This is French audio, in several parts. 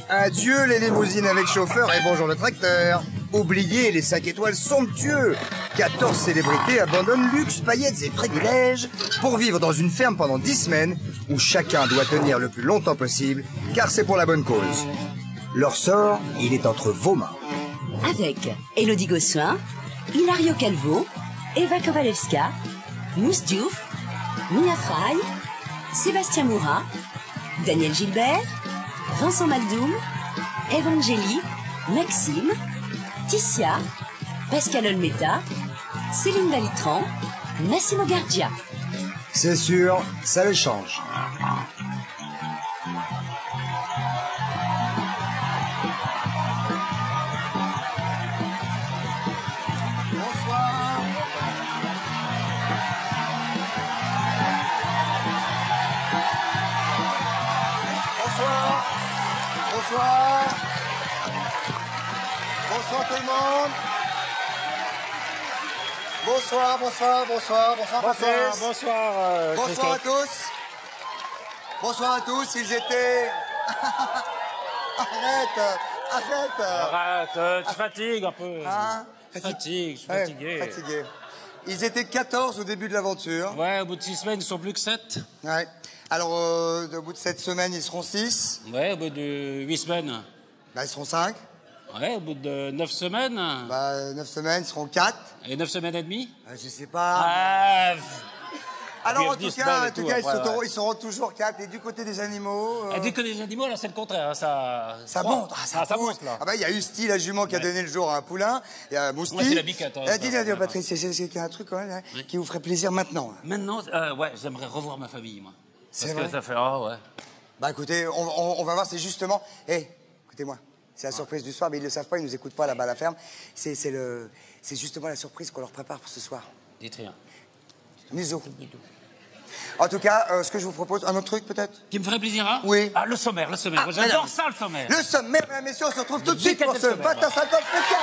Adieu les limousines avec chauffeur et bonjour le tracteur. Oubliez les 5 étoiles somptueux. 14 célébrités abandonnent luxe, paillettes et privilèges pour vivre dans une ferme pendant 10 semaines où chacun doit tenir le plus longtemps possible car c'est pour la bonne cause. Leur sort, il est entre vos mains. Avec Élodie Gossuin, Hilario Calvo, Eva Kowalewska, Mousse Diouf, Mia Fry, Sébastien Moura, Daniel Gilbert, Vincent Maldoum, Evangélie, Maxime, Ticia, Pascal Olmeta, Céline Dalitran, Massimo Gardia. C'est sûr, ça les change. Bonsoir. Bonsoir tout le monde. Bonsoir Patrice. Bonsoir à tous. Bonsoir à tous, ils étaient... Arrête. Tu fatigues un peu. Hein? Je suis fatigué. Fatigué. Ils étaient 14 au début de l'aventure. Ouais, au bout de 6 semaines, ils sont plus que 7. Ouais. Alors, au bout de 7 semaines, ils seront 6. Ouais, au bout de 8 semaines. Bah, ils seront 5. Ouais, au bout de 9 semaines. Bah, 9 semaines, ils seront 4. Et 9 semaines et demie. Je sais pas. Ah, alors, en tout cas, ils seront toujours 4. Et du côté des animaux... Et du côté des animaux, là, c'est le contraire. Hein, ça monte. Ça monte, là. Ah bah, il y a Usti, la jument, qui a donné le jour à un poulain. Il y a Mousti. Moi, c'est la biquette. Dis, Patrice, c'est y a un truc, quand même, qui vous ferait plaisir maintenant. Maintenant, ouais, j'aimerais revoir ma famille, moi. C'est vrai. Que ça fait, ouais. Bah, écoutez, on va voir, c'est justement... Écoutez-moi. C'est la surprise du soir, mais ils le savent pas, ils nous écoutent pas là-bas à la ferme. C'est justement la surprise qu'on leur prépare pour ce soir. Dites rien. Museau. En tout cas, ce que je vous propose, un autre truc peut-être? Qui me ferait plaisir, hein? Oui. Ah, le sommaire. J'adore ça, le sommaire. Le sommaire, mesdames et messieurs, on se retrouve tout de suite pour ce 20 à 50 spécial.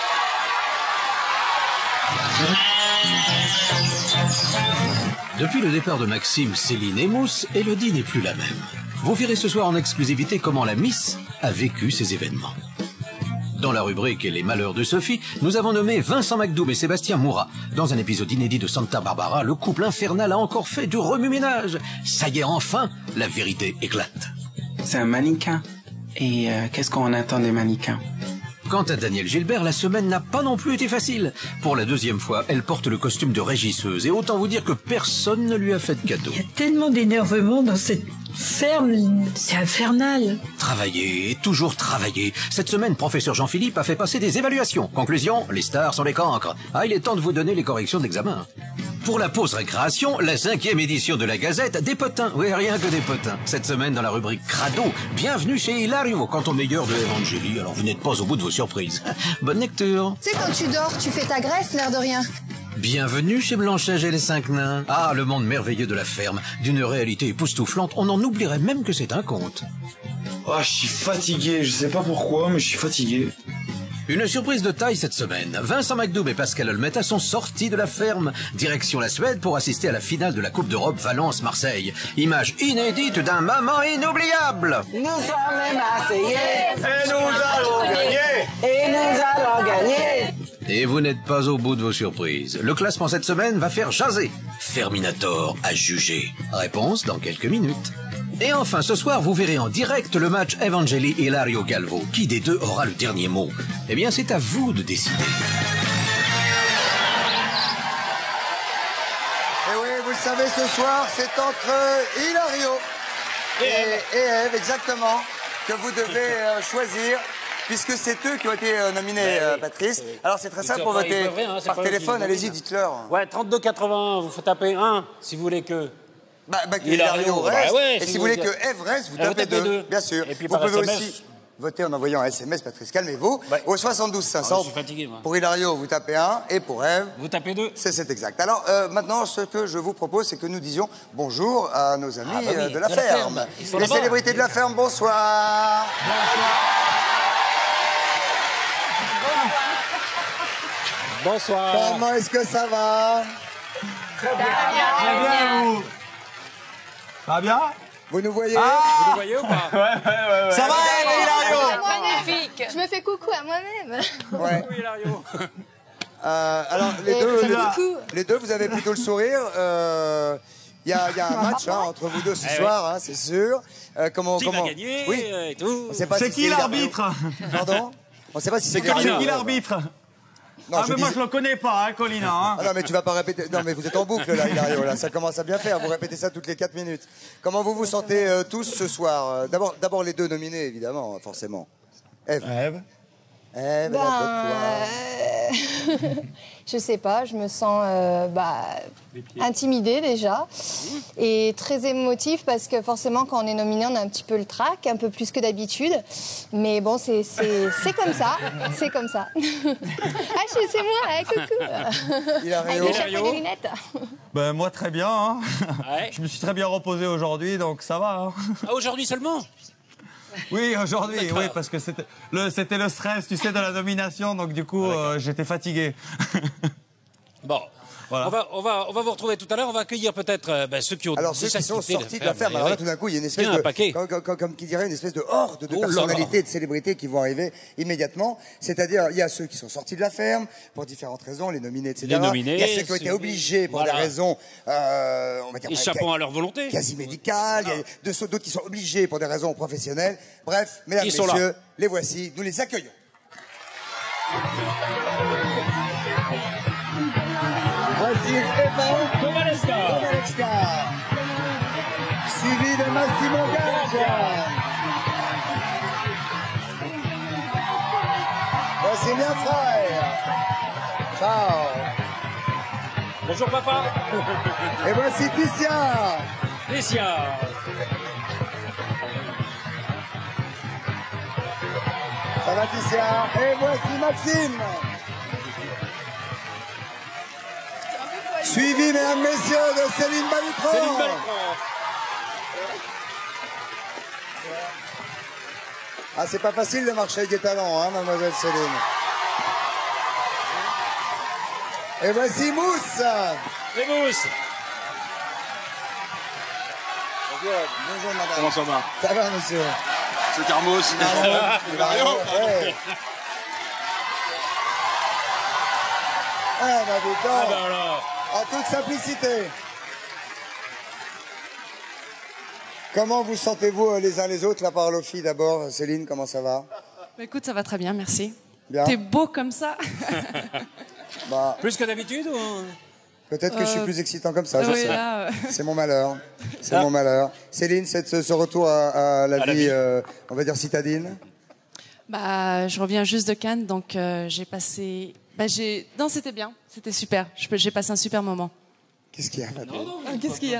Depuis le départ de Maxime, Céline et Mousse, Élodie n'est plus la même. Vous verrez ce soir en exclusivité comment la Miss a vécu ces événements. Dans la rubrique Les malheurs de Sophie, nous avons nommé Vincent Maldoum et Sébastien Moura. Dans un épisode inédit de Santa Barbara, le couple infernal a encore fait du remue-ménage. Ça y est, enfin, la vérité éclate. C'est un mannequin. Et qu'est-ce qu'on attend des mannequins? Quant à Daniel Gilbert, la semaine n'a pas non plus été facile. Pour la 2e fois, elle porte le costume de régisseuse. Et autant vous dire que personne ne lui a fait de cadeau. Il y a tellement d'énervement dans cette ferme, c'est infernal. Travailler, et toujours travailler. Cette semaine, professeur Jean-Philippe a fait passer des évaluations. Conclusion, les stars sont les cancres. Ah, il est temps de vous donner les corrections d'examen. Pour la pause récréation, la 5e édition de la Gazette, des potins. Oui, rien que des potins. Cette semaine, dans la rubrique Crado, bienvenue chez Hilario, quant au meilleur de Evangélie. Alors, vous n'êtes pas au bout de vos surprises. Bonne lecture. Tu sais, quand tu dors, tu fais ta graisse, l'air de rien. Bienvenue chez Blanchage et les 5 nains. Ah, le monde merveilleux de la ferme. D'une réalité époustouflante, on en oublierait même que c'est un conte. Oh, je suis fatigué. Je sais pas pourquoi, mais je suis fatigué. Une surprise de taille cette semaine. Vincent Maldoum et Pascal Olmeta sont sortis de la ferme. Direction la Suède pour assister à la finale de la Coupe d'Europe Valence-Marseille. Image inédite d'un moment inoubliable. Nous sommes les Marseillais. Et nous allons gagner. Et nous allons gagner. Et vous n'êtes pas au bout de vos surprises. Le classement cette semaine va faire jaser. Ferminator à juger. Réponse dans quelques minutes. Et enfin, ce soir, vous verrez en direct le match Evangélie et Hilario Calvo. Qui des deux aura le dernier mot? Eh bien, c'est à vous de décider. Et oui, vous le savez, ce soir, c'est entre Hilario et Eve, exactement, que vous devez choisir. Puisque c'est eux qui ont été nominés, Patrice. Alors c'est très simple pour voter par téléphone, allez-y, dites-leur. Ouais, 32,80, vous faites taper 1 si vous voulez que... que Hilario reste. Ouais, et si vous voulez que Eve reste, vous tapez 2, bien sûr. Et puis vous par pouvez SMS. aussi voter en envoyant un SMS, Patrice, calmez-vous. Ouais. Au 72 500. je suis fatigué, moi. Pour Hilario, vous tapez 1, et pour Eve... Vous tapez 2. C'est exact. Alors maintenant, ce que je vous propose, c'est que nous disions bonjour à nos amis de la ferme. Les célébrités de la ferme, bonsoir. Bonsoir. Comment est-ce que ça va? Très bien, vous. Ça va bien? Vous nous voyez? Vous nous voyez ou pas? Ouais. Ça va, Hilario? me fais coucou à moi-même. Ouais. Oui, Hilario. Alors, les deux, vous avez plutôt le sourire. Il y a un match entre vous deux ce soir, hein, c'est sûr. Comment Qui va gagner et tout. C'est qui l'arbitre? Pardon? On sait pas si c'est qui l'arbitre? Non, mais moi je le connais pas, hein, Colina. Hein. Ah non, mais tu vas pas répéter. Non, mais vous êtes en boucle là, Hilario. Là, ça commence à bien faire. Vous répétez ça toutes les 4 minutes. Comment vous vous sentez tous ce soir? D'abord les deux nominés, évidemment, forcément. Ève. Je sais pas, je me sens intimidée déjà et très émotive parce que forcément quand on est nominé on a un petit peu le trac, un peu plus que d'habitude, mais bon c'est comme ça, c'est comme ça. Ah c'est moi, coucou. Hilario. Avec les lunettes. Ben moi très bien, hein. Ouais. Je me suis très bien reposé aujourd'hui donc ça va. Hein. Ah, aujourd'hui seulement? Oui, aujourd'hui, oui, parce que c'était le stress, tu sais, de la nomination, donc du coup, j'étais fatigué. Bon, voilà. On va vous retrouver tout à l'heure. On va accueillir peut-être ceux qui ont Alors ceux qui sont sortis de la ferme. Alors là, tout d'un coup, il y a une espèce de, comme qui dirait, une espèce de horde de personnalités, de célébrités qui vont arriver immédiatement. C'est-à-dire, il y a ceux qui sont sortis de la ferme pour différentes raisons, les nominés, etc. Les nominés, il y a ceux qui ont été obligés pour des raisons, on va dire, échappant à leur volonté, quasi médicales. Il y a d'autres qui sont obligés pour des raisons professionnelles. Bref, mesdames, messieurs, les voici. Nous les accueillons. Voici Eva Kowalewska, suivi de Massimo Gaggia. Voici bien frère. Ciao. Bonjour papa. Et voici Ticia. Ticia. Ça va Ticia. Et voici Maxime. Suivi, mesdames, messieurs, de Céline Balitron. Céline Balitron. Ah, c'est pas facile de marcher avec des talents, hein, mademoiselle Céline. Et voici Mousse. Les mousses. Bonjour, madame. Comment ça va? Ça va, monsieur? C'est Carmos. Hilario. Ouais. Ah, bah, Ah, bah alors. En toute simplicité. Comment vous sentez-vous les uns les autres? La parole aux filles d'abord. Céline, comment ça va? Écoute, ça va très bien, merci. Bien. T'es beau comme ça. Bah, plus que d'habitude ou... Peut-être que je suis plus excitant comme ça, je oui, sais. là, C'est mon malheur. C'est mon malheur. Céline, ce retour à la vie, on va dire citadine? Bah, je reviens juste de Cannes, donc j'ai passé... Non, c'était bien, c'était super. J'ai passé un super moment. Qu'est-ce qu'il y a maintenant? Qu'est-ce qu'il y a?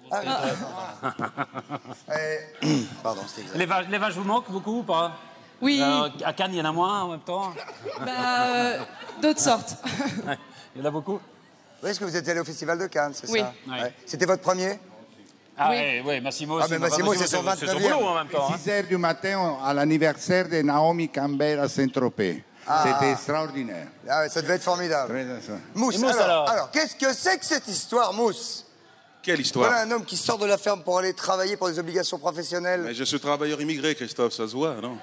Pardon, c'était exact. Les vaches vous manquent beaucoup ou pas? Oui. À Cannes, il y en a moins en même temps? D'autres sortes. Il y en a beaucoup? Oui, est-ce que vous êtes allé au Festival de Cannes, c'est Oui. ça? Ouais. Ouais. C'était votre premier? Ah Oui. oui, Massimo. Ah, mais Massimo, c'est son 29e. boulot en même temps. 6 heures du matin à l'anniversaire de Naomi Campbell à Saint-Tropez. C'était extraordinaire. Ah ouais, ça devait être formidable. Mousse, Et Mousse, alors qu'est-ce que c'est que cette histoire, Mousse? Quelle histoire? Voilà un homme qui sort de la ferme pour aller travailler pour des obligations professionnelles. Mais je suis travailleur immigré, Christophe, ça se voit, non?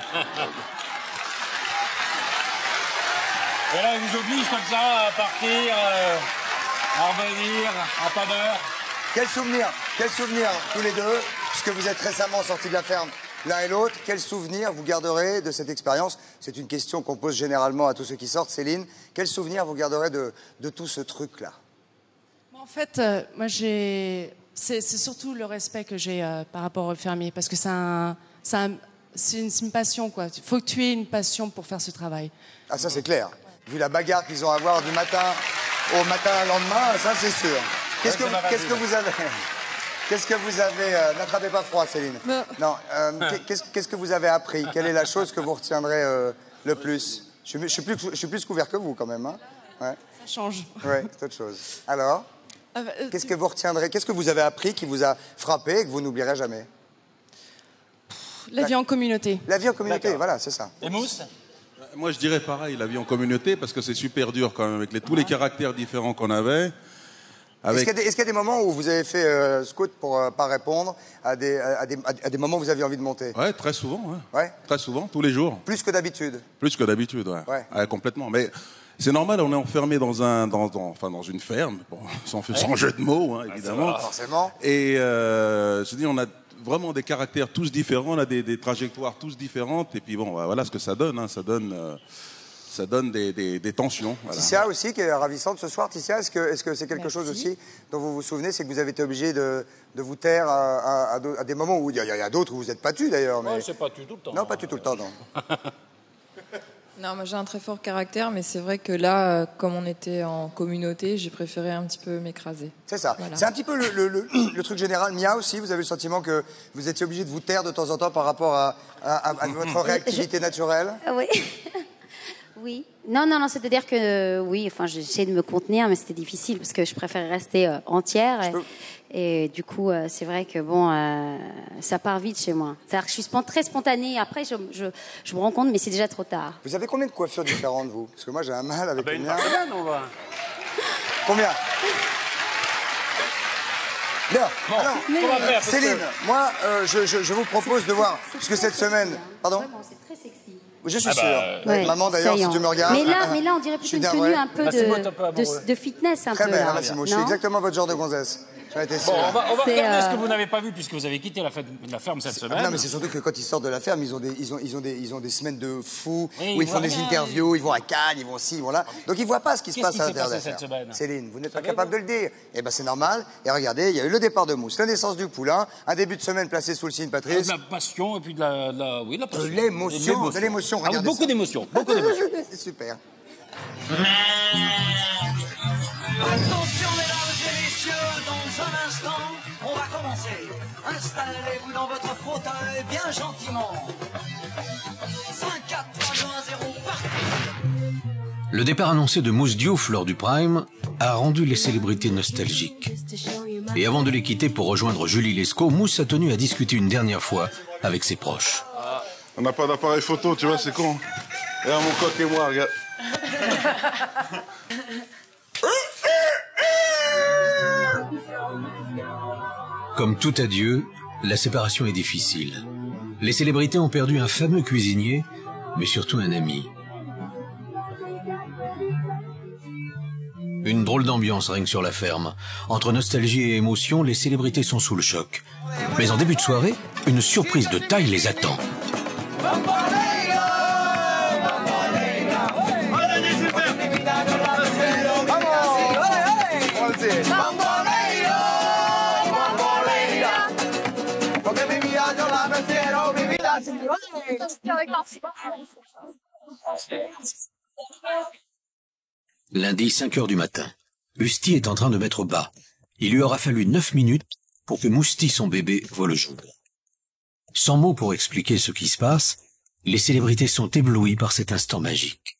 Et là, il vous oblige comme ça à partir, à revenir, à pas d'heure. Quel souvenir, tous les deux, puisque vous êtes récemment sortis de la ferme l'un et l'autre, quel souvenir vous garderez de cette expérience? C'est une question qu'on pose généralement à tous ceux qui sortent. Céline, quel souvenir vous garderez de tout ce truc-là? En fait, moi, c'est surtout le respect que j'ai par rapport aux fermiers, parce que c'est une passion, quoi. Il faut que tu aies une passion pour faire ce travail. Ah, ça, c'est clair. Vu la bagarre qu'ils ont à avoir du matin au lendemain, ça, c'est sûr. Qu'est-ce que vous avez... N'attrapez pas froid, Céline. Non. Qu'est-ce que vous avez appris? Quelle est la chose que vous retiendrez le plus? Je suis plus couvert que vous, quand même. Hein, ouais. Ça change. Oui, c'est autre chose. Alors, qu'est-ce que vous retiendrez? Qu'est-ce que vous avez appris qui vous a frappé et que vous n'oublierez jamais? La vie en communauté. La vie en communauté, voilà, c'est ça. Et Mousse? Moi, je dirais pareil, la vie en communauté, parce que c'est super dur quand même, avec tous les caractères différents qu'on avait. Avec... Est-ce qu'il y a des moments où vous avez fait scout pour pas répondre à des moments où vous aviez envie de monter? Ouais, très souvent. Ouais. Très souvent, tous les jours. Plus que d'habitude? Plus que d'habitude, ouais. Complètement. Mais c'est normal, on est enfermé dans une ferme, bon, sans jeu de mots, hein, évidemment. Forcément. Et je dis, on a vraiment des caractères tous différents, on a des trajectoires tous différentes. Et puis bon, voilà ce que ça donne. Hein, ça donne des tensions. Voilà. Tissia aussi, qui est ravissante ce soir. Tissia, est-ce que c'est quelque chose aussi dont vous vous souvenez? C'est que vous avez été obligé de vous taire à des moments où il y a d'autres où vous n'êtes pas tu d'ailleurs. Mais... c'est pas tu tout le temps. Non, pas tu tout le temps, non. Non, moi j'ai un très fort caractère, mais c'est vrai que là, comme on était en communauté, j'ai préféré un petit peu m'écraser. C'est ça. Voilà. C'est un petit peu le truc général. Mia aussi, vous avez le sentiment que vous étiez obligé de vous taire de temps en temps par rapport à votre réactivité naturelle? Oui. Oui. Non, c'est-à-dire que oui, enfin, j'essayais de me contenir, mais c'était difficile parce que je préfère rester entière. Et du coup, c'est vrai que bon, ça part vite chez moi. C'est-à-dire que je suis très spontanée. Après, je me rends compte, mais c'est déjà trop tard. Vous avez combien de coiffures différentes, vous? Parce que moi, j'ai un mal avec les miens. va. Combien? Bien. Bon, on va faire, Céline, moi, je vous propose de voir, parce que cette semaine... Pardon? C'est très sexy. Je suis sûr. Ouais, maman, d'ailleurs, si tu me regardes... Mais là, on dirait plutôt une tenue un peu de fitness. Très belle, Massimo. Je suis exactement votre genre de gonzesse. Bon, on va regarder ce que vous n'avez pas vu puisque vous avez quitté la ferme cette semaine. Non, mais c'est surtout que quand ils sortent de la ferme, ils ont des semaines de fous où ils font des interviews, ils vont à Cannes, ils vont ci, ils vont là. Donc ils voient pas ce qui se passe à l'intérieur de la ferme. Céline, vous n'êtes pas capable de le dire. Eh ben c'est normal. Et regardez, il y a eu le départ de Mousse, la naissance du poulain, un début de semaine placé sous le signe Patrice. De la passion et puis de la passion. De l'émotion. Ah oui, beaucoup d'émotions. C'est super. Attention mesdames et messieurs, dans un instant, on va commencer. Installez-vous dans votre fauteuil bien gentiment. 5, 4, 3, 2, 1, 0, parti. Le départ annoncé de Mousse Diouf lors du Prime a rendu les célébrités nostalgiques. Et avant de les quitter pour rejoindre Julie Lescaut, Mousse a tenu à discuter une dernière fois avec ses proches. On n'a pas d'appareil photo, tu vois, c'est con. Regarde mon coq et moi, regarde. Comme tout adieu, la séparation est difficile. Les célébrités ont perdu un fameux cuisinier, mais surtout un ami. Une drôle d'ambiance règne sur la ferme. Entre nostalgie et émotion, les célébrités sont sous le choc. Mais en début de soirée, une surprise de taille les attend. Lundi, 5 heures du matin. Usti est en train de mettre bas. Il lui aura fallu 9 minutes pour que Mousti, son bébé, voie le jour. Sans mots pour expliquer ce qui se passe, les célébrités sont éblouies par cet instant magique.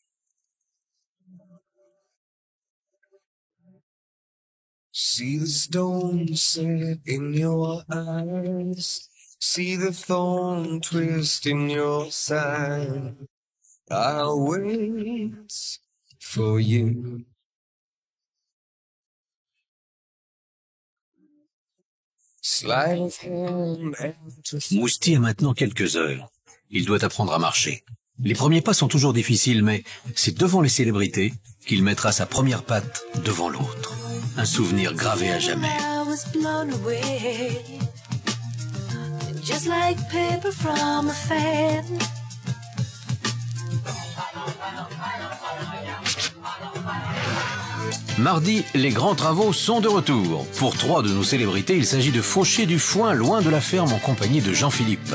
See the stone set in your eyes. See the thorn twist in your side. I'll wait for you. Mousti a maintenant quelques heures. Il doit apprendre à marcher. Les premiers pas sont toujours difficiles, mais c'est devant les célébrités qu'il mettra sa première patte devant l'autre. Un souvenir gravé à jamais. Just like paper from a fan. Mardi, les grands travaux sont de retour. Pour 3 de nos célébrités, il s'agit de faucher du foin loin de la ferme en compagnie de Jean-Philippe.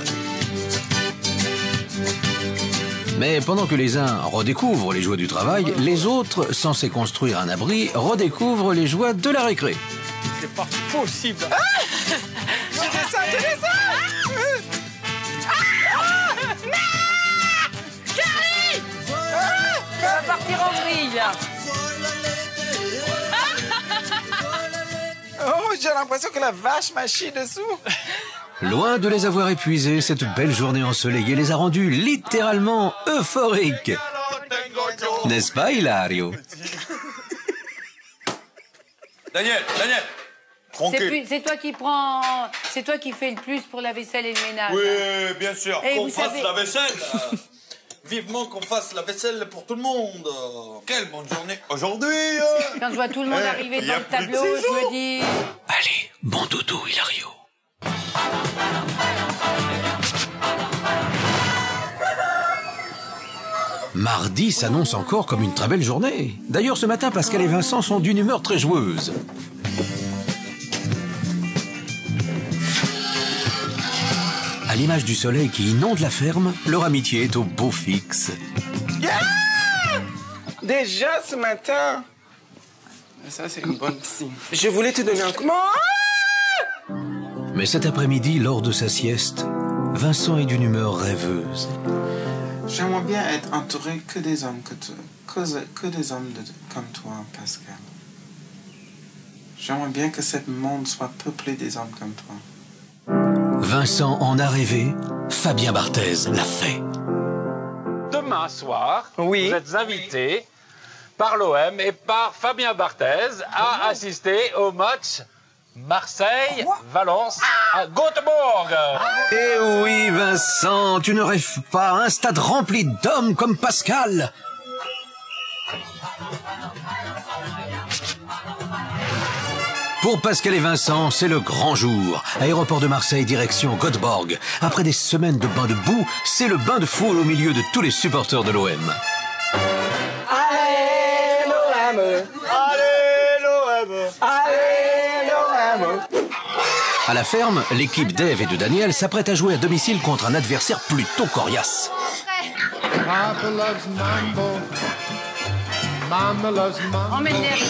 Mais pendant que les uns redécouvrent les joies du travail, les autres, censés construire un abri, redécouvrent les joies de la récré. C'est pas possible. J'ai ça. Carrie! Ça va partir en vrille. Oh, j'ai l'impression que la vache m'a chié dessous. Loin de les avoir épuisés, cette belle journée ensoleillée les a rendus littéralement euphoriques. N'est-ce pas, Hilario? Daniel, C'est toi qui prends... C'est toi qui fais le plus pour la vaisselle et le ménage. Oui, bien sûr. Et Qu'on vous fasse savez- la vaisselle. Vivement qu'on fasse la vaisselle pour tout le monde. Quelle bonne journée aujourd'hui. Quand je vois tout le monde arriver y dans a le plus de tableau, je saison. me dis... Allez, bon dodo, Hilario. Mardi s'annonce encore comme une très belle journée. D'ailleurs, ce matin, Pascal et Vincent sont d'une humeur très joueuse. À l'image du soleil qui inonde la ferme, leur amitié est au beau fixe. Déjà ce matin. Ça, c'est une bonne signe. Je voulais te donner un coup. Mais cet après-midi, lors de sa sieste, Vincent est d'une humeur rêveuse. J'aimerais bien être entouré que des hommes que des hommes comme toi, Pascal. J'aimerais bien que ce monde soit peuplé des hommes comme toi. Vincent en a rêvé, Fabien Barthez l'a fait. Demain soir, vous êtes invité par l'OM et par Fabien Barthez à assister au match Marseille-Valence à Göteborg. Eh oui, Vincent, tu ne rêves pas, un stade rempli d'hommes comme Pascal. Pour Pascal et Vincent, c'est le grand jour. Aéroport de Marseille, direction Göteborg. Après des semaines de bain de boue, c'est le bain de foule au milieu de tous les supporters de l'OM. Allez, l'OM! Allez, l'OM! Allez, l'OM! À la ferme, l'équipe d'Ève et de Daniel s'apprête à jouer à domicile contre un adversaire plutôt coriace. Papa loves mambo. Mama loves mambo.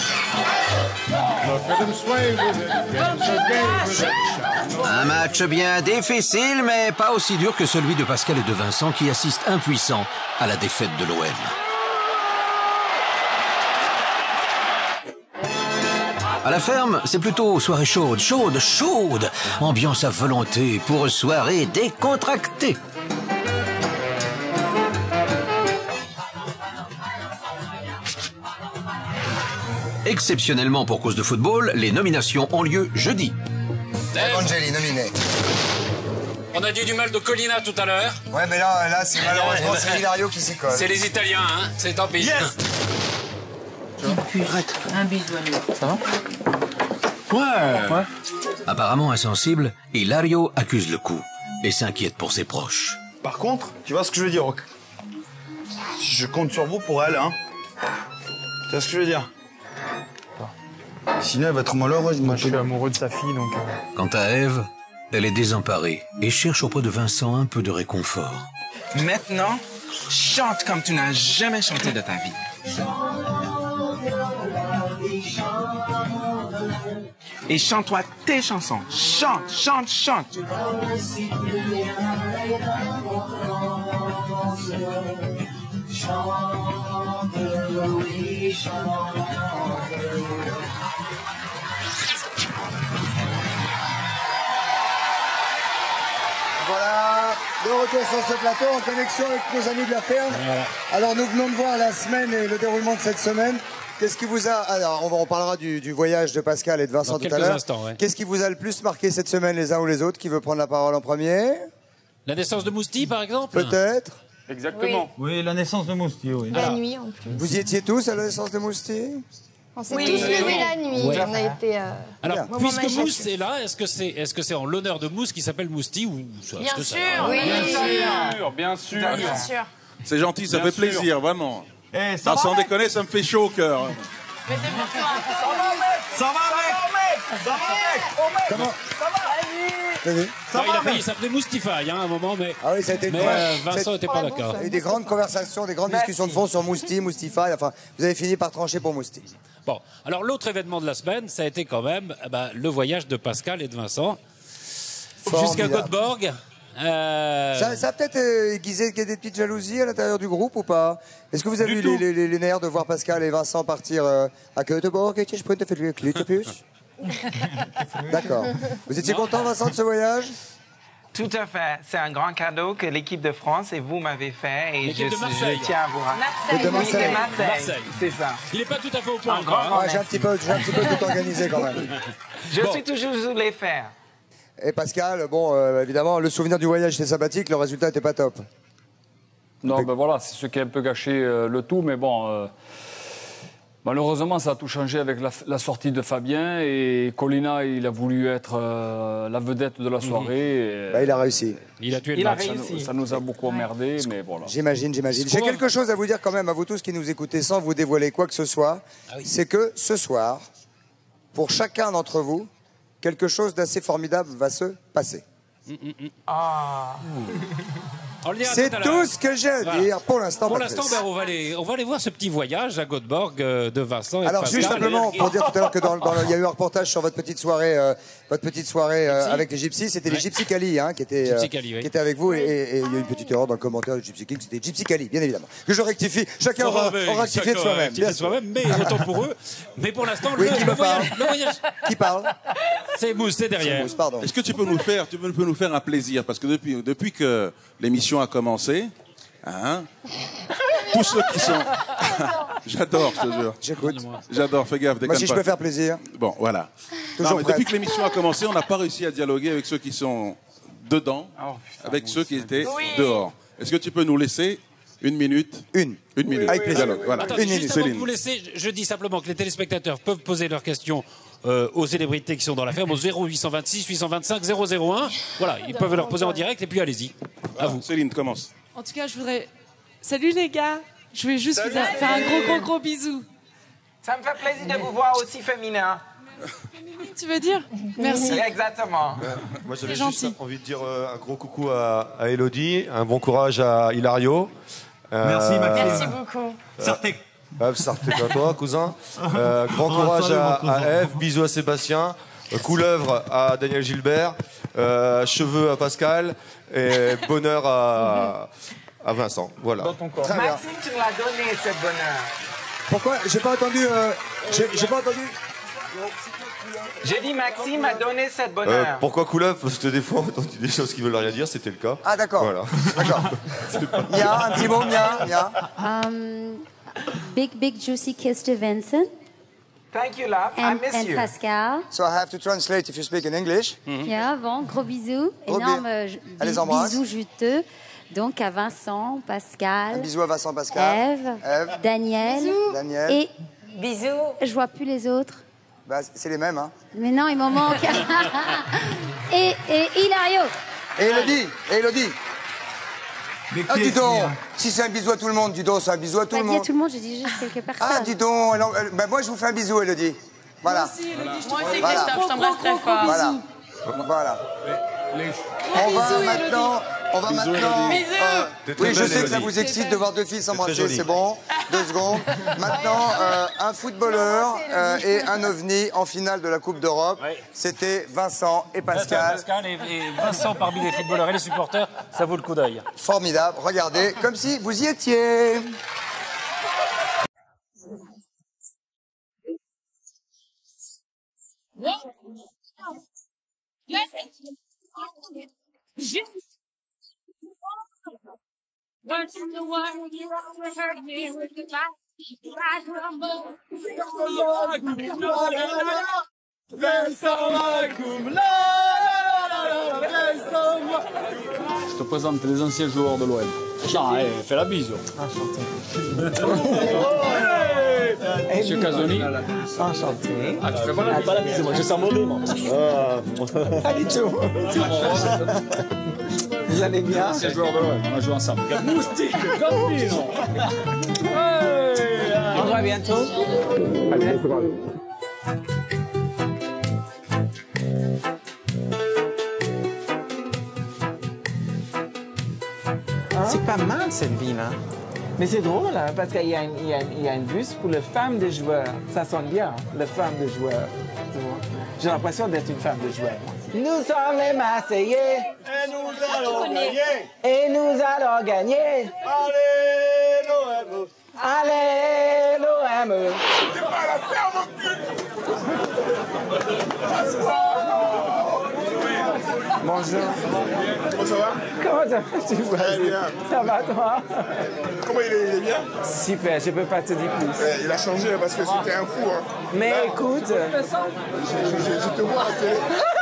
Look at him sway with it. Get so gay with it. Un match bien difficile, mais pas aussi dur que celui de Pascal et de Vincent qui assistent impuissants à la défaite de l'OM. À la ferme, c'est plutôt soirée chaude, chaude, chaude. Ambiance à volonté pour soirée décontractée. Exceptionnellement pour cause de football, les nominations ont lieu jeudi. Angeli, nominé. On a dit du mal de Colina tout à l'heure. Ouais, mais là c'est malheureusement c'est Hilario qui s'y colle. C'est les Italiens, hein. C'est tant pis. Yes. Un bisou à nous. Ça va? Ouais. Apparemment insensible, Hilario accuse le coup et s'inquiète pour ses proches. Par contre, tu vois ce que je veux dire, Ok. Je compte sur vous pour elle, hein. Tu vois ce que je veux dire? Sinon, elle va être malheureuse. Moi, je suis amoureux de sa fille, donc... Quant à Ève, elle est désemparée et cherche auprès de Vincent un peu de réconfort. Maintenant, chante comme tu n'as jamais chanté de ta vie. Et chante-toi tes chansons. Chante, chante, chante. Voilà, de retour sur ce plateau en connexion avec nos amis de la ferme. Voilà. Alors nous venons de voir la semaine et le déroulement de cette semaine. Qu'est-ce qui vous a... Alors on parlera du voyage de Pascal et de Vincent Dans tout à quelques l'heure. instants, ouais. Qu'est-ce qui vous a le plus marqué cette semaine les uns ou les autres? Qui veut prendre la parole en premier? La naissance de Mousti, par exemple? Peut-être. Exactement. Oui, la naissance de Mousti, oui. La nuit en plus. Vous y étiez tous à la naissance de Mousti? On s'est tous levés la nuit. Ouais. On a été. Alors, moment puisque magique. Mousse est là, est-ce que c'est en l'honneur de Mousse qui s'appelle Mousti ou Bien est-ce que sûr, ça- oui. Bien sûr. Bien sûr. C'est gentil, ça Bien fait plaisir, sûr. vraiment. Eh, ça Ah, va, sans mec. déconner, ça me fait chaud au cœur. Ça va, mec. Comment? Non, il a failli s'appeler Moustify hein, à un moment, mais, Ah oui, ça a été mais Vincent n'était pas d'accord. Il y a eu des grandes conversations, des grandes discussions de fond sur Mousti, Moustify. Enfin, vous avez fini par trancher pour Mousti. Bon, alors l'autre événement de la semaine, ça a été quand même le voyage de Pascal et de Vincent jusqu'à Formidable. Göteborg. Ça a peut-être aiguisé qu'il y a des petites jalousies à l'intérieur du groupe ou pas? Est-ce que vous avez eu les nerfs de voir Pascal et Vincent partir à Göteborg? Je peux te faire le plus. D'accord. Vous étiez content, Vincent, de ce voyage? Tout à fait. C'est un grand cadeau que l'équipe de France et vous m'avez fait. Et L'équipe de Marseille. je tiens à vous Marseille. De Marseille. Oui, Marseille. C'est ça. Il n'est pas tout à fait au point. J'ai un petit peu tout organisé quand même. Je suis toujours voulu faire. Et Pascal, bon, évidemment, le souvenir du voyage était sympathique, le résultat n'était pas top. Non, ben voilà, c'est ce qui a un peu gâché le tout, mais bon, malheureusement, ça a tout changé avec la sortie de Fabien, et Colina, il a voulu être la vedette de la soirée. Il a réussi. Il a tué le match. Ça nous a beaucoup emmerdé, mais voilà. J'imagine. J'ai quelque chose à vous dire quand même, à vous tous qui nous écoutez, sans vous dévoiler quoi que ce soit. C'est que ce soir, pour chacun d'entre vous, quelque chose d'assez formidable va se passer. C'est tout ce que j'ai à dire pour l'instant. Pour l'instant, on va aller voir ce petit voyage à Göteborg de Vincent. Et alors, Pascal. juste simplement pour dire tout à l'heure que il y a eu un reportage sur votre petite soirée avec les Gypsies. C'était les Gypsy Cali qui étaient avec vous. Et il y a eu une petite erreur dans le commentaire de Gypsy King. C'était Gypsy Cali, bien évidemment. Que je rectifie. Chacun aura rectifié de soi-même. Mais autant pour eux. Mais pour l'instant, le voyage. Qui parle? C'est Mousse, c'est derrière. Est-ce que tu peux nous faire un plaisir? Parce que depuis que l'émission a commencé, tous ceux qui sont... J'adore, je te jure. J'écoute. J'adore, fais gaffe. Moi, si je peux faire plaisir. Bon, voilà. Toujours depuis que l'émission a commencé, on n'a pas réussi à dialoguer avec ceux qui sont dedans, avec ceux qui étaient dehors. Est-ce que tu peux nous laisser une minute? Une minute. Avec plaisir. Voilà. Attendez, Une minute, juste avant de Céline. vous laisser, je dis simplement que les téléspectateurs peuvent poser leurs questions aux célébrités qui sont dans la ferme au 0826 825 001. Voilà, ils peuvent leur poser en direct et puis allez-y. À vous. Céline, commence. En tout cas, je voudrais... Salut les gars. Je voulais juste vous faire un gros bisou. Ça me fait plaisir de vous voir aussi féminin. Tu veux dire? Merci. Exactement. Moi, j'avais juste envie de dire un gros coucou à Elodie, un bon courage à Hilario. Merci, Maxime. Merci beaucoup. Sartek à toi, cousin. Grand courage à Eve, bisous à Sébastien. Couleuvre à Daniel Gilbert. Cheveux à Pascal. Et bonheur à Vincent. Voilà. Maxime, tu me l'as donné, cette bonheur. Pourquoi? J'ai pas entendu. J'ai pas entendu. J'ai dit Maxime a donné cette bonheur. Pourquoi couleuvre? Parce que des fois, on entend des choses qui veulent rien dire, c'était le cas. Ah, d'accord. Voilà. D'accord. Mia, un petit mot, Mia. Big juicy kiss to Vincent. Thank you, love. I miss you. Pascal. So I have to translate if you speak in English. Bon, gros bisous. Gros Énorme les embrasse. bisous juteux. Donc à Vincent, Pascal. Un bisou à Vincent, Pascal. Eve. Daniel. Daniel. Et bisous. Je vois plus les autres. Bah, c'est les mêmes, hein. Mais non, il m'en manque. et Hilario. Et Elodie. Ah, dis donc, si c'est un bisou à tout le monde, dis donc, c'est un bisou à tout le monde. Pas dit à tout le monde, j'ai dit juste quelques personnes. Ah, dis donc, alors, moi je vous fais un bisou, Elodie. Voilà. Moi aussi, Elodie, je te fais Christophe, je t'embrasse très fort. Voilà. On va maintenant. Oui, je sais que ça vous excite de voir deux filles s'embrasser, c'est bon. 2 secondes. Maintenant, un footballeur et un ovni en finale de la Coupe d'Europe. C'était Vincent et Pascal. Et Vincent parmi les footballeurs et les supporters, ça vaut le coup d'œil. Formidable. Regardez, comme si vous y étiez. Once in the world, you overheard me with the light. I rumble. Je te présente les anciens joueurs de l'OM. Tiens, fais la bise. Monsieur Casoni. Enchanté. Ah, tu fais pas la bise, moi, je sens mauvais, moi. Pas du tout. Vous allez bien? Anciens joueurs de l'OM, on a joué ensemble. Moustique, Gambino. On se voit bientôt. À bientôt. C'est pas mal cette ville, hein? Mais c'est drôle, hein, parce qu'il y a une bus pour les femmes de joueurs. Ça sonne bien, les femmes de joueurs. J'ai l'impression d'être une femme de joueur. Nous sommes les Marseillais. Et nous allons gagner. Et nous allons gagner. Allez, l'OM. Allez, l'OM. C'est pas la ferme, Bonjour. Comment ça va? Comment ça va, tu vois? Très bien. Ça va, toi? Comment il est bien? Super, je peux pas te dire plus. Il a changé parce que c'était un fou. Hein. Mais là, écoute... je te vois à la télé.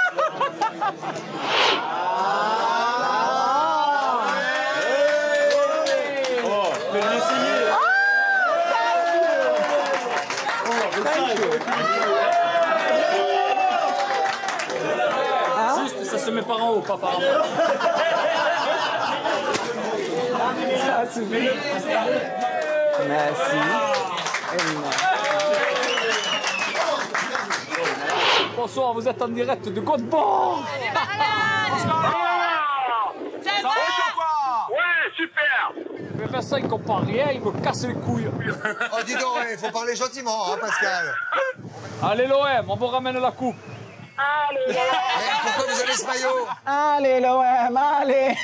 Juste, ça se met par en haut, pas par en bas. Ça suffit. Merci. Bonsoir, vous êtes en direct de Godebourg. Ça va quoi? Ouais, super. Mais Vincent, il comprend rien, il me casse les couilles. Oh, dis donc, il faut parler gentiment, hein, Pascal. Allez, l'OM, on vous ramène la coupe. Allez, pourquoi vous avez ce maillot? Allez, l'OM, allez.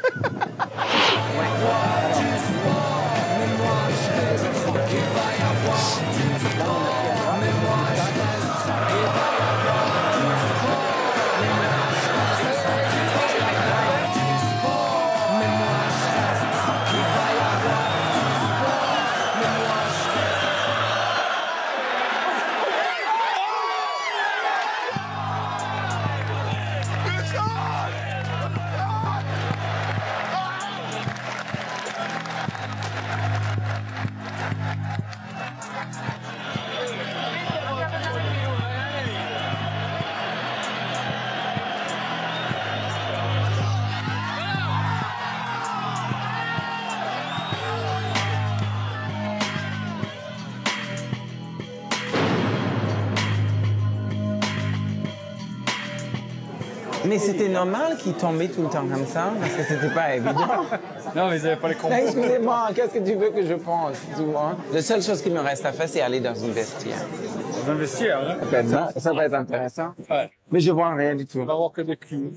Mais c'était normal qu'il tombait tout le temps comme ça, parce que c'était pas évident. Non, mais ils n'avaient pas les compos. Excusez-moi, qu'est-ce que tu veux que je pense, souvent? La seule chose qui me reste à faire, c'est aller dans une vestiaire. Dans un vestiaire, hein? Ça va être intéressant. Ouais. Mais je vois rien du tout. On va voir que des culs.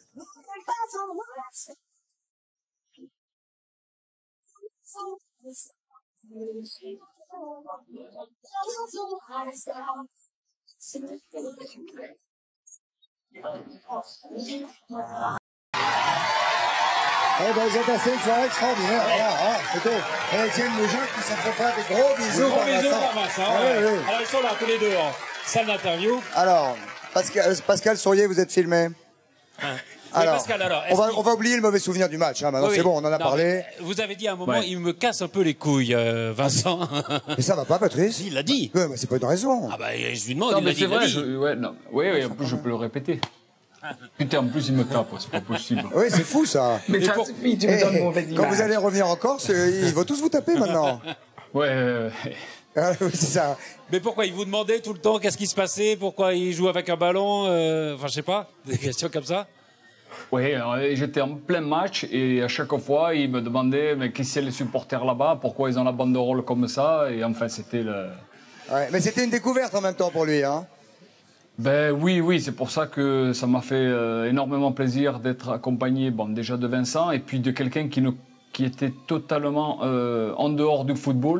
Eh ben, ils ont passé une soirée extraordinaire. Voilà, hein, c'était Étienne Lejean qui s'en fait pas des gros bisous. Gros bisous par Vincent. Ah, Ouais. oui, oui. Alors, ils sont là, tous les deux, en salle d'interview. Alors, Pascal Sourier, vous êtes filmé. Alors, Pascal, alors, on va oublier le mauvais souvenir du match. Hein, maintenant, Oui, c'est oui. bon, on en a Non, parlé. mais vous avez dit à un moment, Ouais. il me casse un peu les couilles, Vincent. Mais ça va pas, Patrice? Il l'a dit. Ouais, mais c'est pas une raison. Ah bah, je lui demande, Non, il mais l'a dit. c'est il l'a vrai, dit. ouais, non. Oui, en plus, je peux le répéter. Putain, en plus, il me tape, c'est pas possible. Oui, c'est fou ça. Mais ça suffit, tu me donnes mauvaise Quand image. vous allez revenir en Corse, ils vont tous vous taper maintenant. Ouais. Ah, oui, c'est ça. Mais pourquoi il vous demandait tout le temps qu'est-ce qui se passait? Pourquoi il joue avec un ballon? Enfin, je sais pas, des questions comme ça. Oui, j'étais en plein match et à chaque fois, il me demandait mais qui c'est les supporters là-bas, pourquoi ils ont la banderole comme ça, et enfin, c'était le... Ouais, mais c'était une découverte en même temps pour lui, hein. Ben oui, c'est pour ça que ça m'a fait énormément plaisir d'être accompagné, bon, déjà de Vincent, et puis de quelqu'un qui était totalement en dehors du football.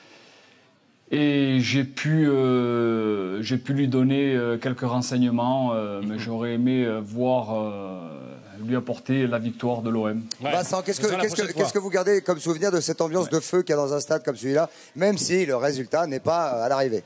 Et j'ai pu lui donner quelques renseignements, mais j'aurais aimé lui apporter la victoire de l'OM. Vincent, qu'est-ce que vous gardez comme souvenir de cette ambiance de feu qu'il y a dans un stade comme celui-là, même si le résultat n'est pas à l'arrivée?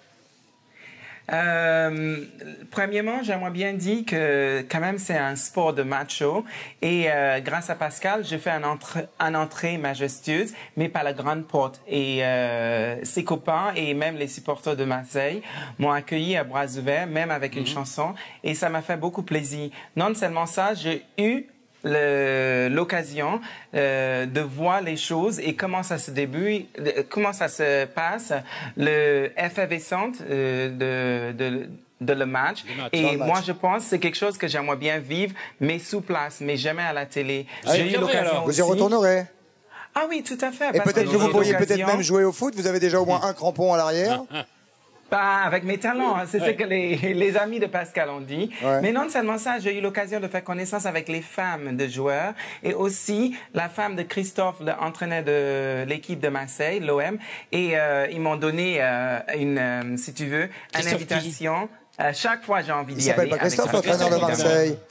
Premièrement, j'aimerais bien dire que quand même c'est un sport de macho et grâce à Pascal, je fais une entrée majestueuse, mais par la grande porte. Et ses copains et même les supporters de Marseille m'ont accueilli à bras ouverts, même avec une chanson, et ça m'a fait beaucoup plaisir. Non seulement ça, j'ai eu l'occasion de voir les choses et comment ça se passe, le effervescence de le match. Et moi, je pense que c'est quelque chose que j'aimerais bien vivre, mais sous place, mais jamais à la télé. J'ai eu l'occasion Vous y retournerez? Ah oui, tout à fait. Et peut-être que vous pourriez peut-être même jouer au foot. Vous avez déjà au moins un crampon à l'arrière. Pas avec mes talents, hein. C'est ce que les amis de Pascal ont dit. Ouais. Mais non seulement ça, j'ai eu l'occasion de faire connaissance avec les femmes de joueurs et aussi la femme de Christophe, l'entraîneur de l'équipe de Marseille, l'OM. Et ils m'ont donné si tu veux, une invitation. Chaque fois, j'ai envie d'y aller. Il s'appelle pas Christophe, l'entraîneur de Marseille.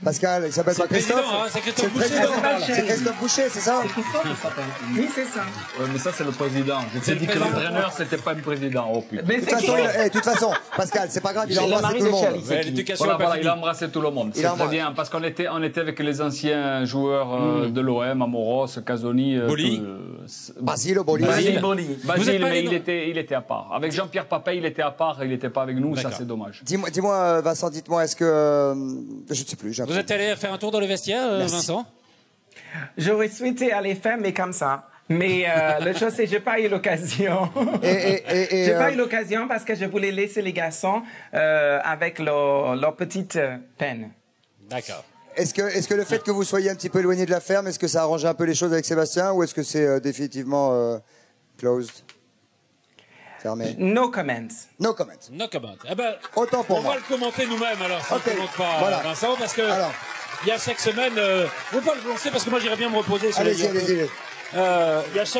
Pascal, il s'appelle pas Christophe. Président, hein, c'est Christophe Boucher. C'est Christophe Boucher, c'est ça? Oui, c'est ça. Ouais, mais ça, c'est le président. Je t'ai dit que l'entraîneur, c'était pas le président. Oh putain. De toute façon, Pascal, c'est pas grave, il a embrassé tout le monde. Voilà, il a embrassé tout le monde. C'est très bien, parce qu'on était avec les anciens joueurs de l'OM, Amoros, Casoni. Basile, Boli. Basile, mais il était à part. Avec Jean-Pierre Papin, il était à part, il n'était pas avec nous, ça c'est dommage. Dis-moi, Vincent, dites-moi, est-ce que... je ne sais plus. Vous êtes allé faire un tour dans le vestiaire, Vincent? J'aurais souhaité aller faire, mais comme ça. Mais le chose, c'est que je n'ai pas eu l'occasion. Je n'ai pas eu l'occasion parce que je voulais laisser les garçons avec leur petite peine. D'accord. Est-ce que le fait que vous soyez un petit peu éloigné de la ferme, est-ce que ça a arrangé un peu les choses avec Sébastien ou est-ce que c'est définitivement closed? Fermé. No comments. No comments. No comments. Eh ben, autant pour moi. On va le commenter nous-mêmes alors, ça ne commente pas, voilà. Vincent, parce que il y a chaque semaine... Vous pouvez pas le lancer parce que moi j'irais bien me reposer. Allez-y. Il y a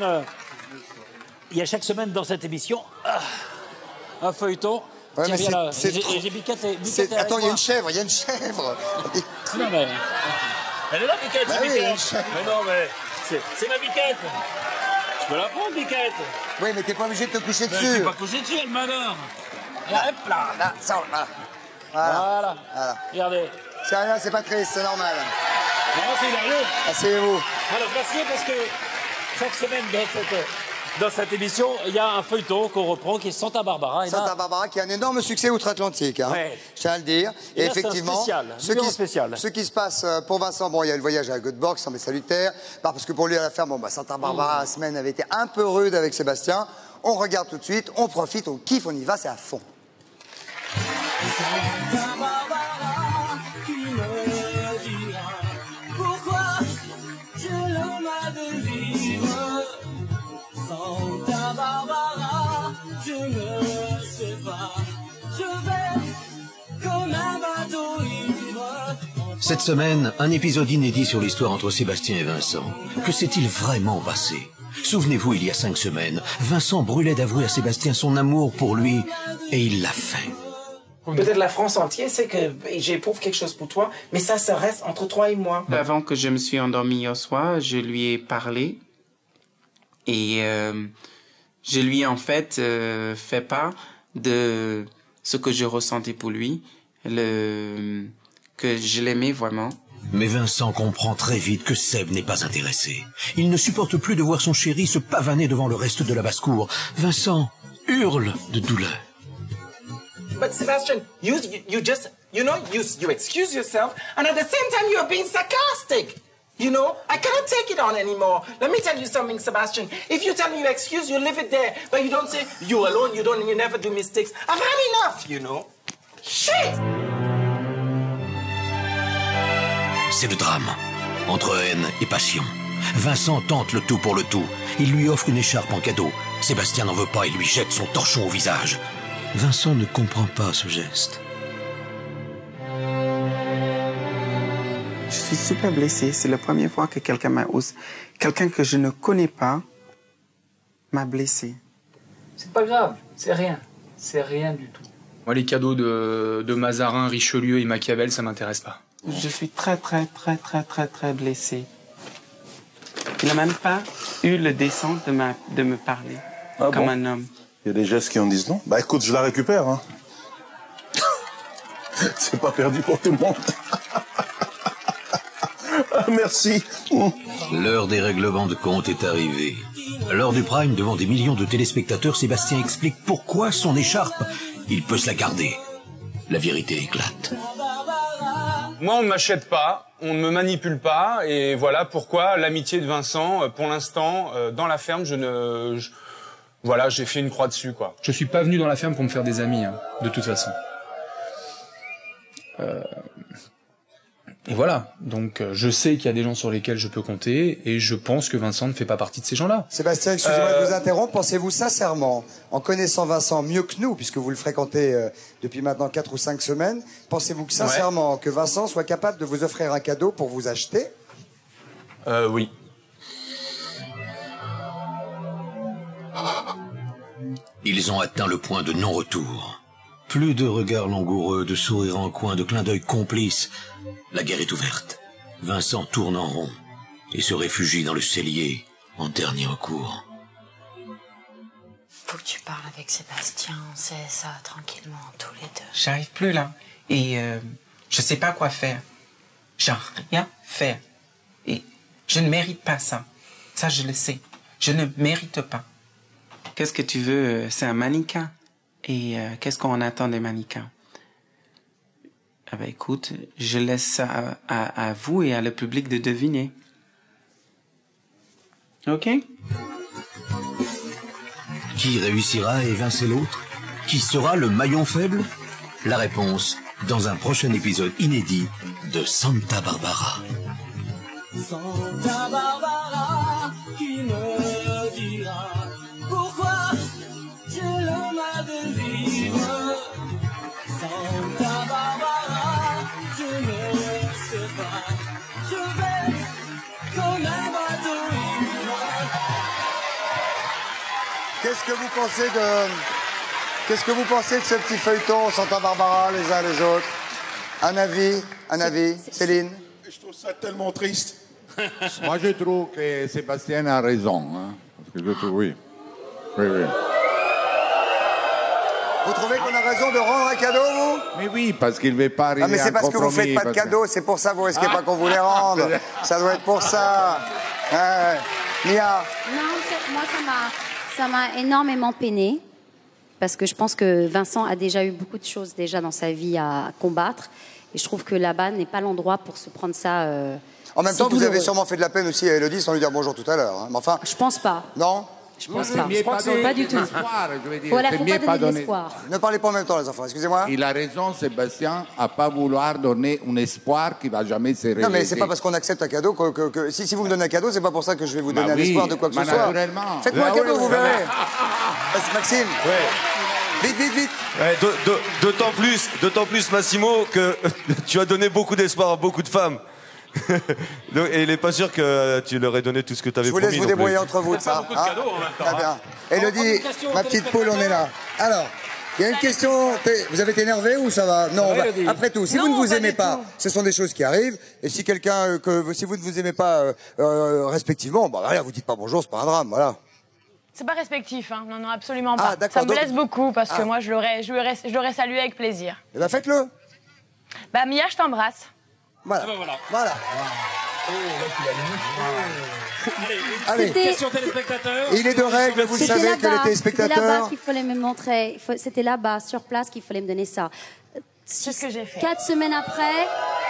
chaque semaine dans cette émission un feuilleton. Ouais, tiens, mais là. c'est J'ai Biquette. Attends, il y a une chèvre. Non, mais... Elle est là, Biquette, c'est Biquette. Oui, mais non, mais c'est ma Biquette. Je peux la prendre, Biquette. Oui, mais t'es pas obligé de te coucher dessus. Je suis pas couché dessus, elle m'adore. Là, hop là. Voilà. Regardez. C'est rien, c'est pas triste, c'est normal. Non, c'est hilarieux. Asseyez-vous. Alors, parce que chaque semaine dans cette émission, il y a un feuilleton qu'on reprend qui est Santa Barbara. Santa Barbara qui a un énorme succès outre-Atlantique, hein, je tiens à le dire. Et là, effectivement, ce qui se passe pour Vincent, bon, il y a le voyage à Göteborg, semblait salutaire, parce que pour lui à la ferme, Santa Barbara, la semaine avait été un peu rude avec Sébastien. On regarde tout de suite, on profite, on kiffe, on y va, c'est à fond. Santa Barbara, je ne sais pas, je vais comme un bateau ivre. Cette semaine, un épisode inédit sur l'histoire entre Sébastien et Vincent. Que s'est-il vraiment passé? Souvenez-vous, il y a 5 semaines, Vincent brûlait d'avouer à Sébastien son amour pour lui, et il l'a fait. Peut-être la France entière sait que j'éprouve quelque chose pour toi, mais ça reste entre toi et moi. Avant que je me suis endormi hier soir, je lui ai parlé. Et je lui ai en fait fait part de ce que je ressentais pour lui, que je l'aimais vraiment. Mais Vincent comprend très vite que Seb n'est pas intéressé. Il ne supporte plus de voir son chéri se pavaner devant le reste de la basse-cour. Vincent hurle de douleur. But Sebastian, you just, you excuse yourself, and at the same time you're being sarcastic. You know, I cannot take it on anymore. Let me tell you something, Sebastian. If you tell me you excuse, you leave it there. But you don't say, you alone, you never do mistakes. I've had enough, you know. Shit! C'est le drame. Entre haine et passion. Vincent tente le tout pour le tout. Il lui offre une écharpe en cadeau. Sébastien n'en veut pas et lui jette son torchon au visage. Vincent ne comprend pas ce geste. Je suis super blessé. C'est la première fois que quelqu'un que je ne connais pas m'a blessé. C'est pas grave, c'est rien. C'est rien du tout. Moi, les cadeaux de Mazarin, Richelieu et Machiavel, ça m'intéresse pas. Je suis très blessé. Il n'a même pas eu le décent de me parler comme un homme. Il y a des gestes qui en disent non. Bah écoute, je la récupère. Hein. C'est pas perdu pour tout le monde. Merci. L'heure des règlements de compte est arrivée. Lors du prime, devant des millions de téléspectateurs, Sébastien explique pourquoi son écharpe, il peut se la garder. La vérité éclate. Moi, on ne m'achète pas, on ne me manipule pas, et voilà pourquoi l'amitié de Vincent, pour l'instant, dans la ferme, voilà, j'ai fait une croix dessus, quoi. Je suis pas venu dans la ferme pour me faire des amis, hein, de toute façon. Et voilà, donc je sais qu'il y a des gens sur lesquels je peux compter, et je pense que Vincent ne fait pas partie de ces gens-là. Sébastien, excusez-moi de vous interrompre, pensez-vous sincèrement, en connaissant Vincent mieux que nous, puisque vous le fréquentez depuis maintenant 4 ou 5 semaines, pensez-vous que sincèrement que Vincent soit capable de vous offrir un cadeau pour vous acheter? Oui. Ils ont atteint le point de non-retour. Plus de regards langoureux, de sourires en coin, de clins d'œil complices. La guerre est ouverte. Vincent tourne en rond et se réfugie dans le cellier en dernier recours. Faut que tu parles avec Sébastien, c'est ça, tranquillement, tous les deux. J'arrive plus là. Et je sais pas quoi faire. Genre, rien faire. Et je ne mérite pas ça. Ça, je le sais. Je ne mérite pas. Qu'est-ce que tu veux? C'est un mannequin. Et qu'est-ce qu'on attend des mannequins? Ah ben écoute, je laisse ça à vous et à le public de deviner. Ok? Qui réussira à évincer l'autre? Qui sera le maillon faible? La réponse dans un prochain épisode inédit de Santa Barbara. Santa Barbara, qui me dira pourquoi j'ai le mal de vivre. Santa Barbara, je ne sais pas, je vais comme un bateau ivre. Qu'est-ce que vous pensez de ce petit feuilleton Santa Barbara, les uns les autres? Un avis, Céline? Je trouve ça tellement triste. Moi, je trouve que Sébastien a raison. Hein, parce que je trouve, oui. Oui. Vous trouvez qu'on a raison de rendre un cadeau, vous? Mais oui, parce qu'il ne veut pas arriver à un mais c'est parce que vous faites pas de cadeaux, c'est pour ça que vous risquez pas qu'on vous les rende. Ça doit être pour ça. Mia? Non, moi, ça m'a énormément peinée. Parce que je pense que Vincent a déjà eu beaucoup de choses déjà dans sa vie à combattre. Et je trouve que là-bas n'est pas l'endroit pour se prendre ça. En même temps, vous avez sûrement fait de la peine aussi à Élodie sans lui dire bonjour tout à l'heure. Hein. Mais enfin. Je pense pas. Non? Je pense pas. Je crois que pas du tout. Voilà, faut pas donner d'espoir. Ne parlez pas en même temps, les enfants. Excusez-moi. Il a raison, Sébastien, à pas vouloir donner un espoir qui va jamais se réaliser. Non, mais c'est pas parce qu'on accepte un cadeau que si vous me donnez un cadeau, c'est pas pour ça que je vais vous donner un espoir de quoi que ce soit. Naturellement. Faites-moi un cadeau, vous verrez. Maxime. Vite. Ouais, d'autant plus, Massimo, que tu as donné beaucoup d'espoir à beaucoup de femmes. Et il n'est pas sûr que tu leur aies donné tout ce que tu avais promis. Je vous laisse vous débrouiller entre vous de ça. Beaucoup de cadeaux en même temps. Très bien. Élodie, ma petite poule, on est là. Alors, il y a une question. Vous avez été énervé ou ça va? Non, après tout, si vous ne vous aimez pas, ce sont des choses qui arrivent. Et si si vous ne vous aimez pas respectivement, bah voilà, vous dites pas bonjour, c'est pas un drame, voilà. C'est pas respectif, hein. Non, absolument pas. Ça me blesse beaucoup parce que moi, je l'aurais salué avec plaisir. Eh ben, faites-le. Bah, Mia, je t'embrasse. Voilà. Voilà. Allez, question téléspectateur. Il est de règle, vous savez que les téléspectateurs. C'était là-bas qu'il fallait me montrer. C'était là-bas, sur place, qu'il fallait me donner ça. C'est ce que j'ai fait. 4 semaines après,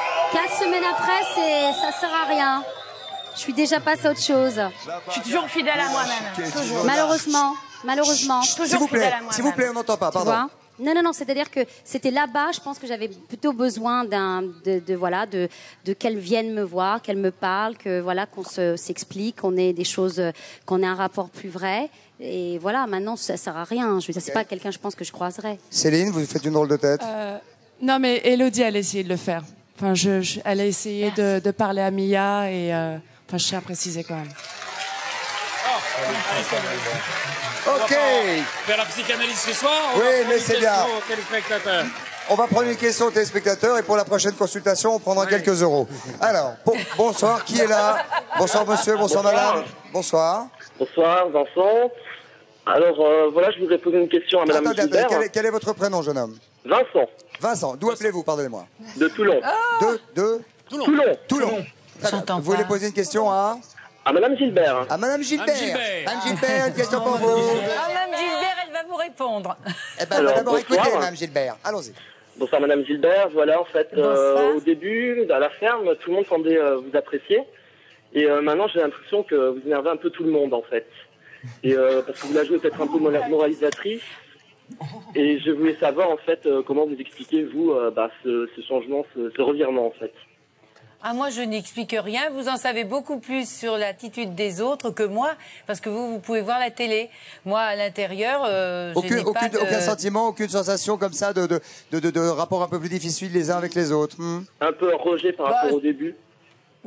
ça sert à rien. Je suis déjà passée à autre chose. Je suis toujours fidèle à moi-même. Toujours. Malheureusement. S'il vous plaît, on n'entend pas, pardon. Non, c'est-à-dire que c'était là-bas, je pense que j'avais plutôt besoin de qu'elle vienne me voir, qu'elle me parle, que voilà, qu'on s'explique, qu'on ait des choses, qu'on ait un rapport plus vrai. Et voilà, maintenant, ça sert à rien. Je veux dire, c'est pas quelqu'un, je pense, que je croiserais. Céline, vous faites une drôle de tête. Non, mais Élodie, elle a essayé de le faire. Enfin, elle a essayé de parler à Mia et je tiens à préciser quand même. Ok. Faire la psychanalyse ce soir. Oui, mais c'est bien. Téléspectateurs. On va prendre une question aux téléspectateurs et pour la prochaine consultation, on prendra quelques euros. Alors, bonsoir, qui est là? Bonsoir monsieur, bonsoir madame. Bonsoir. Bonsoir Vincent. Alors voilà, je voudrais poser une question à madame Gilbert. Quel est votre prénom, jeune homme? Vincent. D'où appelez-vous, pardonnez-moi? De Toulon. De Toulon. Vous voulez poser une question à madame Gilbert. À madame Gilbert. Madame Gilbert, une question pour vous. Madame Gilbert, elle va vous répondre. Eh ben, on va d'abord écouter madame Gilbert. Allons-y. Bonsoir madame Gilbert. Voilà, en fait, au début, à la ferme, tout le monde semblait vous apprécier. Et maintenant, j'ai l'impression que vous énervez un peu tout le monde, en fait. Et parce que vous la jouez peut-être un peu moralisatrice. Et je voulais savoir, en fait, comment vous expliquez, vous, ce changement, ce revirement, en fait. Ah, moi, je n'explique rien. Vous en savez beaucoup plus sur l'attitude des autres que moi, parce que vous pouvez voir la télé. Moi, à l'intérieur, aucun sentiment, aucune sensation comme ça de rapport un peu plus difficile les uns avec les autres. Un peu un rejet par rapport au début.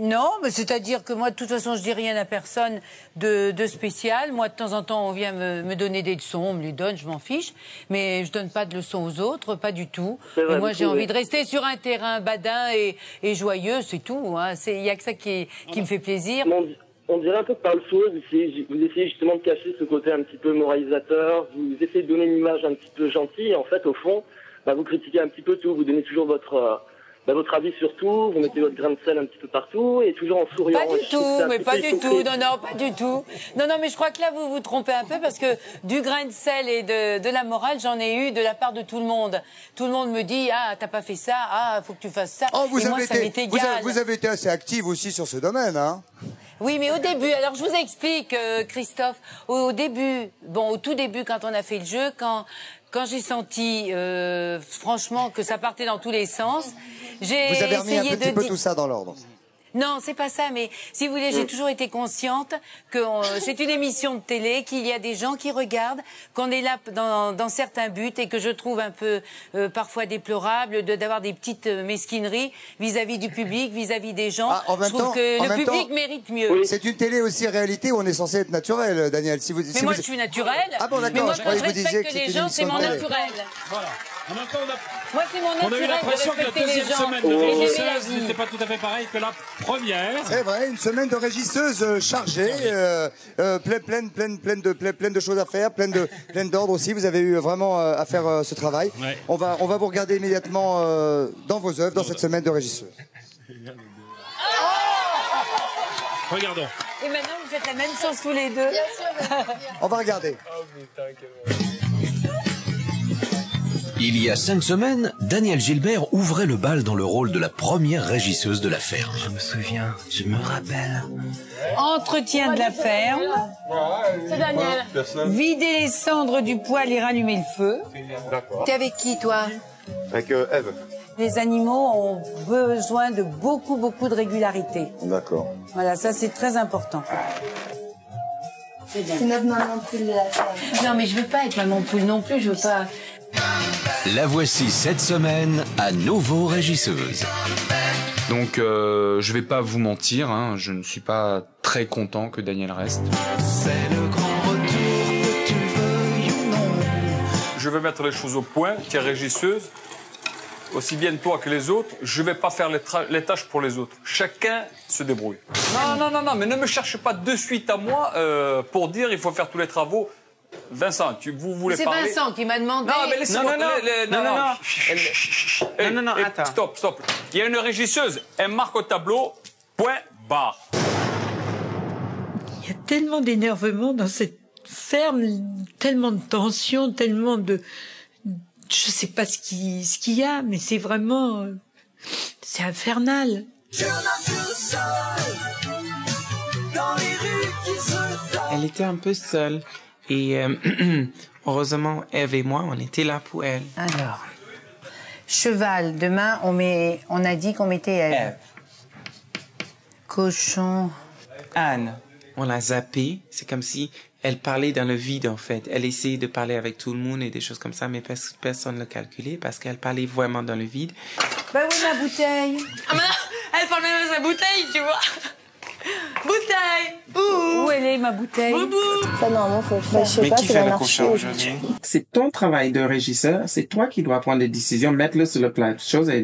Non, mais c'est-à-dire que moi, de toute façon, je dis rien à personne de spécial. Moi, de temps en temps, on vient me donner des leçons, on me les donne, je m'en fiche. Mais je donne pas de leçons aux autres, pas du tout. Vrai, Et moi, j'ai oui. envie de rester sur un terrain badin et joyeux, c'est tout. Hein. Il y a que ça qui me fait plaisir. On dirait un peu que par le sourire, vous essayez justement de cacher ce côté un petit peu moralisateur, vous essayez de donner une image un petit peu gentille, et en fait, au fond, vous critiquez un petit peu tout, vous donnez toujours votre avis sur tout, vous mettez votre grain de sel un petit peu partout, et toujours en souriant. Pas du tout, mais pas du tout, non, pas du tout. Non, mais je crois que là, vous vous trompez un peu, parce que du grain de sel et de la morale, j'en ai eu de la part de tout le monde. Tout le monde me dit, ah, t'as pas fait ça, ah, faut que tu fasses ça. Et moi, ça m'est égal. Vous avez été assez active aussi sur ce domaine, hein? Oui, mais au début, alors je vous explique, Christophe, au tout début, quand on a fait le jeu, quand j'ai senti, franchement, que ça partait dans tous les sens, j'ai essayé de... Vous avez remis un petit peu tout ça dans l'ordre. Non, c'est pas ça, mais si vous voulez, j'ai toujours été consciente que c'est une émission de télé, qu'il y a des gens qui regardent, qu'on est là dans certains buts et que je trouve un peu parfois déplorable d'avoir des petites mesquineries vis-à-vis du public, vis-à-vis des gens. Je trouve que le public mérite mieux. C'est une télé aussi réalité où on est censé être naturel, Daniel. Mais moi, je suis naturelle. Ah bon, d'accord. Mais moi, Je croyais que vous disiez respecte que c'était les une gens, c'est émission mon de télé. naturel. Voilà. Moi, c'est mon On a eu naturel de l'impression que la respecter les deuxième gens. semaine de Et d'aimer la régisseuse vie. n'était pas tout à fait pareille que la première. C'est vrai, une semaine de régisseuse chargée, pleine de choses à faire, pleine d'ordre aussi. Vous avez eu vraiment à faire ce travail. Ouais. On va vous regarder immédiatement dans vos œuvres dans cette semaine de régisseuse. Regardons. Et maintenant, vous faites la même chose tous les deux. On va regarder. Il y a 5 semaines, Daniel Gilbert ouvrait le bal dans le rôle de la première régisseuse de la ferme. Je me souviens, je me rappelle. Entretien de la ferme. C'est Daniel. Vider les cendres du poêle et rallumer le feu. D'accord. T'es avec qui, toi? Avec Eve. Les animaux ont besoin de beaucoup de régularité. D'accord. Voilà, ça c'est très important. C'est bien. C'est notre maman poule de la ferme. Non, mais je veux pas être maman poule non plus, je veux pas... La voici cette semaine à nouveau régisseuse. Donc, je vais pas vous mentir, hein, je ne suis pas très content que Daniel reste. C'est le grand retour, que tu le veuilles ou non. Je vais mettre les choses au point, tu es régisseuse, aussi bien toi que les autres, je vais pas faire les tâches pour les autres. Chacun se débrouille. Non, mais ne me cherche pas de suite à moi pour dire il faut faire tous les travaux. Vincent, vous voulez parler? C'est Vincent qui m'a demandé... Non, mais laissez-moi... Non, attends. Stop. Il y a une régisseuse, elle marque au tableau, point, barre. Il y a tellement d'énervement dans cette ferme, tellement de tension, tellement de... Je sais pas ce qu'il y a, mais c'est vraiment... c'est infernal. Elle était un peu seule. Et heureusement, Eve et moi, on était là pour elle. Alors, cheval, demain, on a dit qu'on mettait Ève. Cochon. Anne, on l'a zappée. C'est comme si elle parlait dans le vide, en fait. Elle essayait de parler avec tout le monde et des choses comme ça, mais personne ne le calculait parce qu'elle parlait vraiment dans le vide. Ben oui, ma bouteille. Ah, mais elle parle même à sa bouteille, tu vois. Bouteille. Où elle est, ma bouteille? Ça, normalement, faut le faire. Je sais Mais pas, qui ça fait va le marcher. cochon aujourd'hui? C'est ton travail de régisseur. C'est toi qui dois prendre des décisions, mettre-le sur le plat de choses et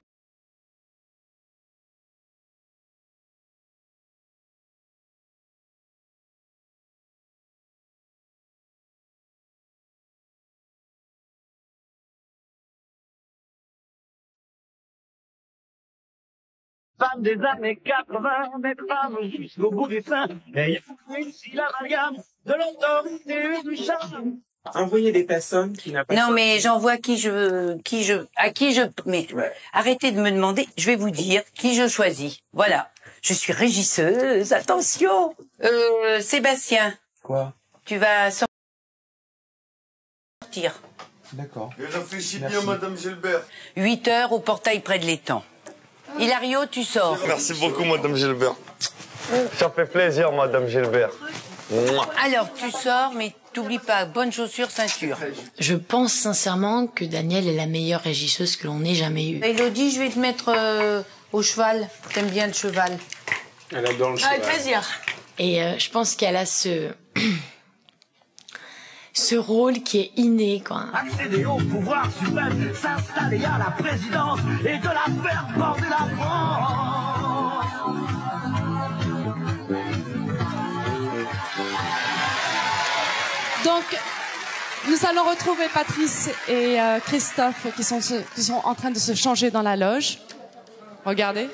Femme des années 80, des femmes jusqu'au bout du sein. Et il y a ici l'amalgame de l'autorité et du charme. envoyer des personnes qui n'ont pas... Non, mais j'envoie à qui je... Mais arrêtez de me demander, je vais vous dire qui je choisis. Voilà. Je suis régisseuse, attention. Sébastien. Quoi? Tu vas sortir. D'accord. Et réfléchis bien, Madame Gilbert. 8 heures au portail près de l'étang. Hilario, tu sors. Merci beaucoup, Madame Gilbert. Ça fait plaisir, Madame Gilbert. Mouah. Alors, tu sors, mais t'oublies pas, bonnes chaussures, ceinture. Je pense sincèrement que Daniel est la meilleure régisseuse que l'on ait jamais eue. Elodie, je vais te mettre au cheval. T'aimes bien le cheval. Elle adore le cheval. Avec plaisir. Et je pense qu'elle a ce rôle qui est inné, quoi. Accéder au pouvoir suprême, s'installer à la présidence et de la faire border la France. Donc, nous allons retrouver Patrice et Christophe qui sont en train de se changer dans la loge. Regardez.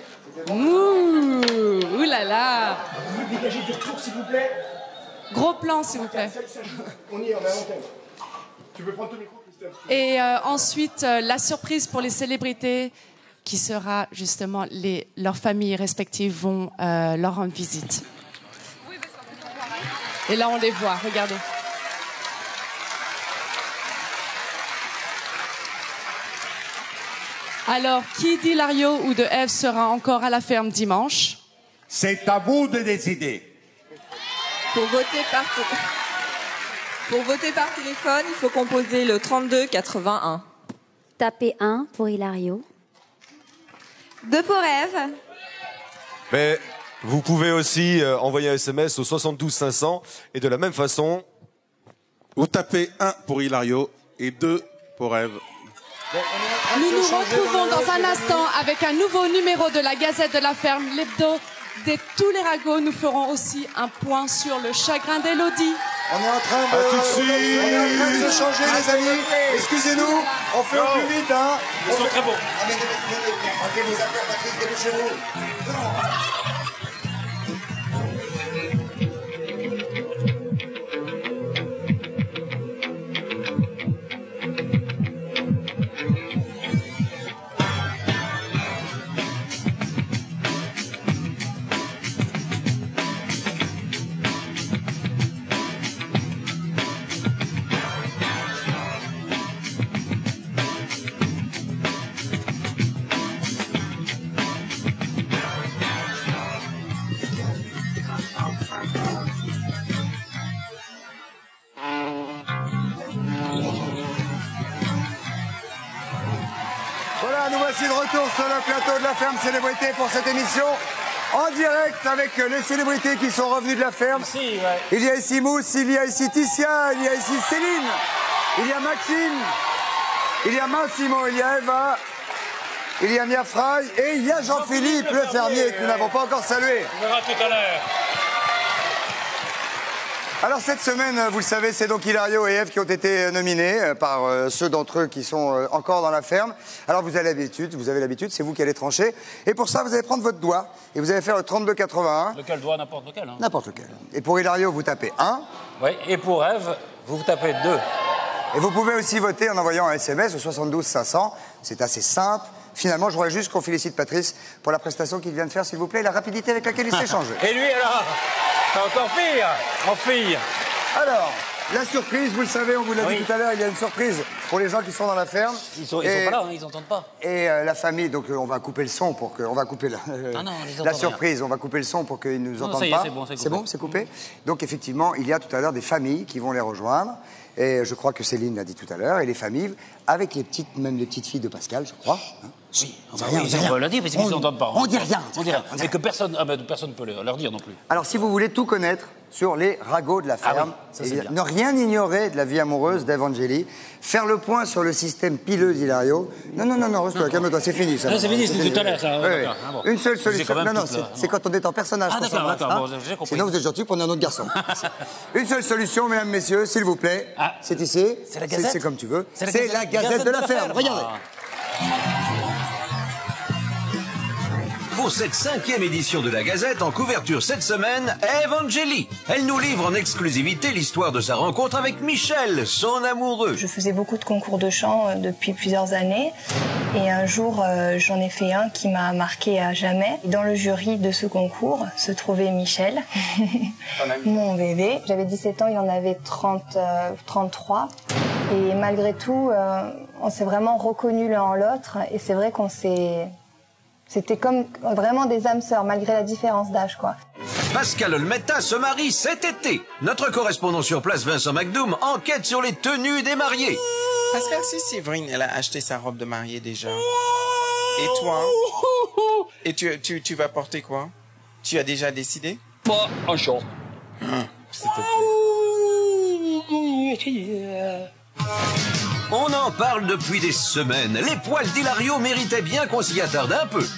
Ouh là là. Vous dégagez du retour, s'il vous plaît. Gros plan, s'il vous plaît. On y est, on est à l'antenne. Tu peux prendre ton micro, Christophe? Et ensuite, la surprise pour les célébrités qui sera justement leurs familles respectives vont leur rendre visite. Et là, on les voit, regardez. Alors, qui d'Hilario ou de Ève sera encore à la ferme dimanche? C'est à vous de décider. Pour voter par téléphone, il faut composer le 32 81. Tapez 1 pour Hilario. 2 pour Ève. Mais vous pouvez aussi envoyer un SMS au 72 500 et de la même façon... Vous tapez 1 pour Hilario et 2 pour Ève. Nous nous retrouvons dans un instant avec un nouveau numéro de la Gazette de la Ferme, l'hebdo de tous les ragots. Nous ferons aussi un point sur le chagrin d'Élodie. On est en train de se changer, les amis. Excusez-nous, on fait au plus vite, hein. Ils sont très bons. Rentrez vos affaires, Patrice, dépêchez-vous. Voilà, nous voici de retour sur le plateau de la ferme Célébrité pour cette émission en direct avec les célébrités qui sont revenues de la ferme. Merci, ouais. Il y a ici Mousse, il y a ici Ticia, il y a ici Céline, il y a Maxime, il y a Massimo, il y a Eva, il y a Mia Fry et il y a Jean-Philippe le fermier que nous n'avons pas encore salué. On verra tout à l'heure. Alors cette semaine, vous le savez, c'est donc Hilario et Ève qui ont été nominés par ceux d'entre eux qui sont encore dans la ferme. Alors vous avez l'habitude, c'est vous qui allez trancher. Et pour ça, vous allez prendre votre doigt et vous allez faire le 32-81. Lequel doigt, n'importe lequel. Hein. N'importe lequel. Et pour Hilario, vous tapez 1. Oui, et pour Ève, vous tapez 2. Et vous pouvez aussi voter en envoyant un SMS au 72 500. C'est assez simple. Finalement, je voudrais juste qu'on félicite Patrice pour la prestation qu'il vient de faire, s'il vous plaît, et la rapidité avec laquelle il s'est changé. Et lui, alors, c'est encore pire, en fille. Alors, la surprise, vous le savez, on vous l'a dit tout à l'heure, il y a une surprise pour les gens qui sont dans la ferme. Ils sont pas là, hein, ils n'entendent pas. Et la famille, donc on va couper le son pour que... On va couper la surprise, on va couper le son pour qu'ils ne nous entendent pas. C'est bon, c'est coupé. Donc effectivement, il y a tout à l'heure des familles qui vont les rejoindre. Et je crois que Céline l'a dit tout à l'heure, et les familles, avec même les petites filles de Pascal, je crois. Hein. Oui, on va leur dire, parce qu'ils n'entendent pas. On dit rien. Mais que personne ne peut leur dire non plus. Alors, si vous voulez tout connaître sur les ragots de la ferme, ne rien ignorer de la vie amoureuse d'Evangélie, faire le point sur le système pileux d'Hilario. Non, reste-toi, calme-toi, c'est fini ça. C'est fini, c'est tout à l'heure ça. Une seule solution. Non, c'est quand on est en personnage. D'accord, j'ai compris. Sinon, vous êtes gentil, prenez un autre garçon. Une seule solution, mesdames, messieurs, s'il vous plaît. C'est ici. C'est la Gazette. C'est comme tu veux. C'est la Gazette de la ferme. Regardez. Pour cette 5e édition de la Gazette, en couverture cette semaine, Evangélie. Elle nous livre en exclusivité l'histoire de sa rencontre avec Michel, son amoureux. Je faisais beaucoup de concours de chant depuis plusieurs années. Et un jour, j'en ai fait un qui m'a marqué à jamais. Dans le jury de ce concours se trouvait Michel, mon bébé. J'avais 17 ans, il en avait 33. Et malgré tout, on s'est vraiment reconnus l'un en l'autre. Et c'est vrai c'était comme vraiment des âmes sœurs, malgré la différence d'âge, quoi. Pascal Olmeta se marie cet été. Notre correspondant sur place, Vincent McDoom, enquête sur les tenues des mariés. Pascal, si Séverine, elle a acheté sa robe de mariée déjà. Et toi? Et tu vas porter quoi? Tu as déjà décidé? Pas un short. S'il te plaît. On en parle depuis des semaines. Les poils d'Hilario méritaient bien qu'on s'y attarde un peu.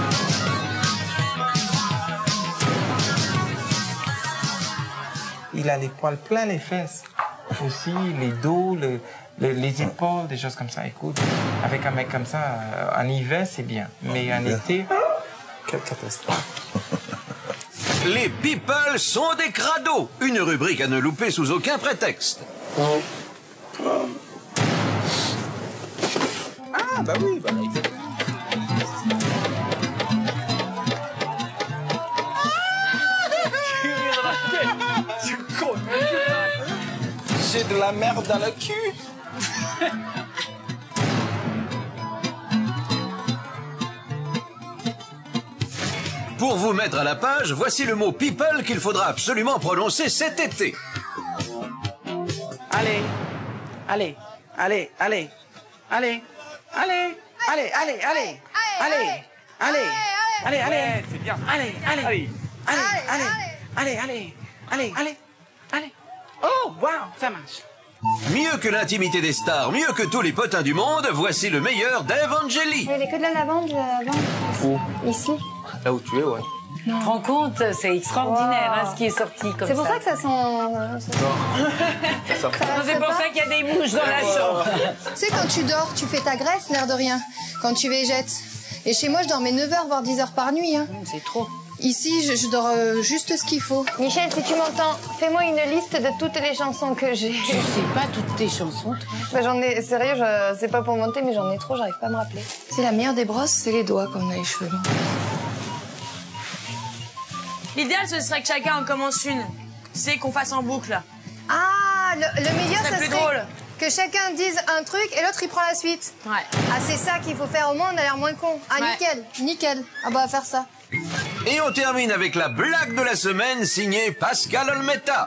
Il a les poils plein les fesses. Aussi, les dos, les épaules, des choses comme ça. Écoute, avec un mec comme ça, en hiver, c'est bien. Mais en été, quelle catastrophe. Les people sont des crados. Une rubrique à ne louper sous aucun prétexte. Ah, bah oui, bah exactement. J'ai de la merde dans le cul. Pour vous mettre à la page, voici le mot people qu'il faudra absolument prononcer cet été. Allez, allez, allez, allez, allez, allez, allez, allez, allez, allez, allez, allez, allez, c'est bien, allez, allez, allez, allez, allez, allez, allez, allez, allez. Oh, wow, ça marche. Mieux que l'intimité des stars, mieux que tous les potins du monde, voici le meilleur d'Evangélie. Il y avait que de la lavande, Où? ici. Là où tu es, ouais. Tu te rends compte, c'est extraordinaire hein, ce qui est sorti comme ça. C'est pour ça que ça sent... C'est pour ça qu'il y a des mouches dans la chambre. Tu sais, quand tu dors, tu fais ta graisse, l'air de rien, quand tu végètes. Et chez moi, je dormais 9 heures, voire 10 heures par nuit. Hein. C'est trop. Ici, je dors juste ce qu'il faut. Michel, si tu m'entends, fais-moi une liste de toutes les chansons que j'ai. Tu sais pas toutes tes chansons, toi? Bah, j'en ai, sérieux, c'est pas pour monter, mais j'en ai trop, j'arrive pas à me rappeler. C'est la meilleure des brosses, c'est les doigts quand on a les cheveux longs. L'idéal, ce serait que chacun en commence une. Tu sais, qu'on fasse en boucle. Ah, le meilleur, ça plus serait drôle. que chacun dise un truc et l'autre, il prend la suite. Ouais. Ah, c'est ça qu'il faut faire, au moins, on a l'air moins con. Ah, Ouais. nickel, nickel. Ah bah, on va faire ça. Et on termine avec la blague de la semaine signée Pascal Olmeta.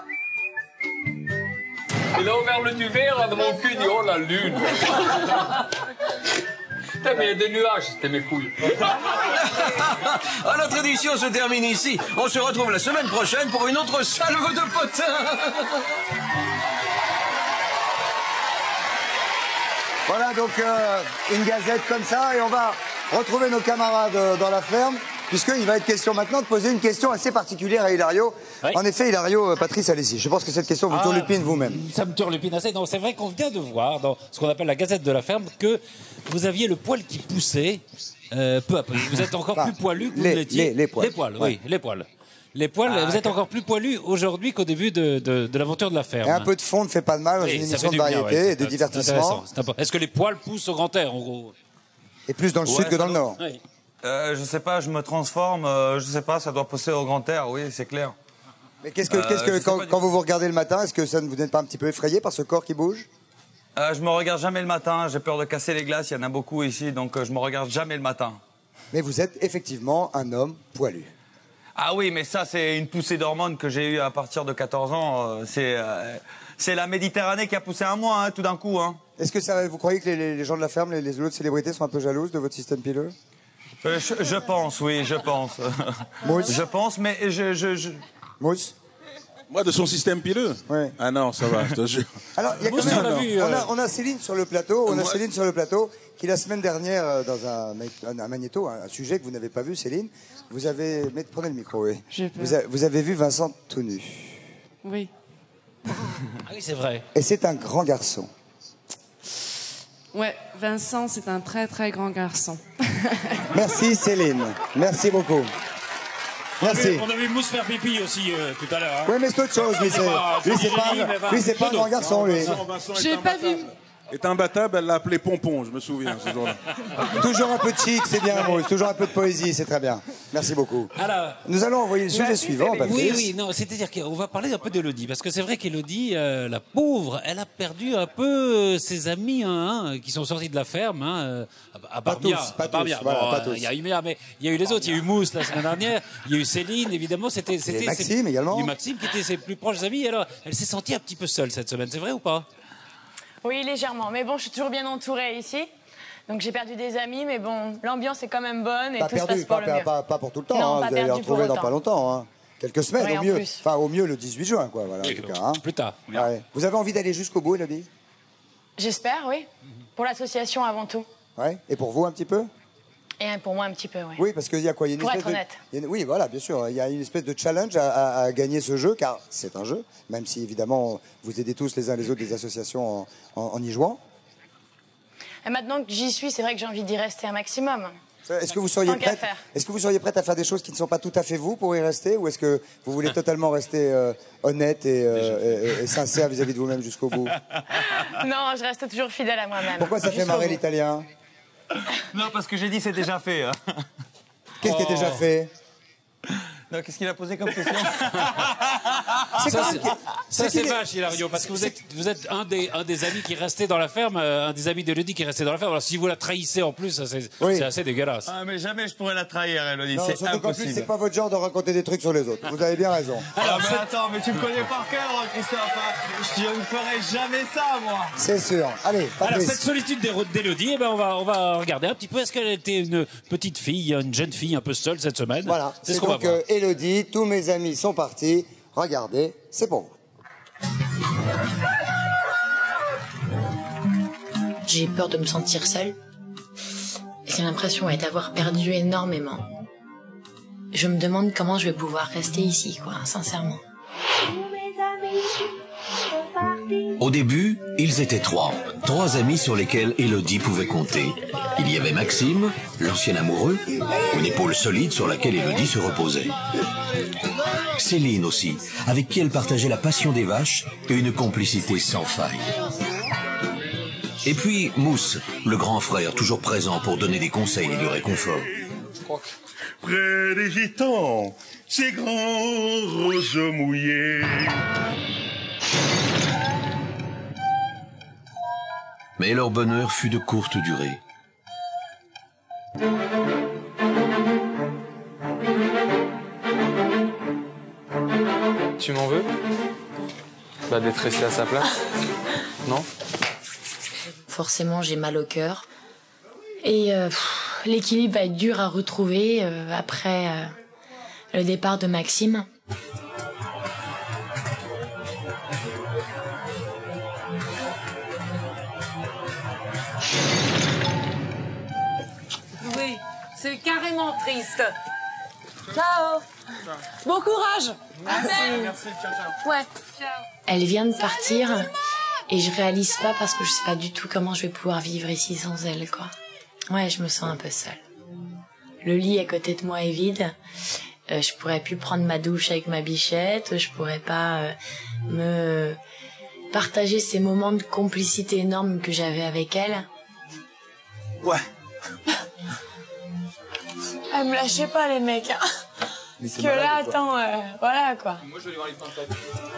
Il a ouvert le duvet de mon cul, il dit, oh la lune. Putain, mais il y a des nuages, c'était mes couilles. Ah, notre édition se termine ici. On se retrouve la semaine prochaine pour une autre salve de potins. Voilà donc une gazette comme ça et on va retrouver nos camarades dans la ferme puisqu'il va être question maintenant de poser une question assez particulière à Hilario. Oui. En effet, Hilario, Patrice, allez-y. Je pense que cette question vous turlupine vous-même. Ça me turlupine assez. Non, c'est vrai qu'on vient de voir dans ce qu'on appelle la gazette de la ferme que vous aviez le poil qui poussait peu à peu. Vous êtes encore plus poilu que vous l'étiez. Les poils. Les poils, ouais. oui, les poils. Les poils, vous êtes encore plus poilu aujourd'hui qu'au début de l'aventure de la ferme. Et un peu de fond ne fait pas de mal dans une émission de variété et de divertissement. Est-ce que les poils poussent au grand air, en gros? Et plus dans le sud que dans le nord. Oui. Je sais pas, je me transforme, je sais pas, ça doit pousser au grand air, oui, c'est clair. Mais quand vous vous regardez le matin, est-ce que vous n'êtes pas un petit peu effrayé par ce corps qui bouge? Je me regarde jamais le matin, j'ai peur de casser les glaces, il y en a beaucoup ici, donc je me regarde jamais le matin. Mais vous êtes effectivement un homme poilu. Ah oui, mais ça, c'est une poussée d'hormones que j'ai eue à partir de 14 ans. C'est la Méditerranée qui a poussé un mois, hein, tout d'un coup. Hein. Est-ce que vous croyez que les gens de la ferme, les autres célébrités sont un peu jalouses de votre système pileux? Je pense, oui, je pense. Mousse? Je pense, mais Mousse? Moi, de son système pileux? Oui. Ah non, ça va, je te jure. Alors, il y a quand même, on a Céline sur le plateau, Céline sur le plateau, qui la semaine dernière, dans un magnéto, un sujet que vous n'avez pas vu, Céline, vous avez... Prenez le micro, oui. Vous avez vu Vincent tout nu. Oui. Ah oui, c'est vrai. Et c'est un grand garçon. Ouais, Vincent, c'est un très très grand garçon. Merci Céline, merci beaucoup. Merci. On a vu Mousse faire pipi aussi tout à l'heure. Hein. Oui, mais c'est autre chose. Lui, c'est pas un grand garçon, lui. J'ai pas vu. Est imbattable, elle l'a appelé Pompon, je me souviens, ce jour-là. Toujours un peu de chic, c'est bien, Mousse. Toujours un peu de poésie, c'est très bien. Merci beaucoup. Alors, nous allons envoyer le sujet suivant, Patrice. Oui, non, c'est-à-dire qu'on va parler un peu d'Élodie, parce que c'est vrai qu'Élodie, la pauvre, elle a perdu un peu ses amis qui sont sortis de la ferme. À Barbia. Pas tous. Il y a eu mais il y a eu les autres. Il y a eu Mousse la semaine dernière. Il y a eu Céline, évidemment. C'était Maxime également. Il y a eu Maxime qui était ses plus proches amis. Alors, elle s'est sentie un petit peu seule cette semaine. C'est vrai ou pas? Oui, légèrement. Mais bon, je suis toujours bien entourée ici. Donc j'ai perdu des amis, mais bon, l'ambiance est quand même bonne et Pas tout se perdu, passe pour le mieux. pas pour tout le temps. Non, hein. pas Vous allez les perdu pour retrouver dans autant. pas longtemps. Hein. Quelques semaines Oui, au en mieux. plus. Enfin, au mieux le 18 juin, quoi. Voilà, en tout cas. Hein. Plus tard. Ouais. Vous avez envie d'aller jusqu'au bout, Elodie? J'espère, oui. Pour l'association avant tout. Ouais. Et pour vous, un petit peu? Et pour moi, un petit peu, oui. Oui, parce qu'il y a quoi? Il y a une Pour espèce être de... honnête. il y a une- Oui, voilà, bien sûr. Il y a une espèce de challenge à gagner ce jeu, car c'est un jeu, même si évidemment vous aidez tous les uns les autres des associations en y jouant. Et maintenant que j'y suis, c'est vrai que j'ai envie d'y rester un maximum. Est-ce que vous seriez Tant qu'à prête? faire. Est-ce que vous seriez prête à faire des choses qui ne sont pas tout à fait vous pour y rester, ou est-ce que vous voulez totalement rester honnête et sincère vis-à-vis de vous-même jusqu'au bout? Non, je reste toujours fidèle à moi-même. Pourquoi ça fait Jusqu'au marrer bout. l'Italien? Non, parce que j'ai dit c'est déjà fait. hein. Qu'est-ce qui est déjà fait? Non, qu'est-ce qu'il a posé comme question? Ça, c'est vache, Hilario, parce que vous êtes un des amis qui restait dans la ferme, un des amis d'Elodie qui restait dans la ferme. Alors, si vous la trahissez en plus, ça, c'est assez dégueulasse. Ah, mais jamais je pourrais la trahir, Elodie. Non, C'est surtout qu'en plus, impossible. c'est pas votre genre de raconter des trucs sur les autres. Vous avez bien raison. Ah, mais attends, mais tu me connais par cœur, hein, Christophe. hein. Je ne ferai jamais ça, moi. C'est sûr. Allez, Alors, Patrice. cette solitude d'Elodie, eh ben, on va regarder un petit peu. Est-ce qu'elle était une petite fille, une jeune fille un peu seule cette semaine? Voilà. C'est ce C'est qu'on va donc voir. Elodie, tous mes amis sont partis. Regardez, c'est pour vous. J'ai peur de me sentir seule. J'ai l'impression d'avoir perdu énormément. Je me demande comment je vais pouvoir rester ici, quoi, sincèrement. Au début, ils étaient trois. Trois amis sur lesquels Elodie pouvait compter. Il y avait Maxime, l'ancien amoureux, une épaule solide sur laquelle Elodie se reposait. Céline aussi, avec qui elle partageait la passion des vaches et une complicité sans faille. Et puis Mousse, le grand frère, toujours présent pour donner des conseils et du réconfort. Près des gitans, ces grands roseaux mouillés. Mais leur bonheur fut de courte durée. Tu m'en veux? Bah, d'être resté à sa place? Non? Forcément, j'ai mal au cœur. Et l'équilibre va être dur à retrouver après le départ de Maxime. Oui, c'est carrément triste. Ciao. Bon courage. Merci, ciao, ciao. Ouais. Elle vient de partir et je réalise pas parce que je sais pas du tout comment je vais pouvoir vivre ici sans elle, quoi. Ouais, je me sens un peu seule. Le lit à côté de moi est vide. Je pourrais plus prendre ma douche avec ma bichette. Je pourrais pas me partager ces moments de complicité énorme que j'avais avec elle. Ouais. Me lâchez pas les mecs. Hein. Parce que là, attends, voilà quoi. Moi, je vais aller voir les pincettes.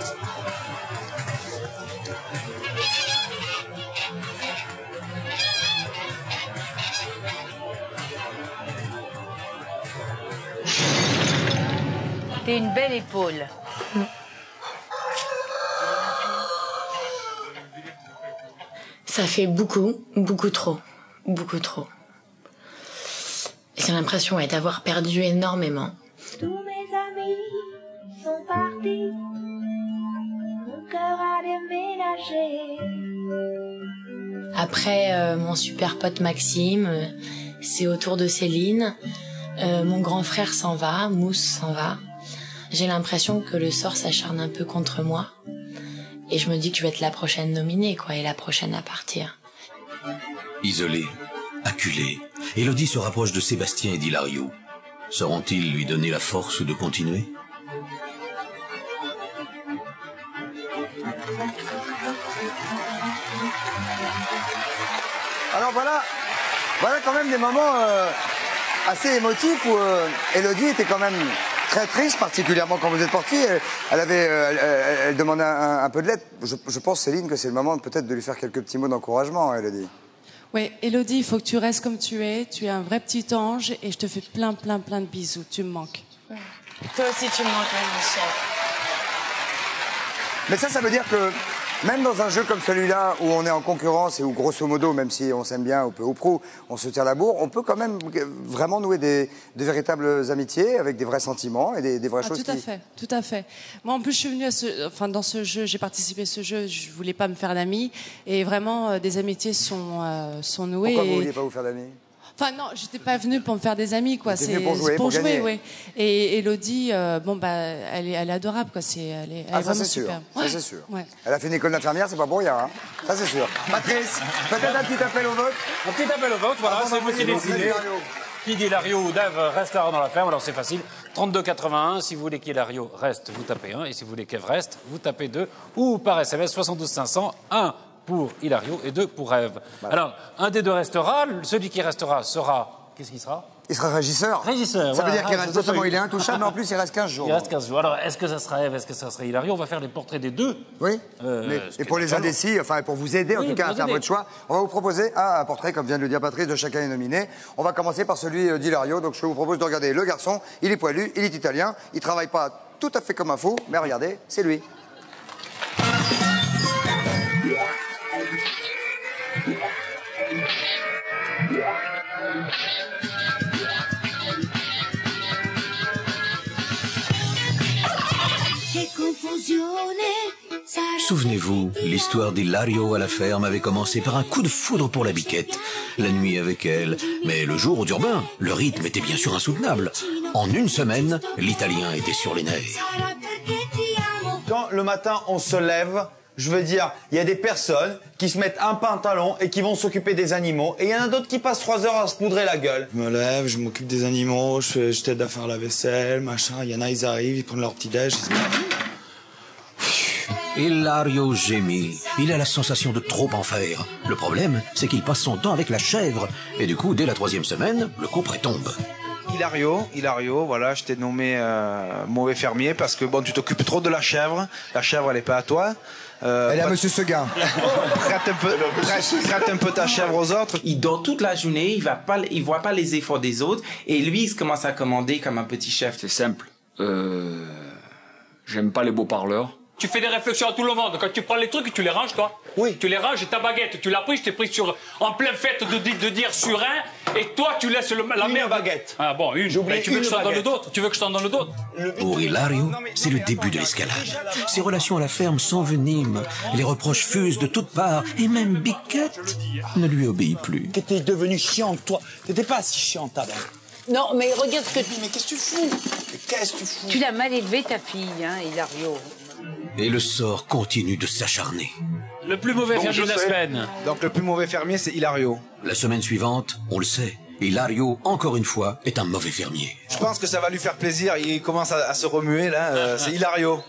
T'es une belle épaule. Ça fait beaucoup, beaucoup trop. Beaucoup trop. J'ai l'impression d'avoir perdu énormément. Tous mes amis sont partis, mon cœur a déménagé. Après mon super pote Maxime, c'est au tour de Céline. Mon grand frère s'en va, Mousse s'en va. J'ai l'impression que le sort s'acharne un peu contre moi. Et je me dis que je vais être la prochaine nominée, quoi, et la prochaine à partir. Isolée, acculée, Elodie se rapproche de Sébastien et d'Hilario. Sauront-ils lui donner la force de continuer? Alors voilà quand même des moments assez émotifs où Elodie était quand même très triste, particulièrement quand vous êtes partis. Elle demandait un peu de l'aide. Je pense, Céline, que c'est le moment peut-être de lui faire quelques petits mots d'encouragement, Elodie. Oui, Elodie, il faut que tu restes comme tu es. Tu es un vrai petit ange et je te fais plein de bisous. Tu me manques. Toi aussi, tu me manques, Michel. Mais ça veut dire que Même dans un jeu comme celui-là, où on est en concurrence et où, grosso modo, même si on s'aime bien au peu ou prou, on se tire la bourre, on peut quand même vraiment nouer de véritables amitiés avec des vrais sentiments et des vraies choses tout à fait, tout à fait. Moi, en plus, je suis venue dans ce jeu, j'ai participé à ce jeu, je voulais pas me faire d'amis, et vraiment, des amitiés sont nouées. Pourquoi vous vouliez pas vous faire d'amis? Enfin non, j'étais pas venue pour me faire des amis, quoi. C'est pour jouer, oui. Et Elodie, elle est adorable, quoi. Elle est ça vraiment c'est sûr. super. Ça c'est sûr. Ouais. Elle a fait une école d'infirmière, c'est pas pour rien. Hein. Ça c'est sûr. Patrice, peut-être un petit appel au vote. Un petit appel au vote, voilà, c'est vous qui décidez. Qui d'Hilario ou d'Ève restera dans la ferme, alors c'est facile. 32,81, si vous voulez qu'Hilario reste, vous tapez 1, et si vous voulez qu'Ève reste, vous tapez 2, ou par SMS 72 500, 1 pour Hilario et 2 pour Ève. Voilà. Alors, un des deux restera, celui qui restera sera... Qu'est-ce qu'il sera? Il sera régisseur. Régisseur, ça veut dire qu'il reste non seulement il est intouchable, mais en plus il reste 15 jours. Il reste 15 jours. Alors, est-ce que ça sera Ève, est-ce que ça sera Hilario? On va faire les portraits des deux. Oui. Et pour les indécis, enfin pour vous aider en tout cas à faire votre choix, on va vous proposer un portrait, comme vient de le dire Patrice, de chacun est nominé. On va commencer par celui d'Hilario. Donc je vous propose de regarder le garçon. Il est poilu, il est italien, il travaille pas tout à fait comme un fou, mais regardez, c'est lui. Souvenez-vous, l'histoire d'Hilario à la ferme avait commencé par un coup de foudre pour la biquette, la nuit avec elle. Mais le jour d'Urbain, le rythme était bien sûr insoutenable. En une semaine, l'Italien était sur les nerfs. Quand le matin on se lève, je veux dire, il y a des personnes qui se mettent un pantalon et qui vont s'occuper des animaux, et il y en a d'autres qui passent 3 heures à se poudrer la gueule. Je me lève, je m'occupe des animaux, je t'aide à faire la vaisselle, machin. Il y en a, ils arrivent, ils prennent leur petit-déj. Hilario gémit. Il a la sensation de trop en faire. Le problème, c'est qu'il passe son temps avec la chèvre. Et du coup, dès la 3e semaine, le coup prétombe. Hilario, voilà, je t'ai nommé mauvais fermier parce que bon, tu t'occupes trop de la chèvre. La chèvre, elle est pas à toi. Elle est à Monsieur Seguin. Prête un peu ta chèvre aux autres. Il dort toute la journée, il voit pas les efforts des autres, et lui, il commence à commander comme un petit chef. C'est simple. J'aime pas les beaux parleurs. Tu fais des réflexions à tout le monde. Quand tu prends les trucs, tu les ranges, toi. Oui. Tu les ranges, ta baguette, tu l'as prise, je t'ai pris en pleine fête de dire sur un, et toi, tu laisses la merde. Baguette. Ah bon, une. J'oublie Tu veux que je t'en donne baguette. d'autres? Tu veux que je t'en donne d'autres? Pour Hilario, c'est le début de l'escalade. Ses relations à la ferme s'enveniment. Les reproches fusent de toutes parts. Et même Biquette ne lui obéit plus. T'es devenu chiante, toi. T'étais pas si chiante avant. Non, mais regarde ce que tu... Mais qu'est-ce que tu fous? Qu'est-ce que tu fous? Tu l'as mal élevé, ta fille, hein, Hilario. Et le sort continue de s'acharner. Le plus mauvais fermier de la semaine. Donc le plus mauvais fermier, c'est Hilario. La semaine suivante, on le sait, Hilario, encore une fois, est un mauvais fermier. Je pense que ça va lui faire plaisir. Il commence à se remuer là. C'est Hilario.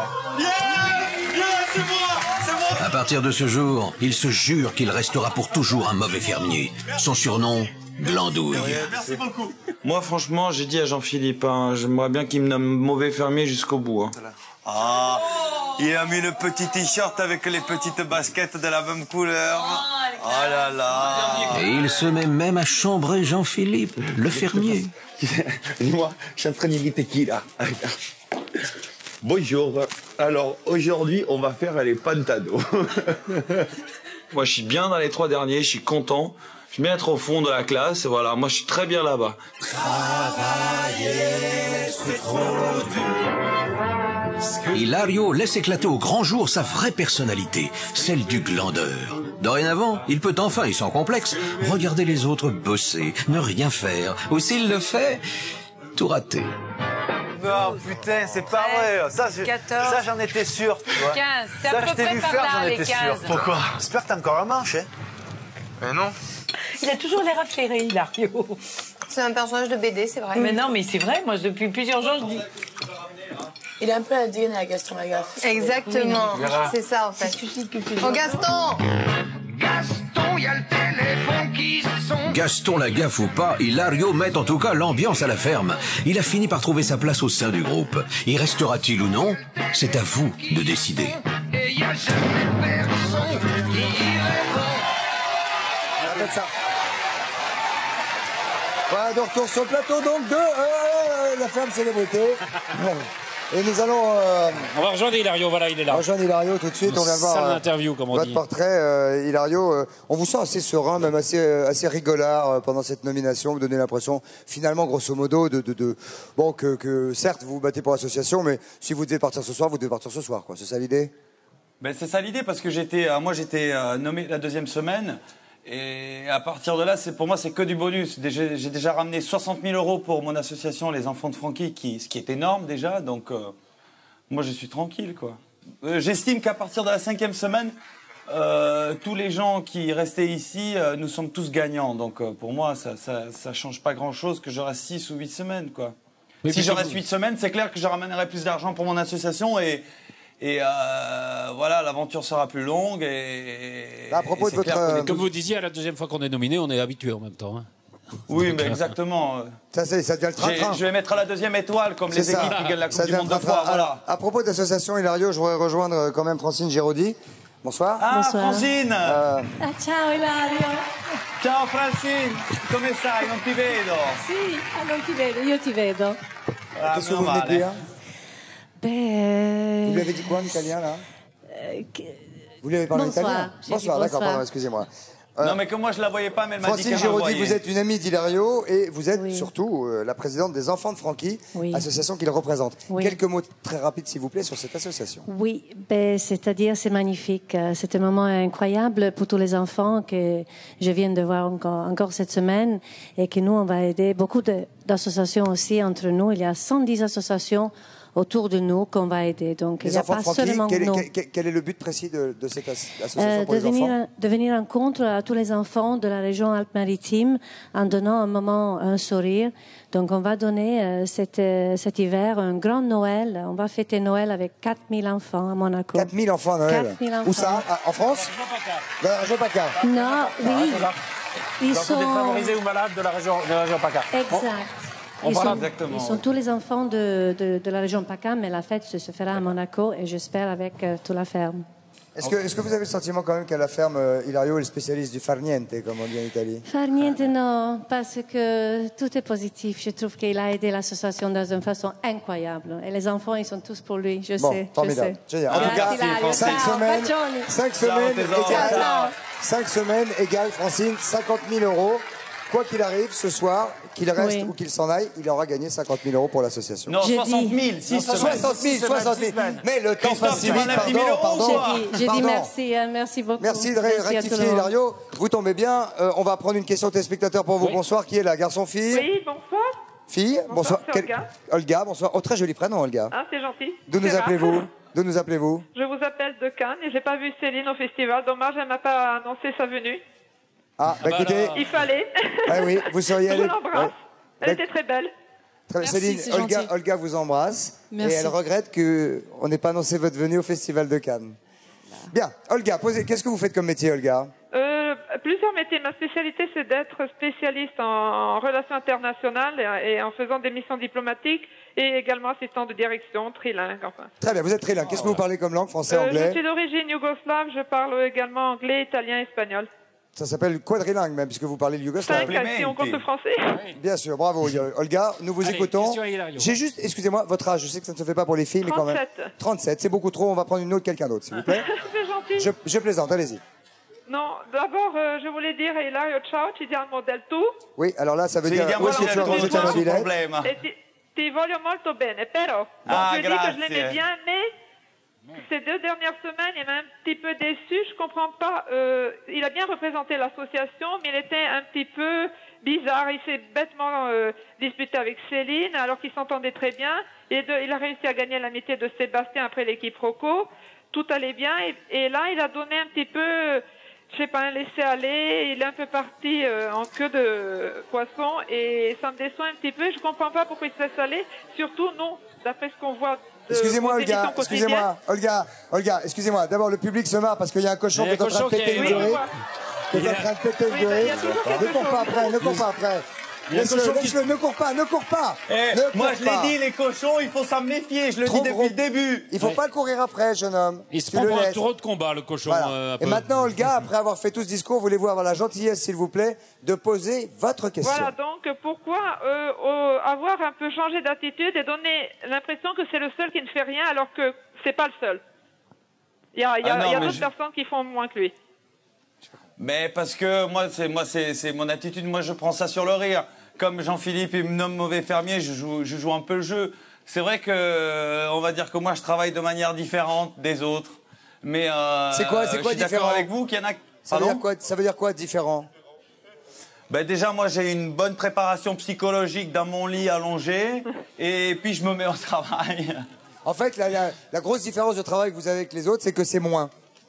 À partir de ce jour, il se jure qu'il restera pour toujours un mauvais fermier. Son surnom, Glandouille. Merci beaucoup. Moi, franchement, j'ai dit à Jean-Philippe, hein, j'aimerais bien qu'il me nomme mauvais fermier jusqu'au bout. Hein. Ah, il a mis le petit t-shirt avec les petites baskets de la même couleur. Oh là là. Et il se met même à chambrer Jean-Philippe, le fermier. Dis-moi, je suis en train d'imiter qui là? Bonjour. Alors aujourd'hui, on va faire les pantanos. Moi, je suis bien dans les 3 derniers, je suis content. Je vais bien être au fond de la classe, et voilà, moi je suis très bien là-bas. Travailler, c'est trop dur. Hilario laisse éclater au grand jour sa vraie personnalité, celle du glandeur. Dorénavant, il peut enfin, et sans complexe, regarder les autres bosser, ne rien faire, ou s'il le fait, tout rater. Non, putain, c'est pas vrai. Ça, j'en étais sûr. Tu vois. 15, c'est à peu près par là, les 15. Pourquoi? J'espère que t'as encore un manche, hein. Mais non. Il a toujours l'air affairé, Hilario. C'est un personnage de BD, c'est vrai. Mais non, mais c'est vrai, moi, depuis plusieurs jours, je dis... Il a un peu la DNA à Gaston Lagaffe. Exactement, Oui. c'est ça en fait. Oh Gaston! Gaston, y a le téléphone qui sonne. Gaston Lagaffe ou pas, Hilario met en tout cas l'ambiance à la ferme. Il a fini par trouver sa place au sein du groupe. Y restera-t-il ou non? C'est à vous de décider. Et y a jamais personne qui répond. Arrête ça. Voilà, de retour sur le plateau donc de la ferme célébrité. Et nous allons... On va rejoindre Hilario, voilà, il est là. Rejoindre Hilario tout de suite, on vient voir... Salle d'interview, comme on votre dit. portrait, Hilario. On vous sent assez serein, même assez rigolard pendant cette nomination. Vous donnez l'impression, finalement, grosso modo, bon, que certes, vous vous battez pour l'association, mais si vous devez partir ce soir, vous devez partir ce soir, quoi. C'est ça l'idée? Ben, c'est ça l'idée, parce que moi j'étais nommé la 2e semaine, et à partir de là, pour moi, c'est que du bonus. J'ai déjà ramené 60 000 € pour mon association Les Enfants de Francky, ce qui est énorme déjà, donc moi je suis tranquille, quoi. J'estime qu'à partir de la 5e semaine, tous les gens qui restaient ici, nous sommes tous gagnants, donc pour moi, ça change pas grand-chose que je reste 6 ou 8 semaines, quoi. Oui, si je reste 8 semaines, c'est clair que je ramènerai plus d'argent pour mon association, et voilà, l'aventure sera plus longue. À propos de votre... Comme vous disiez, à la 2e fois qu'on est nominé, on est habitué en même temps. Hein. Oui, mais exactement. Ça devient le train-train. Je vais mettre la 2e étoile, comme les équipes qui gagnent la Coupe du Monde 2 fois. Voilà. À propos d'association, Hilario, je voudrais rejoindre quand même Francine Giraudy. Bonsoir. Ah, Bonsoir. Francine Ciao Ilario. Ciao Francine, come stai? Non ti vedo. Sì, non ti vedo, io ti vedo. Qu'est-ce que vous venez de dire? Vous lui avez dit quoi en italien, là Vous lui avez parlé en italien? Bonsoir, d'accord, pardon, excusez-moi. Non, mais que moi je la voyais pas, mais elle m'a dit Francine qu'elle Giraudy, m'envoyait. vous êtes une amie d'Hilario et vous êtes surtout la présidente des Enfants de Francky, association qu'il représente. Quelques mots très rapides, s'il vous plaît, sur cette association. Oui, c'est-à-dire c'est magnifique. C'est un moment incroyable pour tous les enfants que je viens de voir encore cette semaine et que nous, on va aider beaucoup d'associations aussi entre nous. Il y a 110 associations autour de nous qu'on va aider. Donc, il Les n'y a enfants pas de Francky, seulement nous. quel est le but précis de cette association pour les enfants? De venir en compte à tous les enfants de la région Alpes-Maritimes en donnant un moment, un sourire. Donc, on va donner cet hiver un grand Noël. On va fêter Noël avec 4000 enfants à Monaco. 4000 enfants à Noël. 4000 enfants. Où ça? En France? Dans la région PACA? Non, oui. Ils sont défavorisés ou malades de la région PACA. Exact. Exactement. Ils sont tous les enfants de la région PACA, mais la fête se fera à Monaco et j'espère avec toute la ferme. Est-ce que vous avez le sentiment quand même qu'à la ferme, Hilario est le spécialiste du far niente, comme on dit en Italie? Far niente, non, parce que tout est positif. Je trouve qu'il a aidé l'association d'une façon incroyable. Et les enfants, ils sont tous pour lui, je sais. Formidable. Je sais. Génial. En tout cas, Hilario. 5 Ciao, semaines, bacioni. 5 semaines égale, Francine, 50 000 €. Quoi qu'il arrive ce soir, qu'il reste ou qu'il s'en aille, il aura gagné 50 000 € pour l'association. Non, 60 000, 60 000. Mais le temps facilite, pardon. J'ai dit merci, merci beaucoup. Merci de rectifier, Hilario. Vous tombez bien. On va prendre une question téléspectateur pour vous. Bonsoir, qui est là? Garçon-fille? Oui, bonsoir. Fille? Bonsoir. C'est Olga. Olga, bonsoir. Oh, très joli prénom, Olga. Ah, c'est gentil. D'où nous C'est rare. appelez-vous? D'où nous appelez-vous? Je vous appelle de Cannes et j'ai pas vu Céline au festival. Dommage, elle m'a pas annoncé sa venue. Ah, bah écoutez. Il fallait. Ah oui, vous seriez allé. Je l'embrasse. Elle était très belle. Céline, Olga vous embrasse. Merci. Et elle regrette qu'on n'ait pas annoncé votre venue au Festival de Cannes. Bien, Olga, qu'est-ce que vous faites comme métier, Olga? Plusieurs métiers. Ma spécialité, c'est d'être spécialiste en relations internationales et en faisant des missions diplomatiques et également assistant de direction, trilingue, enfin. Très bien, vous êtes trilingue. Qu'est-ce que vous parlez comme langue? Français, anglais? Je suis d'origine yougoslave, je parle également anglais, italien, espagnol. Ça s'appelle quadrilingue même, puisque vous parlez le yougoslave. 5 si on compte le français. Bien sûr, bravo Olga, nous vous écoutons. question à Hilario. J'ai juste, excusez-moi, votre âge, je sais que ça ne se fait pas pour les filles, mais quand même. 37, c'est beaucoup trop, on va prendre une autre, quelqu'un d'autre, s'il vous plaît. C'est gentil. Je plaisant, allez-y. No, d'abord, je voulais dire a Ilario ciao, ci diamo del tu. Oui, alors là, ça veut dire où est-ce que tu as rangé ta mobilette? E ti voglio molto bene, però. Ah, je dis que je grazie. l'aimais bien, mais ces 2 dernières semaines, il m'a un petit peu déçu. Je comprends pas. Il a bien représenté l'association, mais il était un petit peu bizarre. Il s'est bêtement disputé avec Céline, alors qu'ils s'entendaient très bien. Et il a réussi à gagner l'amitié de Sébastien après l'équipe Rocco. Tout allait bien. Et là, il a donné un petit peu, je sais pas, un laisser-aller. Il est un peu parti en queue de poisson. Et ça me déçoit un petit peu. Je comprends pas pourquoi il se laisse aller. Surtout, non, d'après ce qu'on voit. Excusez-moi, Olga, excusez-moi, Olga, excusez-moi. D'abord, le public se marre parce qu'il y a un cochon qui est en train de péter une durée. Qui est en train de péter une durée. Ne cours pas après, Laisse-le, ne cours pas, ne cours pas. Moi, je l'ai dit, les cochons, il faut s'en méfier. Je le dis depuis le début. Il faut pas courir après, jeune homme. Il se prend pour un taureau de combat, le cochon. Voilà. Et maintenant, Olga, après avoir fait tout ce discours, voulez-vous avoir la gentillesse, s'il vous plaît, de poser votre question. Voilà, donc pourquoi avoir un peu changé d'attitude et donner l'impression que c'est le seul qui ne fait rien alors que c'est pas le seul. Il y a d'autres personnes qui font moins que lui. Mais parce que moi, c'est mon attitude. Moi, je prends ça sur le rire. Comme Jean-Philippe, il me nomme mauvais fermier, je joue un peu le jeu. C'est vrai que, on va dire que moi, je travaille de manière différente des autres. Mais c'est quoi je suis d'accord avec vous qu'il y en a. Ça veut dire quoi différent? Ben déjà, moi, j'ai une bonne préparation psychologique dans mon lit allongé, et puis je me mets au travail. En fait, la grosse différence de travail que vous avez avec les autres, c'est que c'est moins.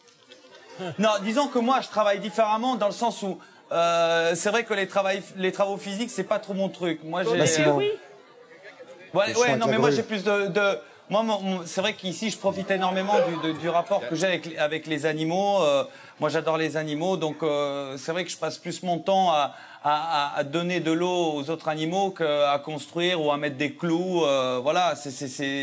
Non, disons que moi, je travaille différemment dans le sens où c'est vrai que les travaux physiques, c'est pas trop mon truc. Moi, j'ai. Oui. Ouais, non, mais moi, j'ai plus de. Moi, c'est vrai qu'ici, je profite énormément du rapport que j'ai avec les animaux. Moi, j'adore les animaux, donc c'est vrai que je passe plus mon temps à donner de l'eau aux autres animaux qu'à construire ou à mettre des clous. Voilà, c'est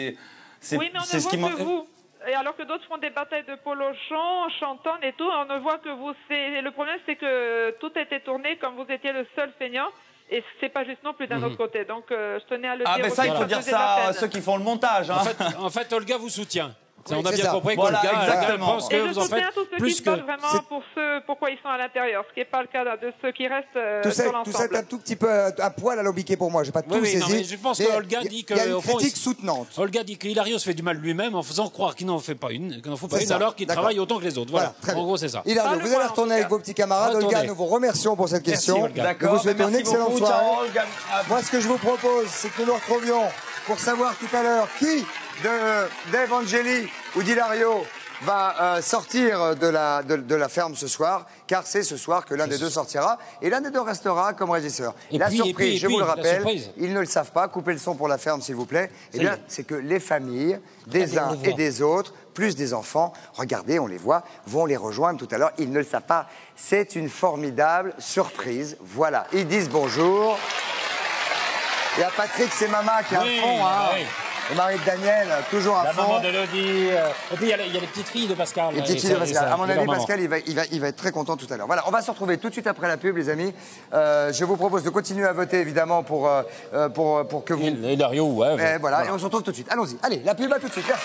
oui, mais on ne voit que vous. Et alors que d'autres font des batailles de polochons, chantant et tout, on ne voit que vous. Le problème, c'est que tout était tourné comme vous étiez le seul feignant. Et c'est pas juste non plus d'un autre côté. Donc, je tenais à le dire. Ah, ben ça, il faut dire ça à ceux qui font le montage. Hein. En fait, Olga vous soutient. Oui, on a bien compris que voilà, Olga pense et que je vous en faites soutiens tous ceux plus qui que... parlent vraiment pour pourquoi ils sont à l'intérieur, ce qui n'est pas le cas de ceux qui restent sur l'ensemble. Tout ça est un tout petit peu un poil à l'ombiqué pour moi. J'ai pas tout saisi. Non, mais je pense que Olga dit que... Il y a une critique soutenante. Olga dit que Hilario se fait du mal lui-même en faisant croire qu'il n'en fait pas une, qu'il n'en faut pas une, alors qu'il travaille autant que les autres. Voilà, en gros, c'est ça. Hilario, vous allez retourner avec vos petits camarades. Olga, nous vous remercions pour cette question. Nous vous souhaitons une excellente soirée. Moi, ce que je vous propose, c'est que nous nous retrouvions pour savoir tout à l'heure qui Dave Angeli ou d'Hilario va sortir de la ferme ce soir, car c'est ce soir que l'un des deux sortira, et l'un des deux restera comme régisseur. La surprise, je vous le rappelle, ils ne le savent pas, coupez le son pour la ferme s'il vous plaît, eh bien c'est que les familles, des uns et des autres, plus des enfants, regardez, on les voit, vont les rejoindre tout à l'heure, ils ne le savent pas. C'est une formidable surprise, voilà. Ils disent bonjour. Il y a Patrick, c'est Mama qui est à fond, hein. Le mari de Daniel, toujours à fond. La maman d'Elodie. Et puis il y a les petites filles de Pascal. Les petites filles de Pascal. À mon avis, Pascal, il va être très content tout à l'heure. Voilà, on va se retrouver tout de suite après la pub, les amis. Je vous propose de continuer à voter, évidemment, pour que vous... Et Dario, ouais. Voilà, et on se retrouve tout de suite. Allons-y. Allez, la pub, à tout de suite. Merci.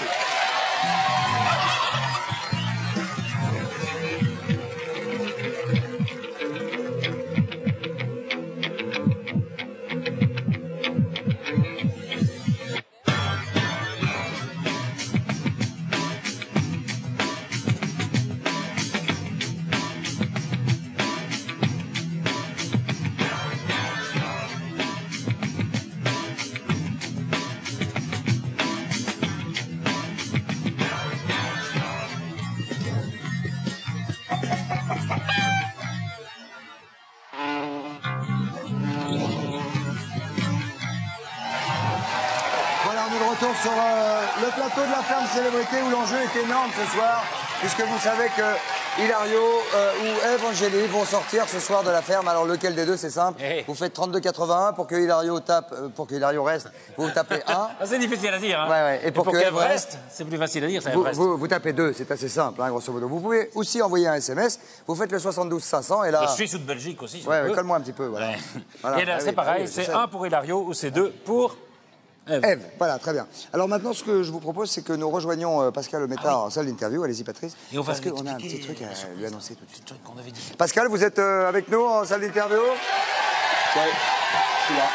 Sur le plateau de la ferme célébrité où l'enjeu est énorme ce soir, puisque vous savez que Hilario ou Eve Angeli vont sortir ce soir de la ferme. Alors lequel des deux, c'est simple. Vous faites 32,81 pour que Hilario pour que Hilario reste, vous tapez 1. C'est difficile à dire. Hein. Ouais. Et pour que Eve reste, c'est plus facile à dire. Vous tapez 2, c'est assez simple, hein, grosso modo. Vous pouvez aussi envoyer un SMS. Vous faites le 72 500 et là. Je suis sous de Belgique aussi. Ouais, colle-moi un petit peu. Voilà. Voilà. Et là, c'est pareil. C'est 1 pour Hilario ou c'est 2 pour Eve. Voilà, très bien. Alors maintenant, ce que je vous propose, c'est que nous rejoignions Pascal Lemaitre en salle d'interview. Allez-y, Patrice. Et on va parce qu'on a un petit truc à lui annoncer tout de suite. Qu'on avait dit. Pascal, vous êtes avec nous en salle d'interview? Oui, je suis là.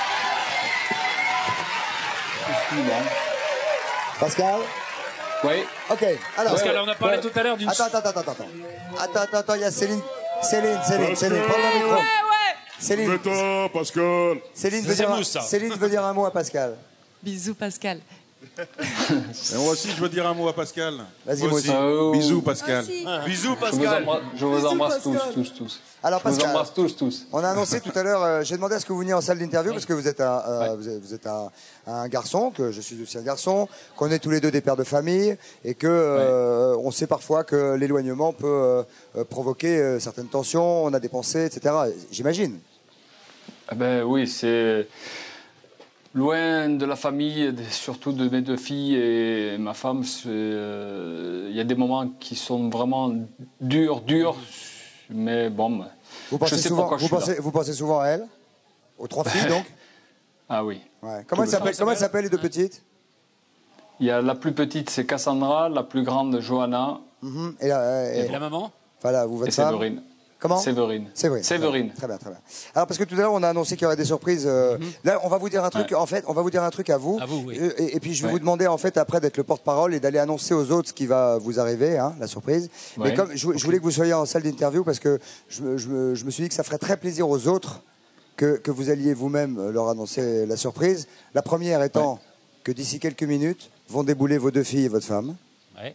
Je suis là. Pascal? Oui. Ok, alors... Pascal, on a parlé tout à l'heure d'une... Attends, il y a Céline. Céline, prends le micro. Céline. Pascal. Céline veut dire un mot à Pascal. Bisous, Pascal. Et moi aussi, je veux dire un mot à Pascal. Vas-y, moi aussi. Bisous, Pascal. Bisous, Pascal. Je vous embrasse tous. Alors, Pascal, je vous embrasse tous. On a annoncé tout à l'heure, j'ai demandé à ce que vous veniez en salle d'interview parce que vous êtes un garçon, que je suis aussi un garçon, qu'on est tous les deux des pères de famille et que on sait parfois que l'éloignement peut provoquer certaines tensions, on a des pensées, etc. J'imagine. Eh ben oui, c'est loin de la famille, surtout de mes deux filles et ma femme. Il y a des moments qui sont vraiment durs, mais bon, Vous pensez je sais souvent, pourquoi je suis là. vous pensez souvent à elle? Aux 3 filles, donc? Ah oui. Ouais. Comment elles s'appellent, les 2 petites? Il y a la plus petite, c'est Cassandra, la plus grande, Johanna. Et la maman? Voilà, vous, votre Et femme. Séverine. Comment? Séverine. Séverine. Très bien, très bien. Alors, parce que tout à l'heure, on a annoncé qu'il y aurait des surprises. Là, on va vous dire un truc, en fait, on va vous dire un truc à vous. À vous, oui. Et puis, je vais vous demander, en fait, après, d'être le porte-parole et d'aller annoncer aux autres ce qui va vous arriver, hein, la surprise. Ouais. Mais comme je voulais que vous soyez en salle d'interview, parce que je me suis dit que ça ferait très plaisir aux autres que vous alliez vous-même leur annoncer la surprise. La première étant que d'ici quelques minutes, vont débouler vos 2 filles et votre femme. Ouais.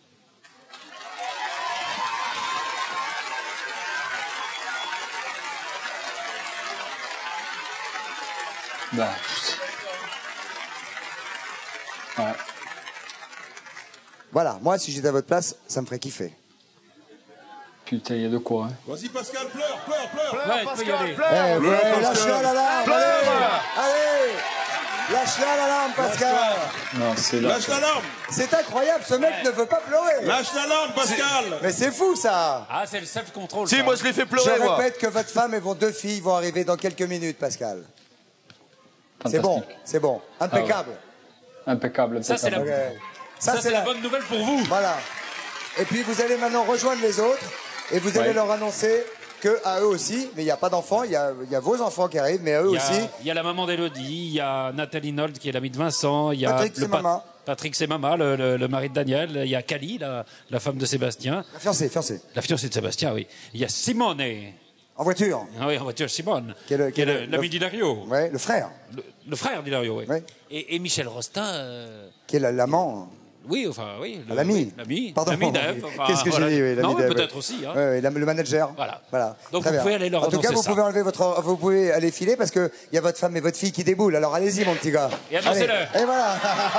Ben, ouais. Voilà, moi, si j'étais à votre place, ça me ferait kiffer. Putain, il y a de quoi, hein. Vas-y, Pascal, pleure, pleure, pleure. Ouais, tu peux y aller. Lâche-la la lampe, allez, lâche-la la lampe, Pascal. Non, c'est là. Lâche la lampe. C'est incroyable, ce mec ne veut pas pleurer. Lâche la lampe, Pascal. Mais c'est fou, ça. Ah, c'est le self-control. Si, ça. moi je l'ai fait pleurer, Je moi. répète que votre femme et vos 2 filles vont arriver dans quelques minutes, Pascal. C'est bon, c'est bon. Impeccable. Impeccable. Ça, c'est la, Ok. ça, c'est la bonne nouvelle pour vous. Voilà. Et puis, vous allez maintenant rejoindre les autres et vous allez leur annoncer que à eux aussi, mais il n'y a pas d'enfants, il y a vos enfants qui arrivent, mais à eux aussi. Il y a la maman d'Élodie, il y a Nathalie Nold qui est l'amie de Vincent, il y a Patrick, c'est maman. Patrick, c'est maman, le mari de Daniel, il y a Cali, la femme de Sébastien. La fiancée. La fiancée de Sébastien, oui. Il y a Simone. En voiture. Ah oui, en voiture, Simone. Qui est l'ami d'Hilario. Ouais, le frère. Le frère d'Hilario, oui. Ouais. Et Michel Rostin. Qui est l'amant. Oui, enfin, oui. L'ami. L'ami. Pardon. L'ami d'Ève. Enfin, Qu'est-ce que voilà. j'ai dit, oui, l'ami Non, d'Ève, peut-être oui. aussi. Hein. Ouais, le manager. Voilà. Donc Très vous bien. pouvez aller leur En tout cas, annoncer vous ça. pouvez enlever vous pouvez aller filer parce que il y a votre femme et votre fille qui déboulent. Alors allez-y, mon petit gars. Et annoncez-le. Allez. Et voilà.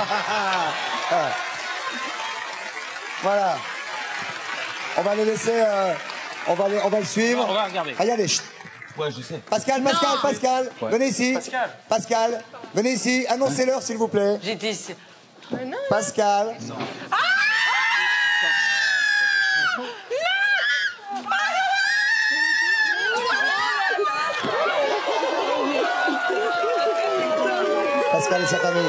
Voilà. On va les laisser. On va le suivre. On va regarder. Regardez. Chut. Ouais, je sais. Pascal, Ouais. venez ici. Pascal, venez ici. Annoncez-leur, s'il vous plaît. J'étais... Pascal. Pascal et sa famille.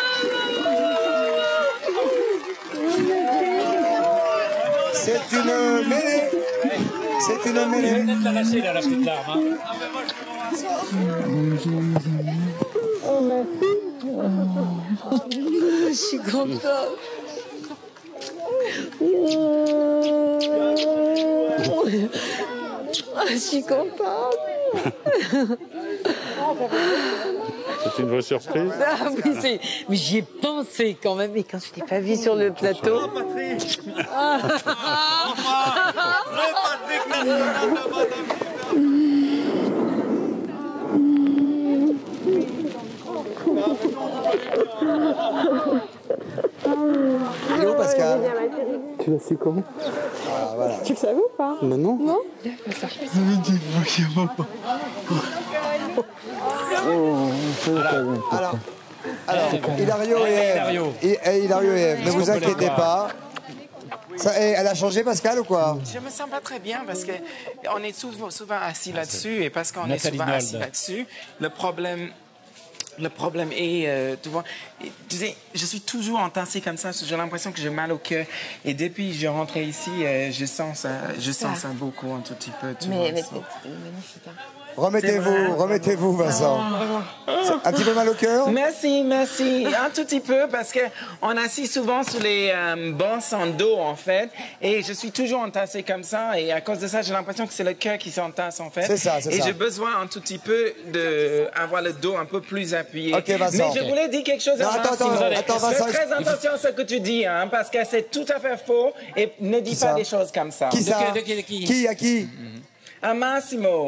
C'est une mêlée. C'est une mêlée. Peut-être la lâcher, là, la petite larme. Hein. Je suis contente. Je suis contente. C'est une vraie surprise. Ah oui, mais j'y ai pensé quand même. Et quand je t'ai pas vu sur le plateau. Ah. Il est où, Pascal? Tu l'as su comment? Ah, voilà. Tu le savais ou pas? Mais non. Non? Alors, Hilario et Ève. Hilario et Ève, ne vous inquiétez pas. Elle a changé, Pascal, ou quoi? Je me sens pas très bien parce que on est souvent assis là-dessus et parce qu'on est Nathalie souvent Nold. assis là-dessus, le problème est, tu vois, tu sais, je suis toujours entassé comme ça, j'ai l'impression que j'ai mal au cœur et depuis que je rentre ici, je sens ça beaucoup, un tout petit peu, tu vois. Mais ça. c'est magnifique. Hein. Remettez-vous, Vincent. Un petit peu mal au cœur? Merci. Un tout petit peu parce que on assis souvent sur les bancs sans dos en fait, et je suis toujours entassé comme ça, et à cause de ça, j'ai l'impression que c'est le cœur qui s'entasse en fait. C'est ça. Et j'ai besoin un tout petit peu d'avoir le dos un peu plus appuyé. Ok, Vincent. Mais je voulais dire quelque chose à Attends, Vincent. Fais très attention à ce que tu dis, hein, parce que c'est tout à fait faux, et ne dis pas des choses comme ça. Qui ça? De qui? Qui? À qui? À Massimo.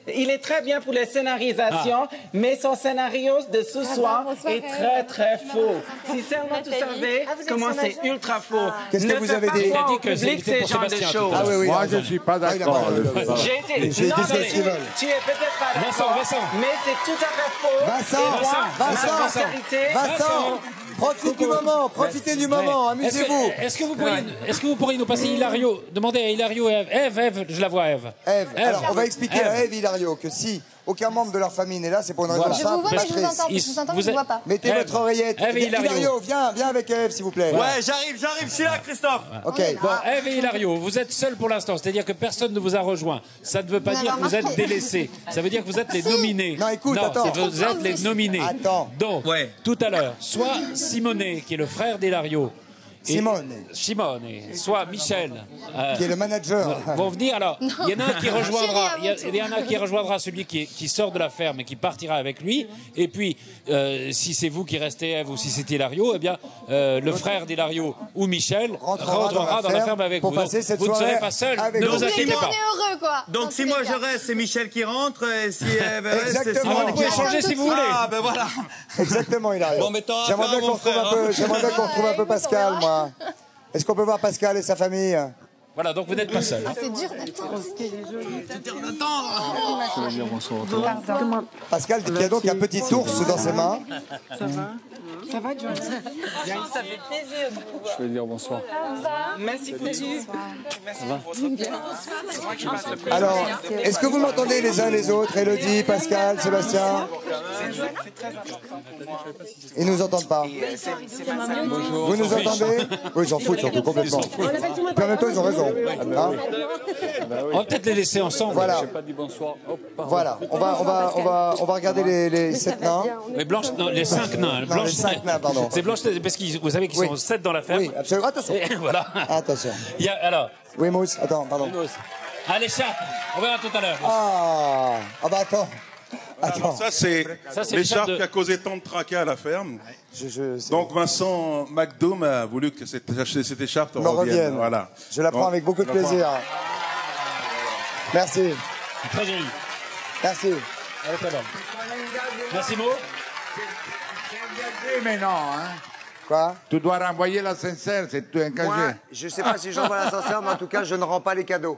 Il est très bien pour les scénarisations, mais son scénario de ce soir est très très faux. Si seulement tu savais comment c'est ultra faux. Qu'est-ce que vous avez dit? Il a dit que c'était pour Sébastien. Ah oui, oui. Moi, je ne suis pas d'accord. J'ai dit ce qu'ils veulent. Tu es peut-être pas d'accord, mais c'est tout à fait faux. Vincent, profite du moment, profitez du moment, amusez-vous. Est-ce que vous pourriez nous passer Hilario? Demandez à Hilario et Ève. Ève, je la vois, Ève. Ève. Alors, on va expliquer à Ève et Hilario que si aucun membre de leur famille n'est là, c'est pour une raison simple. Je vous vois, mais je vous entends. Je vous entends, mais je vous vois pas. Mettez votre oreillette. Ève et Hilario, viens avec Ève, s'il vous plaît. Ouais, j'arrive, je suis là, Christophe. Ok. Bon, Ève et Hilario, vous êtes seuls pour l'instant, c'est-à-dire que personne ne vous a rejoint. Ça ne veut pas dire que vous êtes délaissés. Ça veut dire que vous êtes les nominés. Non, écoute, attends. Vous êtes les nominés. Attends. Donc, tout à l'heure, soit Simone, qui est le frère d'Hilario, Simone, soit Michel, qui est le manager, vont venir. Alors, il y en a un qui rejoindra, il y en a un qui rejoindra celui qui sort de la ferme et qui partira avec lui. Et puis, si c'est vous qui restez, Ève, ou si c'est Hilario, eh bien, le frère d'Hilario ou Michel rentrera dans la ferme avec vous. Passer cette vous ne serez soirée pas seul. avec Ne vous. vous inquiétez pas. On est heureux, quoi. Donc si moi je reste, c'est Michel qui rentre, et si Ève reste, c'est Exactement. Simone Vous qui pouvez changer si vous voulez. Ah, ben voilà. Exactement, Hilario. Bon, mais t'auras J'aimerais affaire bien à qu'on mon frère, retrouve un peu Pascal, moi. Est-ce qu'on peut voir Pascal et sa famille? Voilà, donc vous n'êtes pas seul. C'est dur d'attendre. Pascal qui a donc un petit ours dans ses mains. Ça va? Ça va, John? Ça fait plaisir de vous voir. Je vais dire bonsoir. Merci, Foutu. Alors, est-ce que vous m'entendez les uns les autres? Élodie, Pascal, Sébastien? Ils nous entendent pas. Vous nous entendez? Oui, ils s'en foutent surtout complètement. Puis en même temps, ils ont raison. Hein? On va peut-être les laisser ensemble. Voilà. J'ai pas dit bonsoir. Hop, pardon. Voilà. On va regarder les 7 nains. Mais Blanche, non, les 5 nains. Non, les 5 nains, pardon. C'est Blanche, parce que vous savez qu'ils sont 7 dans la ferme. Oui, absolument. Attention. Et voilà. Attention. Il y a, alors. Oui, Mousse. Attends, pardon. Allez, chat. On verra tout à l'heure. Ah bah attends. Alors, ça, c'est l'écharpe qui a causé tant de tracas à la ferme. Donc, Vincent McDoom a voulu que cette écharpe revienne. Voilà. Je la prends avec beaucoup de plaisir. Merci. Très joli. Merci. Allez, très bonne. Merci, Mo. Mais non, hein. Quoi? Tu dois renvoyer l'ascenseur, c'est tout un casier. Moi, je sais pas si j'envoie l'ascenseur, mais en tout cas, je ne rends pas les cadeaux.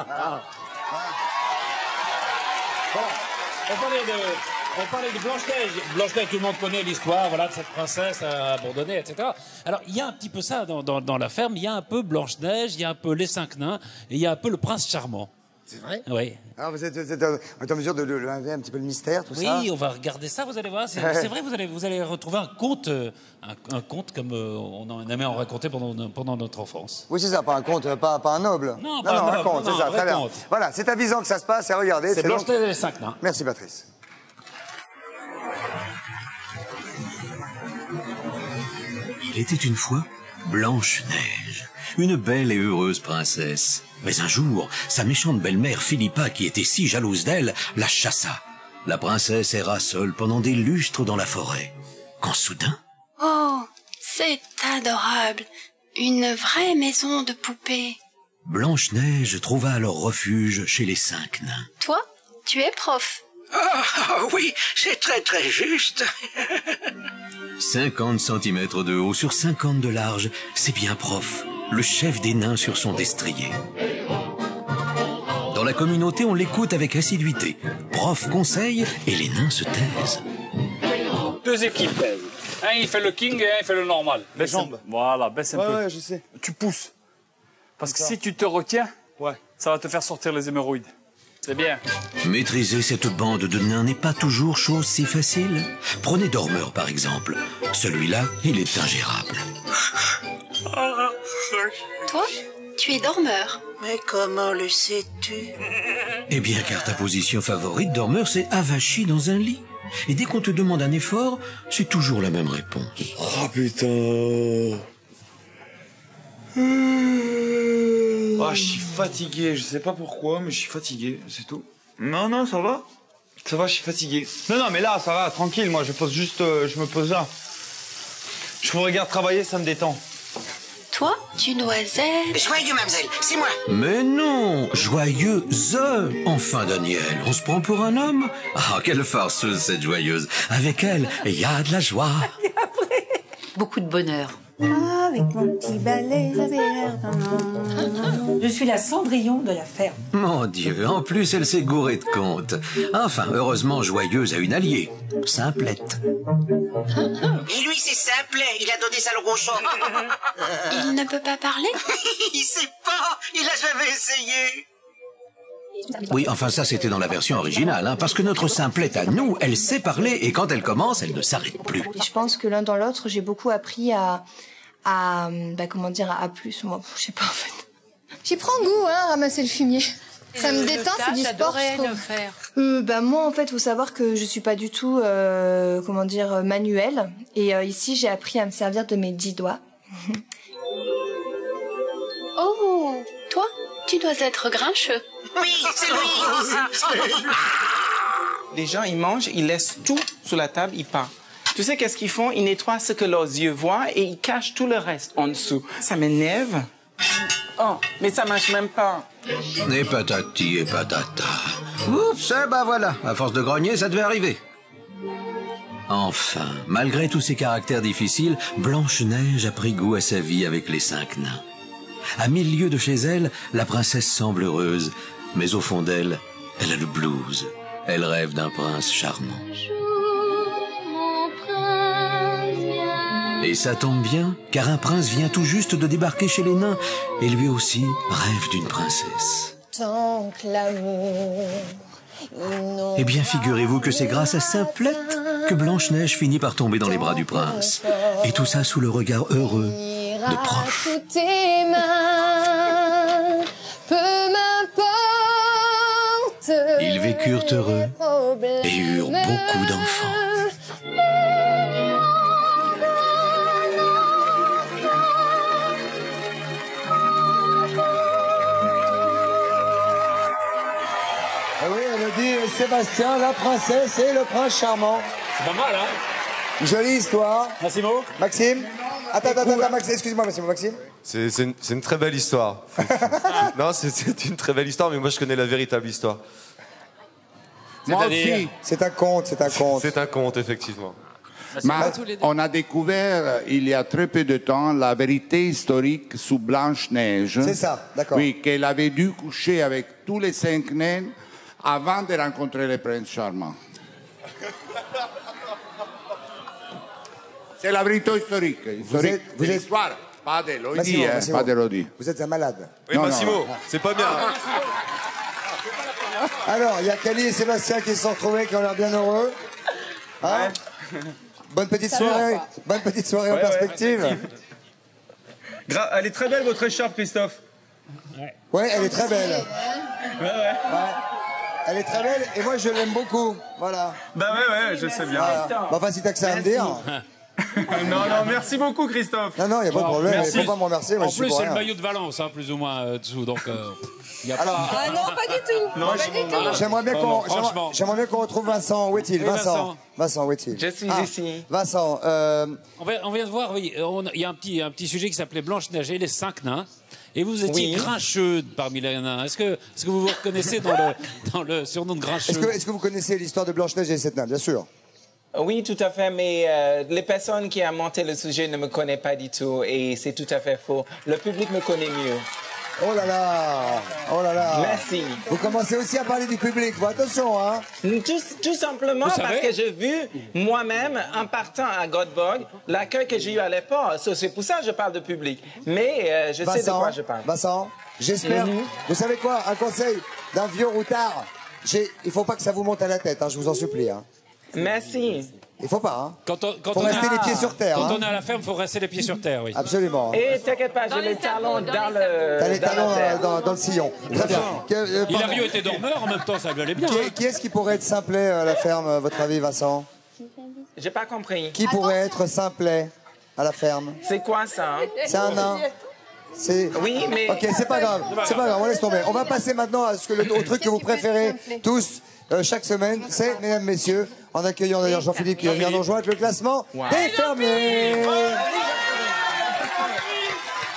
On parlait de Blanche-Neige. Blanche-Neige, tout le monde connaît l'histoire, voilà, de cette princesse abandonnée, etc. Alors, il y a un petit peu ça dans la ferme. Il y a un peu Blanche-Neige, il y a un peu les 5 nains, et il y a un peu le prince charmant. C'est vrai? Oui. Alors, vous êtes en mesure de lever un petit peu le mystère, tout ça? Oui, on va regarder ça, vous allez voir. C'est vrai, vous allez retrouver un conte comme on aimait en raconter pendant notre enfance. Oui, c'est ça, pas un conte, pas un noble. Non, pas un noble, un conte, non, c'est ça, un vrai très bien. conte. Voilà, c'est avisant que ça se passe, et regardez. C'est Blanche-Neige et les 5 nains. Merci, Patrice. Il était une fois Blanche-Neige, une belle et heureuse princesse. Mais un jour, sa méchante belle-mère Philippa, qui était si jalouse d'elle, la chassa. La princesse erra seule pendant des lustres dans la forêt. Quand soudain... Oh, c'est adorable. Une vraie maison de poupée. Blanche-Neige trouva alors refuge chez les 5 nains. Toi, tu es prof. Ah oui, c'est très très juste. 50 cm de haut sur 50 de large, c'est bien prof, le chef des nains sur son destrier. Dans la communauté, on l'écoute avec assiduité. Prof conseille et les nains se taisent. 2 équipes. Un, il fait le king et un, il fait le normal. Les jambes. Voilà, baisse un peu. Ouais, je sais. Tu pousses. Parce que si tu te retiens, ça va te faire sortir les hémorroïdes. C'est bien. Maîtriser cette bande de nains n'est pas toujours chose si facile. Prenez Dormeur par exemple. Celui-là, il est ingérable. Toi, tu es dormeur. Mais comment le sais-tu? Eh bien, car ta position favorite, Dormeur, c'est avachi dans un lit. Et dès qu'on te demande un effort, c'est toujours la même réponse. Oh putain. Ah, je suis fatigué, je sais pas pourquoi, mais je suis fatigué, c'est tout. Non, ça va. Ça va, je suis fatigué. Non, mais là, ça va, tranquille, moi, je me pose là. Je vous regarde travailler, ça me détend. Toi, tu dois être... Joyeux, mademoiselle, c'est moi. Mais non, joyeuse. Enfin, Daniel, on se prend pour un homme? Ah, quelle farceuse cette joyeuse. Avec elle, il y a de la joie. Beaucoup de bonheur. Avec mon petit balai, j'avais l'air d'un... Je suis la Cendrillon de la ferme. Mon Dieu, en plus, elle s'est gourée de contes. Enfin, heureusement, joyeuse a une alliée. Simplette. Et lui, c'est Simplet, il a donné ça le rochon. Il ne peut pas parler? Il sait pas, il a jamais essayé. Oui, enfin ça c'était dans la version originale, hein, parce que notre Simplette à nous, elle sait parler et quand elle commence, elle ne s'arrête plus. Et je pense que l'un dans l'autre, j'ai beaucoup appris à comment dire, à plus. Moi, je sais pas en fait. J'y prends goût, hein, ramasser le fumier. Ça me détend, c'est du sport, je trouve. Moi, en fait, faut savoir que je suis pas du tout, comment dire, manuelle. Et ici, j'ai appris à me servir de mes 10 doigts. Oh, toi, tu dois être grincheux. Oui, c'est lui. Les gens, ils mangent, ils laissent tout sur la table, ils partent. Tu sais qu'est-ce qu'ils font? Ils nettoient ce que leurs yeux voient et ils cachent tout le reste en dessous. Ça m'énerve. Oh, mais ça marche même pas. Et patati et patata. Oups, ben voilà, à force de grogner, ça devait arriver. Enfin, malgré tous ces caractères difficiles, Blanche-Neige a pris goût à sa vie avec les 5 nains. À 1000 lieues de chez elle, la princesse semble heureuse, mais au fond d'elle, elle a le blues. Elle rêve d'un prince charmant. Et ça tombe bien, car un prince vient tout juste de débarquer chez les nains, et lui aussi rêve d'une princesse. Tant que l'amour... Eh bien, figurez-vous que c'est grâce à Simplette que Blanche-Neige finit par tomber dans les bras du prince. Et tout ça sous le regard heureux de proches. Sous tes mains, peu m'importe. Ils vécurent heureux et eurent beaucoup d'enfants. Sébastien, la princesse et le prince charmant. C'est pas mal, hein? Jolie histoire. Massimo? Maxime? Attends, Maxime, excuse-moi, Maxime. C'est une très belle histoire. Non, c'est une très belle histoire, mais moi je connais la véritable histoire. Moi aussi. C'est un conte. C'est un conte, effectivement. On a découvert il y a très peu de temps la vérité historique sous Blanche-Neige. C'est ça, d'accord. Oui, qu'elle avait dû coucher avec tous les 5 nains avant de rencontrer le prince charmant. C'est la vérité historique. Vous êtes l'histoire, pas de l'Odi, pas de l'Odi. Vous êtes un malade. Oui, non, Massimo, c'est pas bien. Alors, il y a Cali et Sébastien qui se sont retrouvés, qui ont l'air bien heureux. Hein? Bonne petite soirée en perspective. Elle est très belle, votre écharpe, Christophe. Ouais, elle est très belle. Ouais. Elle est très belle et moi je l'aime beaucoup. Voilà. Bah ouais, je sais bien. Bah, enfin, si t'as que ça à me dire. Non, merci beaucoup, Christophe. Non, il n'y a pas de problème. Il ne faut pas me remercier. En plus, c'est le maillot de Valence, hein, plus ou moins dessous. Donc, y a pas... Ah non, pas du tout. Non, j'aimerais bien qu'on retrouve Vincent. Où est-il, Vincent, où est-il? Je suis ici. Vincent. On vient de voir, oui, il y a un petit sujet qui s'appelait Blanche-Neige et les 5 nains. Et vous étiez grincheux parmi les nains. Est-ce que vous vous reconnaissez dans le surnom de grincheux? Est-ce que vous connaissez l'histoire de Blanche-Neige et les 7 nains? Bien sûr. Oui, tout à fait, mais les personnes qui ont monté le sujet ne me connaissent pas du tout et c'est tout à fait faux. Le public me connaît mieux. Oh là là. Merci. Vous commencez aussi à parler du public, bon, attention, hein. Tout simplement parce que j'ai vu moi-même, en partant à Göteborg, l'accueil que j'ai eu à l'époque. C'est pour ça que je parle de public. Mais je sais de quoi je parle. Vincent, j'espère. Vous savez quoi? Un conseil d'un vieux routard. Il faut pas que ça vous monte à la tête, hein, je vous en supplie. Hein. Merci. Il faut pas, hein. Faut rester les pieds sur terre. Quand hein. on est à la ferme, il faut rester les pieds sur terre, oui. Absolument. Et t'inquiète pas, j'ai les talons dans le... T'as les talons dans le sillon. Très bien. Hilario était dormeur, en même temps, ça allait bien. Qui est-ce qui pourrait être Simplet à la ferme, à votre avis, Vincent? J'ai pas compris. Qui pourrait être Simplet à la ferme? C'est quoi ça? C'est un nain. Oui, mais... Ok, c'est pas grave, on laisse tomber. On va passer maintenant au truc que vous préférez tous chaque semaine, c'est, mesdames, messieurs, en accueillant d'ailleurs Jean-Philippe qui va venir nous rejoindre, le classement des fermiers.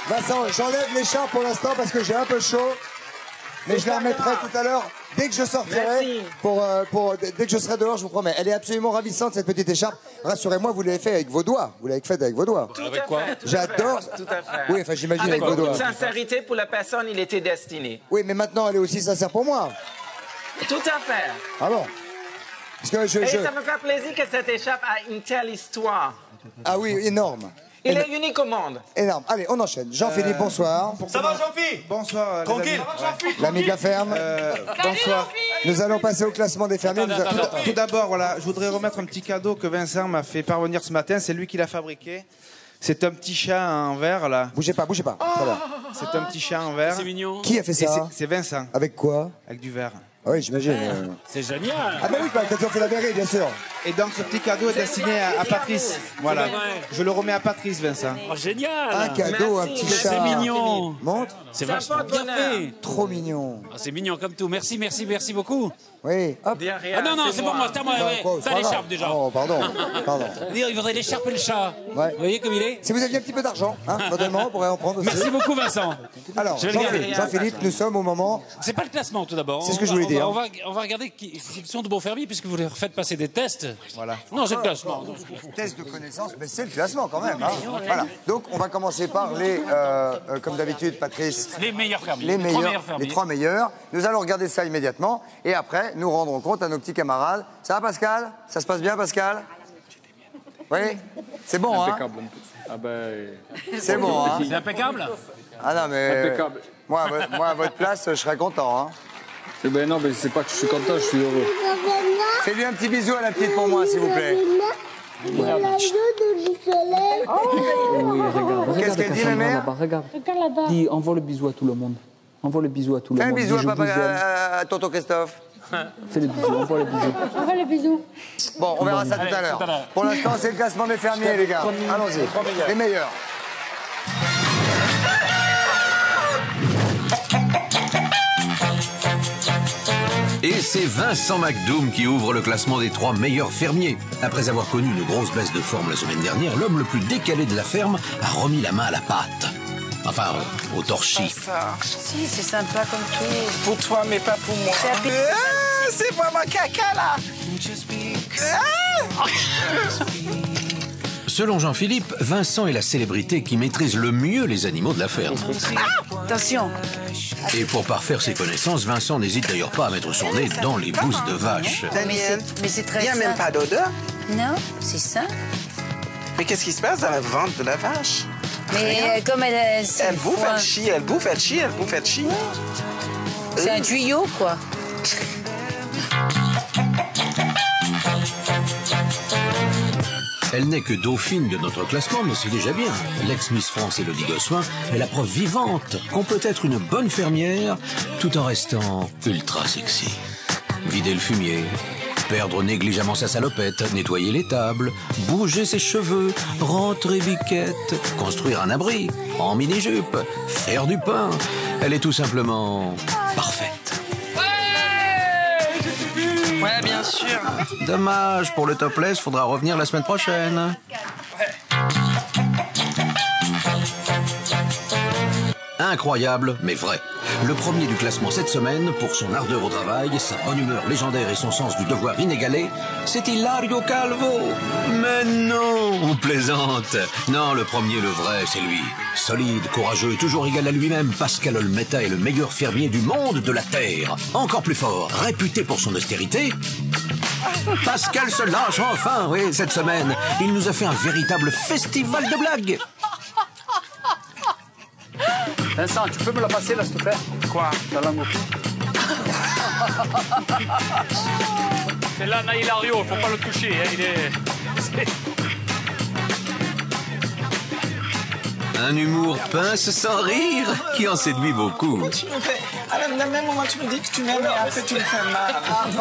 Vincent, j'enlève l'écharpe pour l'instant parce que j'ai un peu chaud. Mais je la remettrai tout à l'heure dès que je sortirai. Dès que je serai dehors, je vous promets. Elle est absolument ravissante, cette petite écharpe. Rassurez-moi, vous l'avez fait avec vos doigts. Vous l'avez faite avec vos doigts. Avec quoi? J'adore. Tout à fait. Oui, enfin, j'imagine avec Avec vos beaucoup doigts. de sincérité pour la personne, il était destiné. Oui, mais maintenant, elle est aussi sincère pour moi. Tout à fait. Ah bon? Parce que Et ça me fait plaisir que cette écharpe a une telle histoire. Ah oui, énorme. Il est unique au monde. Énorme. Allez, on enchaîne. Jean-Philippe, bonsoir. Ça va, Jean-Philippe? Bonsoir. Tranquille. L'ami de la ferme. Bonsoir. Nous allons passer au classement des fermiers. Tout d'abord, voilà, je voudrais remettre un petit cadeau que Vincent m'a fait parvenir ce matin. C'est lui qui l'a fabriqué. C'est un petit chat en verre, là. Bougez pas, bougez pas. Très bien. C'est un petit chat en verre. C'est mignon. Qui a fait ça? C'est Vincent. Avec quoi? Avec du verre. Ah oui, j'imagine. C'est génial. Ah ben oui, quand ils ont fait la verrée, bien sûr. Et donc, ce petit cadeau est destiné à Patrice. Voilà. Je le remets à Patrice, Vincent. Oh, génial. Un cadeau, un petit chat. C'est mignon. Montre. C'est vachement bien fait. Trop mignon. Ah, c'est mignon comme tout. Merci, merci, merci beaucoup. Oui, hop. Ah non, non, c'est pour moi. C'est à moi. T'as l'écharpe déjà. Oh, pardon. Pardon. Il faudrait l'écharpe et le chat. Ouais. Vous voyez comme il est? Si vous aviez un petit peu d'argent, hein, éventuellement, on pourrait en prendre aussi. Merci beaucoup, Vincent. Alors, Jean-Philippe, nous sommes au moment... C'est pas le classement, tout d'abord. C'est ce que je voulais dire. On va regarder s'ils sont de bons fermiers, puisque vous leur faites passer des tests. Voilà. Non, c'est le classement. Test de connaissance, mais c'est le classement quand même. Hein. Voilà. Donc, on va commencer par les, comme d'habitude, Patrice... Les meilleurs fermiers. Les meilleurs, les 3 meilleurs. Nous allons regarder ça immédiatement. Et après, nous rendrons compte à nos petits camarades. Ça va, Pascal? Ça se passe bien, Pascal? Oui? C'est bon, impeccable. Hein? Ah ben... C'est bon, hein? C'est impeccable? Ah non, mais... Impeccable. Moi, à votre place, je serais content, hein? Eh ben non, mais c'est pas que je suis content, je suis heureux. Fais-lui un petit bisou à la petite pour moi, s'il vous plaît. Oui, regarde. Qu'est-ce qu'elle dit, ma mère? Regarde. Dis, envoie le bisou à tout le monde. Envoie le bisou à tout le monde. Fais un bisou à tonton Christophe. Fais le bisou, envoie le bisou. Envoie le bisou. Bon, on verra ça tout à l'heure. Pour l'instant, c'est le classement des fermiers, les gars. Allons-y. Les meilleurs. Et c'est Vincent McDoom qui ouvre le classement des 3 meilleurs fermiers. Après avoir connu une grosse baisse de forme la semaine dernière, l'homme le plus décalé de la ferme a remis la main à la pâte. Enfin, au torchis. Si, c'est sympa comme tout. Pour toi, mais pas pour moi. C'est vraiment caca, là. Selon Jean-Philippe, Vincent est la célébrité qui maîtrise le mieux les animaux de la ferme. Attention. Et pour parfaire ses connaissances, Vincent n'hésite d'ailleurs pas à mettre son nez dans les bousses de vache. Daniel, mais c'est très il n'y a même pas d'odeur. Non, c'est ça. Mais qu'est-ce qui se passe dans la vente de la vache? Mais comme elle... Elle bouffe, elle chie, elle bouffe, elle chie, elle bouffe, elle chie. C'est un tuyau, quoi. Elle n'est que dauphine de notre classement, mais c'est déjà bien. L'ex-Miss France Élodie Gossuin est la preuve vivante qu'on peut être une bonne fermière tout en restant ultra sexy. Vider le fumier, perdre négligemment sa salopette, nettoyer les tables, bouger ses cheveux, rentrer biquette, construire un abri, en mini-jupe, faire du pain. Elle est tout simplement parfaite. Ouais, bien sûr. Dommage, pour le topless, faudra revenir la semaine prochaine. Incroyable, mais vrai. Le premier du classement cette semaine, pour son ardeur au travail, sa bonne humeur légendaire et son sens du devoir inégalé, c'est Hilario Calvo. Mais non, on plaisante. Non, le premier, le vrai, c'est lui. Solide, courageux, toujours égal à lui-même, Pascal Olmeta est le meilleur fermier du monde de la Terre. Encore plus fort, réputé pour son austérité. Pascal se lâche enfin, oui, cette semaine. Il nous a fait un véritable festival de blagues. Vincent, tu peux me la passer là, s'il te plaît? Quoi? La langue au cul. C'est là, Hilario, faut pas le toucher, hein, il est... Un humour pince sans rire qui en séduit beaucoup. Tu me fais... Alors, dans le même moment, tu me dis que tu m'aimes et après, tu me fais mal.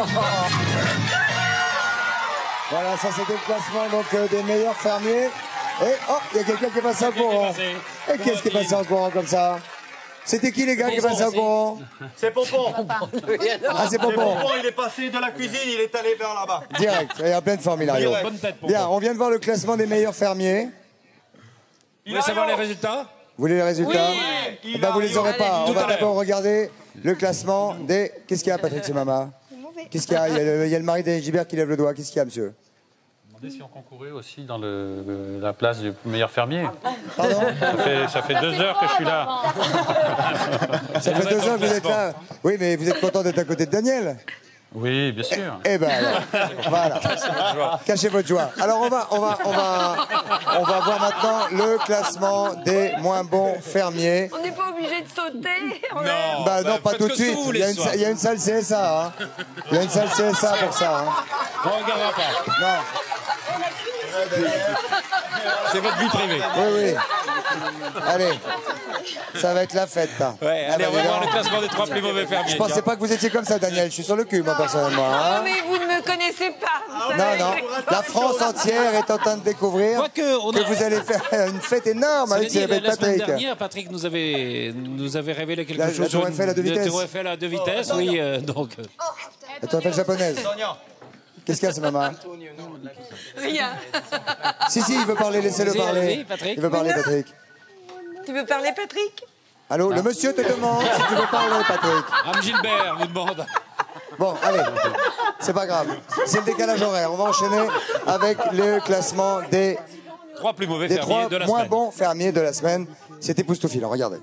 Voilà, ça c'était le classement donc, des meilleurs fermiers. Et oh, il y a quelqu'un qui est passé en courant. Et qu'est-ce qui est passé en courant comme ça? C'était qui les gars qui est passé en courant? C'est Pompon. Ah, c'est Pompon. Il est passé de la cuisine, il est allé vers là-bas. Direct, il y a plein de formes, Hilario. Bien, on vient de voir le classement des meilleurs fermiers. Vous voulez savoir les résultats? Vous voulez les résultats? Oui, Vous les aurez pas. On va Tout à l'heure. d'abord regarder le classement des... Qu'est-ce qu'il y a, Patrick Semama? Qu'est-ce qu'il y a? Il y a le mari d'Annie Gilbert qui lève le doigt. Qu'est-ce qu'il y a, monsieur? Si on concourait aussi dans la place du meilleur fermier. Pardon? Ça fait 2 heures que je suis là. Ça fait 2 heures que vous êtes là. Oui, mais vous êtes content d'être à côté de Daniel? Oui, bien sûr. Eh ben alors, voilà. Cachez votre joie. Alors on va voir maintenant le classement des moins bons fermiers. On n'est pas obligé de sauter. Non, non, pas tout de suite. Il y a une salle CSA. Hein. Il y a une salle CSA pour ça. Hein. On ne regardera pas. Non. C'est votre vie privée. Oui, oui. Allez, ça va être la fête. Hein. Ouais, allez, on va voir le classement des 3 plus mauvais fermiers. Je pensais pas que vous étiez comme ça, Daniel. Je suis sur le cul, moi, personnellement. Hein. Non, mais vous ne me connaissez pas. Non. La France entière est en train de découvrir que vous allez faire une fête énorme avec Patrick. La semaine dernière, Patrick nous avait révélé quelque chose. La Tour Eiffel à 2 vitesses. La Tour Eiffel à 2 vitesses, oui. Donc. La Tour Eiffel japonaise. Qu'est-ce qu'il y a, ce maman? Rien. Si, il veut parler, laissez-le parler. Patrick. Il veut parler, Patrick. Tu veux parler, Patrick? Allô, le monsieur te demande si tu veux parler, Patrick. Mme Gilbert vous demande. Bon, allez, c'est pas grave. C'est le décalage horaire. On va enchaîner avec le classement des 3 plus mauvais fermiers de la moins semaine. bons fermiers de la semaine. C'est époustouflant, regardez.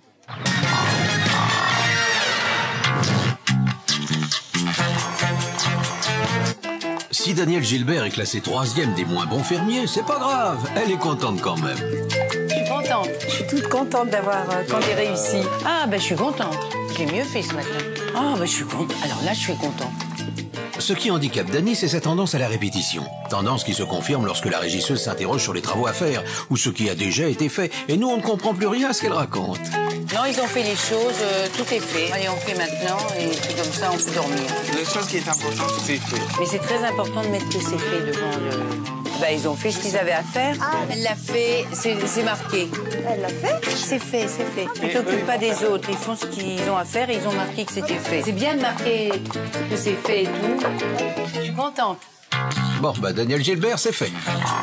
Si Daniel Gilbert est classé 3e des moins bons fermiers, c'est pas grave. Elle est contente quand même. Je suis contente. Je suis toute contente d'avoir quand j'ai réussi. Ah, ben je suis contente. J'ai mieux fait ce matin. Ah, ben je suis contente. Alors là, je suis contente. Ce qui handicape Dany, c'est sa tendance à la répétition. Tendance qui se confirme lorsque la régisseuse s'interroge sur les travaux à faire ou ce qui a déjà été fait. Et nous, on ne comprend plus rien à ce qu'elle raconte. Non, ils ont fait les choses, tout est fait. Allez, on fait maintenant et puis comme ça, on peut dormir. La chose qui est importante, c'est fait. Mais c'est très important de mettre que c'est fait devant le... Bah, ils ont fait ce qu'ils avaient à faire. Elle l'a fait, c'est marqué. Elle l'a fait? C'est fait, c'est fait. Ils ne t'occupent pas des autres, ils font ce qu'ils ont à faire et ils ont marqué que c'était fait. C'est bien de marquer que c'est fait et tout. Je suis contente. Bon, Daniel Gilbert, c'est fait.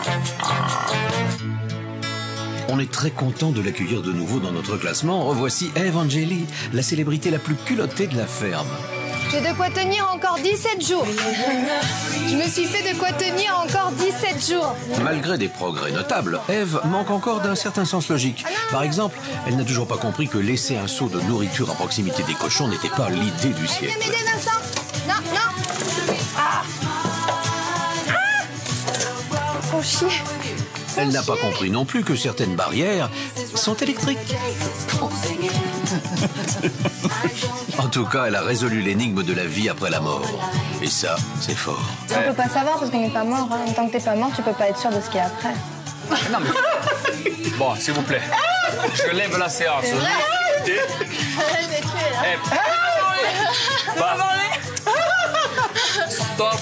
On est très content de l'accueillir de nouveau dans notre classement. Revoici Eve Angeli, la célébrité la plus culottée de la ferme. J'ai de quoi tenir encore 17 jours. Je me suis fait de quoi tenir encore 17 jours. Malgré des progrès notables, Eve manque encore d'un certain sens logique. Par exemple, elle n'a toujours pas compris que laisser un seau de nourriture à proximité des cochons n'était pas l'idée du siècle. Viens m'aider, Vincent. Non. Faut chier. Elle n'a pas compris non plus que certaines barrières sont électriques. En tout cas, elle a résolu l'énigme de la vie après la mort. Et ça, c'est fort. On peut pas savoir parce qu'on n'est pas mort. Hein. Tant que t'es pas mort, tu peux pas être sûr de ce qu'il y a après. Non, mais... Bon, s'il vous plaît. Je lève la séance. Stop.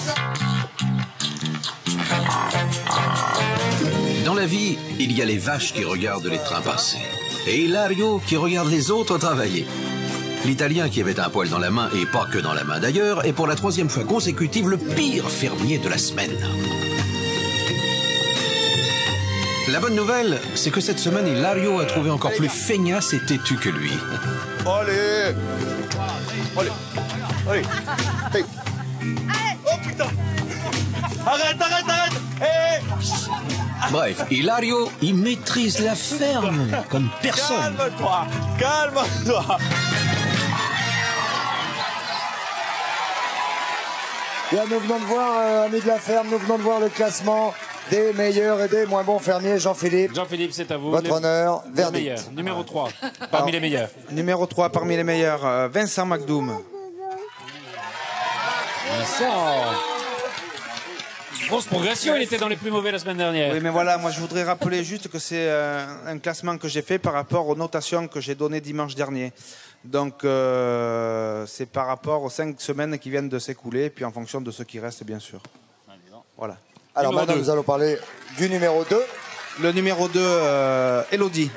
Dans la vie, il y a les vaches qui regardent les trains passer. Et Hilario qui regarde les autres travailler. L'Italien qui avait un poil dans la main, et pas que dans la main d'ailleurs, est pour la 3e fois consécutive le pire fermier de la semaine. La bonne nouvelle, c'est que cette semaine, Hilario a trouvé encore plus feignasse et têtu que lui. Allez. Hey. Oh putain. Arrête. Hey. Bref, Hilario, il maîtrise la ferme comme personne. Calme-toi. Bien, nous venons de voir, amis de la ferme, nous venons de voir le classement des meilleurs et des moins bons fermiers. Jean-Philippe. Jean-Philippe, c'est à vous. Votre honneur, verdict. Numéro 3, parmi les meilleurs. Numéro 3 parmi les meilleurs, Vincent McDoom. Vincent. Grosse progression, il était dans les plus mauvais la semaine dernière. Oui, mais voilà, moi je voudrais rappeler juste que c'est un classement que j'ai fait par rapport aux notations que j'ai données dimanche dernier. Donc c'est par rapport aux 5 semaines qui viennent de s'écouler, puis en fonction de ce qui reste, bien sûr. Voilà. Alors maintenant, nous allons parler du numéro 2. Le numéro 2, Elodie.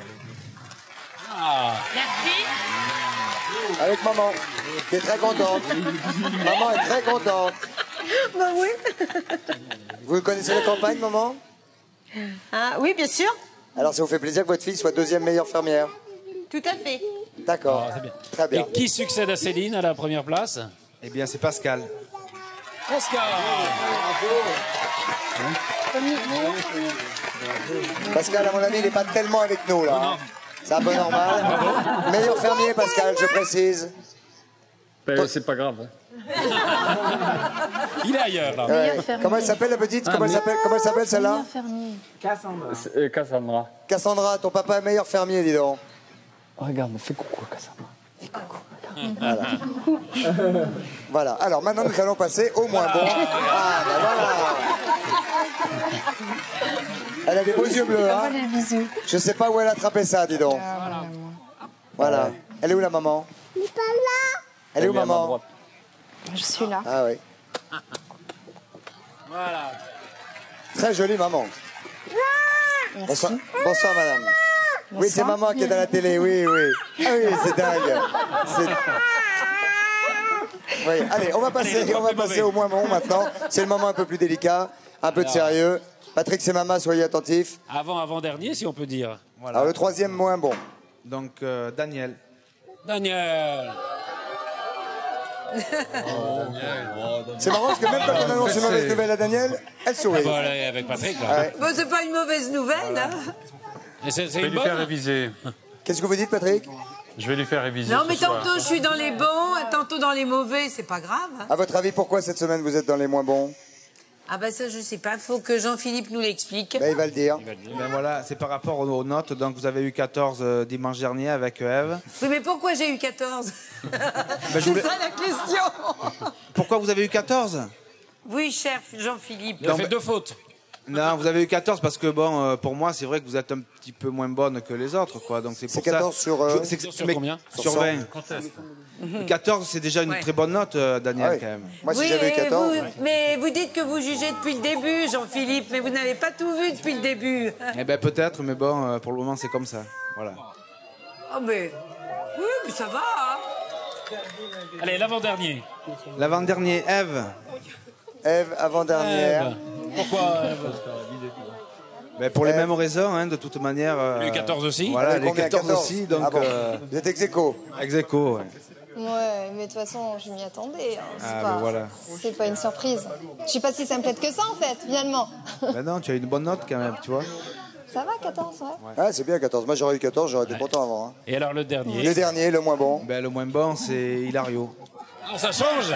Merci. Avec maman, qui est très contente. Maman est très contente. Bah oui. Vous connaissez la campagne, maman? Ah oui, bien sûr. Alors, ça vous fait plaisir que votre fille soit deuxième meilleure fermière? Tout à fait. D'accord. c'est bien. Très bien. Et qui succède à Céline à la première place? Eh bien, c'est Pascal. Pascal. Pascal, à mon avis, il n'est pas tellement avec nous, là. hein. C'est un peu normal. Meilleur fermier, Pascal, je précise. Ben, c'est pas grave. Il est ailleurs, là. Ouais. Comment elle s'appelle, la petite? Comment elle s'appelle, celle-là? Cassandra. Cassandra. Cassandra, ton papa est meilleur fermier, dis donc. Regarde, fais coucou, Cassandra. Voilà. Voilà. Alors maintenant, nous allons passer au moins bon. Ah, ben voilà. Elle a des beaux yeux bleus, hein. Je sais pas où elle a attrapé ça, dis donc. Voilà. Elle est où, la maman? Il n'est pas là. Elle est où, maman? Je suis là. Ah oui. Voilà. Très jolie maman. Bonsoir, bonsoir madame. Oui, c'est maman qui est dans la télé, oui, oui. Ah oui, c'est dingue. Oui, allez, on va passer au moins bon maintenant. C'est le moment un peu plus délicat, un peu de sérieux. Patrick, c'est maman, soyez attentifs. Avant-dernier, si on peut dire. Voilà. Alors le troisième moins bon. Donc, Daniel. Daniel. C'est marrant parce que même quand on annonce une mauvaise nouvelle à Daniel, elle sourit. Bon, allez, avec Patrick, là. Ouais. Bon, c'est pas une mauvaise nouvelle, hein. Et c'est Je vais une lui faire bonne. réviser. Qu'est-ce que vous dites, Patrick? Je vais lui faire réviser. Non, ce mais soir. tantôt je suis dans les bons, tantôt dans les mauvais, c'est pas grave. hein. À votre avis, pourquoi cette semaine vous êtes dans les moins bons? Ah bah ça, je sais pas, faut que Jean-Philippe nous l'explique. Ben, il va le dire. Ben voilà, c'est par rapport aux notes. Donc, vous avez eu 14 dimanche dernier avec Eve. Oui, mais pourquoi j'ai eu 14? Ben, je C'est voulais- ça la question. Pourquoi vous avez eu 14? Oui, cher Jean-Philippe. Il a fait 2 fautes. Non, vous avez eu 14 parce que, bon, pour moi, c'est vrai que vous êtes un petit peu moins bonne que les autres, quoi. Donc, c'est pour ça. 14 sur, sur mais- combien? Sur 20. 14, c'est déjà une Ouais. très bonne note, Daniel, Ah oui. quand même. Moi, si Oui, j'avais eu et 14. mais vous dites que vous jugez depuis le début, Jean-Philippe, mais vous n'avez pas tout vu depuis le début. Eh ben, peut-être, mais bon, pour le moment, c'est comme ça. Voilà. Oh, mais. Oui, mais ça va, hein. Allez, l'avant-dernier. L'avant-dernier, Eve. Eve, avant-dernière. Pourquoi Ben, pour les mêmes raisons, hein, de toute manière. Les 14 aussi. Voilà, Elle est les combien, 14 aussi, donc. Ah bon. Vous êtes ex-aequo. Ex-aequo, ouais. Ouais, mais de toute façon, je m'y attendais. hein. Ah, ben voilà. C'est pas une surprise. Je sais pas si ça me plaît que ça, en fait, finalement. Ben non, tu as une bonne note quand même, tu vois. Ça va, 14, ouais. Ah, c'est bien 14. Moi, j'aurais eu 14, j'aurais été content avant. hein. Et alors le dernier. Le dernier, le moins bon. Ben, le moins bon, c'est Hilario. Ah, ça change.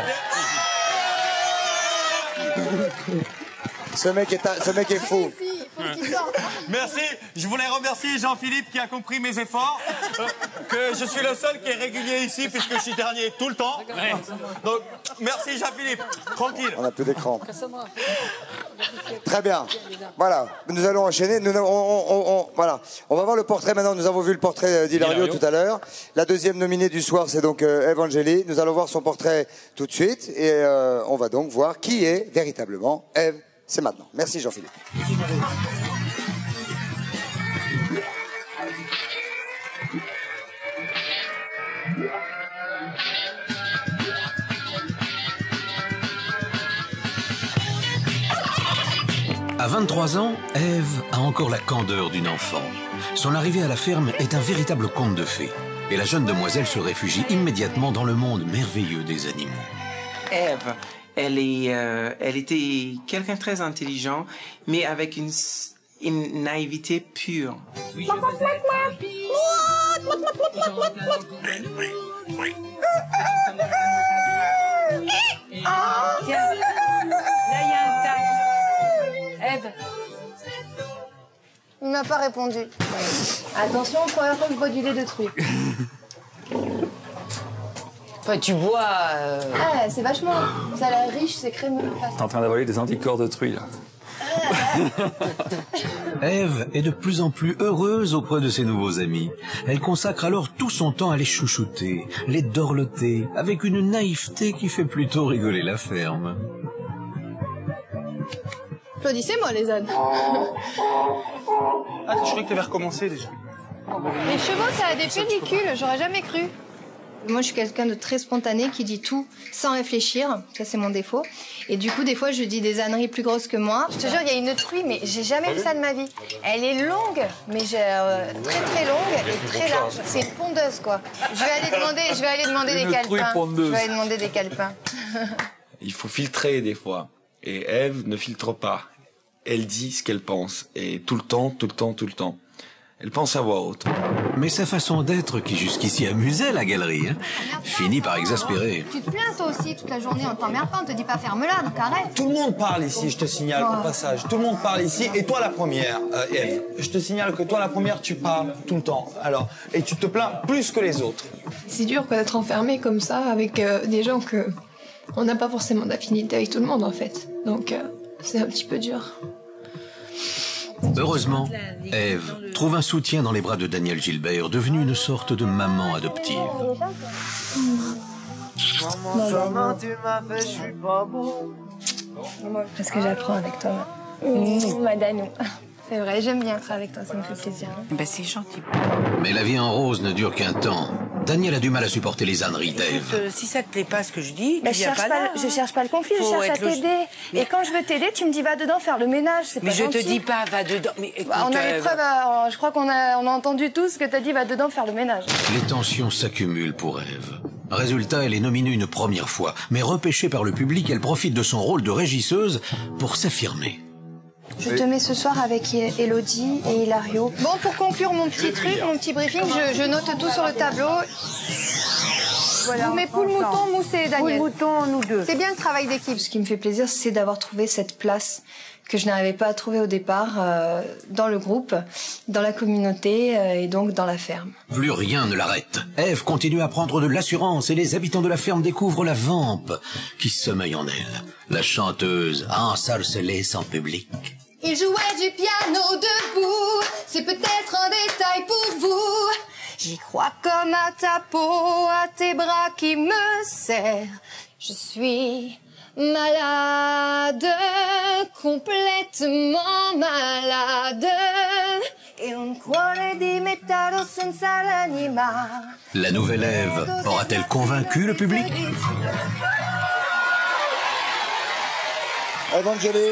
Ce mec est fou. Merci. Je voulais remercier Jean-Philippe qui a compris mes efforts. Que je suis le seul qui est régulier ici puisque je suis dernier tout le temps. Donc, merci Jean-Philippe. Tranquille. On n'a plus d'écran. Très bien. Voilà. Nous allons enchaîner. Voilà. On va voir le portrait maintenant. Nous avons vu le portrait d'Hilario tout à l'heure. La deuxième nominée du soir, c'est donc Eve Angeli. Nous allons voir son portrait tout de suite. Et on va donc voir qui est véritablement Eve. C'est maintenant. Merci Jean-Philippe. À 23 ans, Eve a encore la candeur d'une enfant. Son arrivée à la ferme est un véritable conte de fées. Et la jeune demoiselle se réfugie immédiatement dans le monde merveilleux des animaux. Eve, elle était quelqu'un de très intelligent, mais avec une naïveté pure. Tiens, là, il y a un tas. Ève. Il m'a pas répondu. Attention, première fois que je bois du lait de truie. Enfin, tu bois. Ah, c'est vachement. Ça a l'air riche, c'est crémeux. T'es en train d'avaler des anticorps de truie, là. Eve est de plus en plus heureuse auprès de ses nouveaux amis. Elle consacre alors tout son temps à les chouchouter, les dorloter, avec une naïveté qui fait plutôt rigoler la ferme. Applaudissez-moi, les ânes. Ah, je croyais que tu avais recommencé déjà. Les chevaux, ça a des pellicules, j'aurais jamais cru. Moi, je suis quelqu'un de très spontané qui dit tout sans réfléchir. Ça, c'est mon défaut. Et du coup, des fois, je dis des âneries plus grosses que moi. Je te jure, il y a une truie, mais j'ai jamais vu ça de ma vie. Elle est longue, mais très très longue et très large. C'est une pondeuse, quoi. Je vais aller demander des calepins. Je vais aller demander des calepins. Il faut filtrer des fois. Et Ève ne filtre pas. Elle dit ce qu'elle pense. Et tout le temps, tout le temps, tout le temps. Elle pense à voix haute. Mais sa façon d'être, qui jusqu'ici amusait la galerie, finit par exaspérer. Tu te plains toi aussi toute la journée, on t'emmerde pas, on te dit pas ferme-la, donc arrête. Tout le monde parle ici, je te signale au passage. Tout le monde parle ici, et toi la première, Ève. Je te signale que toi la première, tu parles tout le temps. Alors, et tu te plains plus que les autres. C'est dur d'être enfermé comme ça avec des gens que on n'a pas forcément d'affinité avec tout le monde en fait. Donc c'est un petit peu dur. Heureusement, Ève trouve un soutien dans les bras de Daniel Gilbert, devenue une sorte de maman adoptive. Maman, tu m'as fait, je suis pas beau. Parce que j'apprends avec toi. Madanou. C'est vrai, j'aime bien ça avec toi, ça me fait plaisir. Ben c'est gentil. Mais la vie en rose ne dure qu'un temps. Daniel a du mal à supporter les âneries d'Ève. Si ça te plaît pas ce que je dis, tu viens pas là. Je cherche pas le conflit, je cherche à t'aider. Et quand je veux t'aider, tu me dis va dedans faire le ménage. C'est pas gentil. Mais je te dis pas va dedans. Mais écoute, on a les preuves. Je crois qu'on a entendu tous que t'as dit va dedans faire le ménage. Les tensions s'accumulent pour Ève. Résultat, elle est nominée une première fois, mais repêchée par le public, elle profite de son rôle de régisseuse pour s'affirmer. Je te mets ce soir avec Elodie et Hilario. Bon, pour conclure mon petit truc, mon petit briefing, je note tout sur le tableau. Voilà. Vous mettez poule, mouton, Mousse et Daniel. Poule, mouton, nous deux. C'est bien le travail d'équipe. Ce qui me fait plaisir, c'est d'avoir trouvé cette place que je n'arrivais pas à trouver au départ dans le groupe, dans la communauté et donc dans la ferme. Plus rien ne l'arrête. Ève continue à prendre de l'assurance et les habitants de la ferme découvrent la vampe qui sommeille en elle. La chanteuse a ensorcelé son public. Il jouait du piano debout, c'est peut-être un détail pour vous. J'y crois comme à ta peau, à tes bras qui me serrent. Je suis malade, complètement malade. Et un cuore di metallo senza l'anima. La nouvelle Ève aura-t-elle convaincu le public? Evangélie,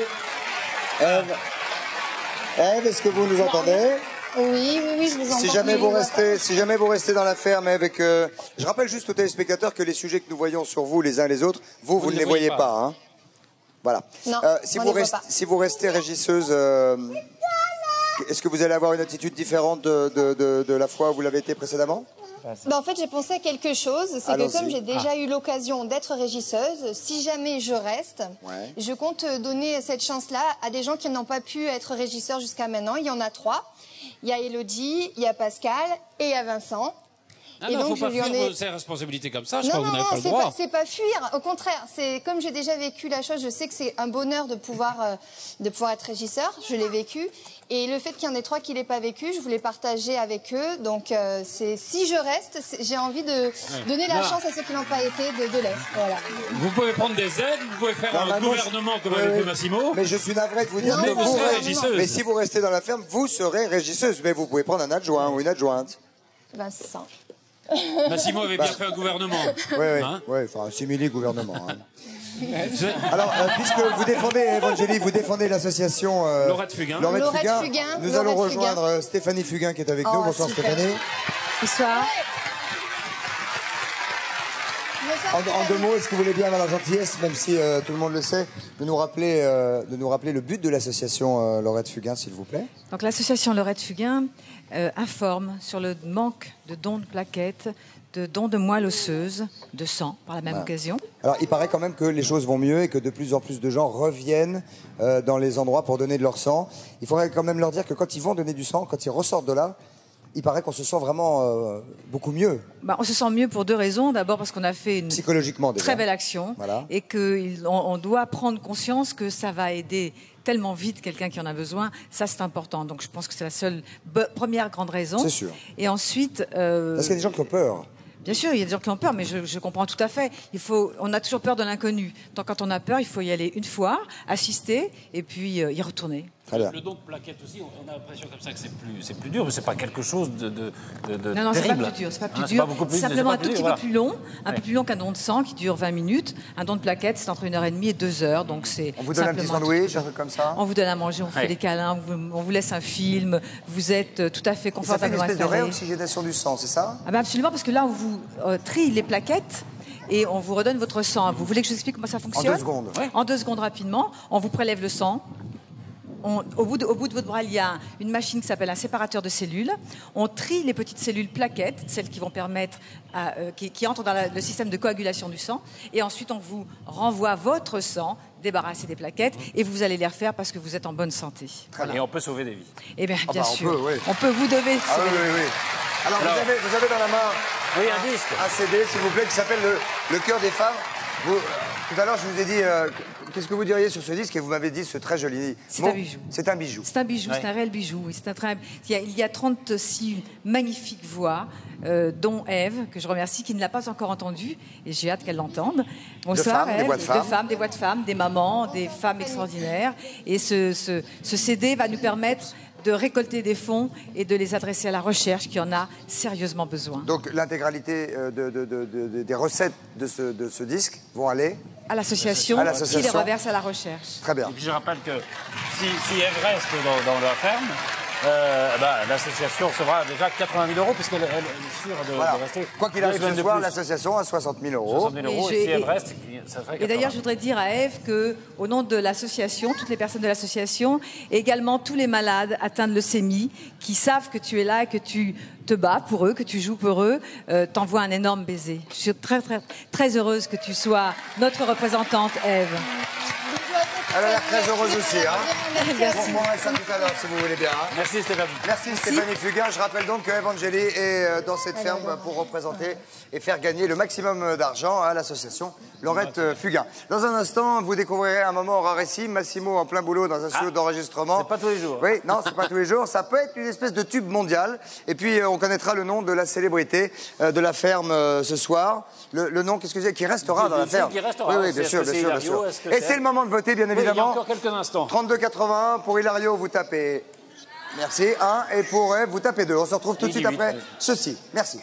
Ève, est-ce que vous nous entendez? Oui, je vous entends. Si jamais vous restez dans la ferme avec... je rappelle juste aux téléspectateurs que les sujets que nous voyons sur vous les uns les autres, vous ne les voyez pas. Hein. Voilà. Non, si vous restez régisseuse, est-ce que vous allez avoir une attitude différente de la fois où vous l'avez été précédemment? En fait, j'ai pensé à quelque chose. C'est que comme j'ai déjà eu l'occasion d'être régisseuse, si jamais je reste, je compte donner cette chance-là à des gens qui n'ont pas pu être régisseurs jusqu'à maintenant. Il y en a 3. Il y a Elodie, il y a Pascal et il y a Vincent. Ah non, il ne faut pas fuir ses responsabilités comme ça. Je crois que vous n'avez pas le droit. C'est pas fuir. Au contraire, c'est comme j'ai déjà vécu la chose, je sais que c'est un bonheur de pouvoir être régisseur. Je l'ai vécu. Et le fait qu'il y en ait 3 qui ne l'aient pas vécu, je voulais partager avec eux. Donc, si je reste, j'ai envie de donner la chance à ceux qui n'ont pas été de l'être. Voilà. Vous pouvez prendre des aides, vous pouvez faire un gouvernement comme avait fait Massimo. Mais je suis navré de vous dire que vous serez régisseuse. Mais si vous restez dans la ferme, vous serez régisseuse. Mais vous pouvez prendre un adjoint ou une adjointe. Vincent. Massimo avait bien fait un gouvernement. Oui, enfin un simili-gouvernement. Hein. Alors, puisque vous défendez, Evangélie, vous défendez l'association Laurette Fugain. Nous allons rejoindre Stéphanie Fugain qui est avec nous. Bonsoir super. Stéphanie. Bonsoir. En 2 mots, est-ce que vous voulez bien avoir la gentillesse, même si tout le monde le sait, de nous rappeler le but de l'association Laurette Fugain, s'il vous plaît? Donc l'association Laurette Fugain informe sur le manque de dons de plaquettes, de dons de moelle osseuse, de sang, par la même occasion. Alors, il paraît quand même que les choses vont mieux et que de plus en plus de gens reviennent dans les endroits pour donner de leur sang. Il faudrait quand même leur dire que quand ils vont donner du sang, quand ils ressortent de là, il paraît qu'on se sent vraiment beaucoup mieux. On se sent mieux pour 2 raisons. D'abord parce qu'on a fait une psychologiquement déjà. Très belle action et qu'on doit prendre conscience que ça va aider tellement vite quelqu'un qui en a besoin. Ça, c'est important. Donc, je pense que c'est la seule première grande raison. C'est sûr. Et ensuite... Parce qu'il y a des gens qui ont peur. Bien sûr, il y a des gens qui ont peur, mais je comprends tout à fait. On a toujours peur de l'inconnu. Donc, quand on a peur, il faut y aller une fois, assister et puis y retourner. Très bien. Le don de plaquettes aussi, on a l'impression comme ça que c'est plus dur, mais c'est pas quelque chose de Non, c'est pas terrible. plus dur, c'est pas plus Hein, dur. pas beaucoup plus, C'est simplement un c'est pas tout petit voilà. peu plus long, un Ouais. peu plus long qu'un don de sang qui dure 20 minutes. Un don de plaquettes, c'est entre 1h30 et 2 heures, donc c'est. On vous donne un petit simplement sandwich, un truc comme ça. On vous donne à manger, on vous fait Ouais. des câlins, on vous laisse un film, vous êtes tout à fait Et ça fait une confortablement espèce de installé. réoxygénation du sang, c'est ça? Ah ben absolument, parce que là, on vous trie les plaquettes et on vous redonne votre sang. Vous voulez que je vous explique comment ça fonctionne? 2 secondes. Ouais. En 2 secondes rapidement, on vous prélève le sang. Au bout de votre bras, il y a une machine qui s'appelle un séparateur de cellules. On trie les petites cellules plaquettes, celles qui vont permettre, qui entrent dans le système de coagulation du sang. Et ensuite, on vous renvoie votre sang débarrassé des plaquettes et vous allez les refaire parce que vous êtes en bonne santé. Et on peut sauver des vies. Eh bien, Ah bien bah, on sûr. peut, oui. On peut vous devez. Ah oui, oui, oui. Alors, Alors- vous avez dans la main Oui, un disque. un CD, s'il vous plaît, qui s'appelle le cœur des femmes. Tout à l'heure, je vous ai dit, qu'est-ce que vous diriez sur ce disque? Et vous m'avez dit ce très joli C'est mot. un bijou. C'est un bijou. C'est un bijou, Ouais. c'est un réel bijou. Oui, c'est un très... il y a 36 magnifiques voix, dont Ève, que je remercie, qui ne l'a pas encore entendue, et j'ai hâte qu'elle l'entende. Bonsoir, femmes, des Ève. voix de femmes. Des voix de femmes, des mamans, des femmes extraordinaires. Et ce CD va nous permettre de récolter des fonds et de les adresser à la recherche qui en a sérieusement besoin. Donc, l'intégralité des recettes de ce disque vont aller À l'association À qui l'association. les reverse à la recherche. Très bien. Et puis je rappelle que si Ève reste dans la ferme, l'association recevra déjà 80 000 € puisqu'elle est sûre de Voilà. rester. Quoi qu'il 2 arrive semaines ce de soir, plus. l'association a 60 000 euros. 60 000 €, et si Ève reste, ça ferait 80 000. Et d'ailleurs, je voudrais dire à Ève qu'au nom de l'association, toutes les personnes de l'association, et également tous les malades atteints de leucémie, qui savent que tu es là et que tu te bats pour eux, que tu joues pour eux, t'envoient un énorme baiser. Je suis très, très, très heureuse que tu sois notre représentante, Ève. Elle a l'air très heureuse aussi. Hein. Merci. On reprendra ça tout à l'heure si vous voulez bien. Hein. Merci Stéphanie. Merci Stéphanie Fugain. Je rappelle donc que Ève Angeli est dans cette ferme pour représenter et faire gagner le maximum d'argent à l'association Laurette Fugain. Dans un instant, vous découvrirez un moment rarissime. Massimo en plein boulot dans un studio d'enregistrement. C'est pas tous les jours. Oui, non, c'est pas tous les jours. Ça peut être une espèce de tube mondial. Et puis, on connaîtra le nom de la célébrité de la ferme ce soir. Le nom, qu'est-ce que c'est? Qui restera dans la ferme. Qui restera. Oui, oui, bien Est-ce sûr, que bien c'est sûr, bien Hilario? sûr. Est-ce que Et c'est- c'est le moment de voter, bien Oui, il y a évidemment. encore quelques instants. 32,81 pour Hilario, vous tapez. Merci. 1 et pour Ève, vous tapez 2. On se retrouve tout de suite 18, après oui. ceci. Merci.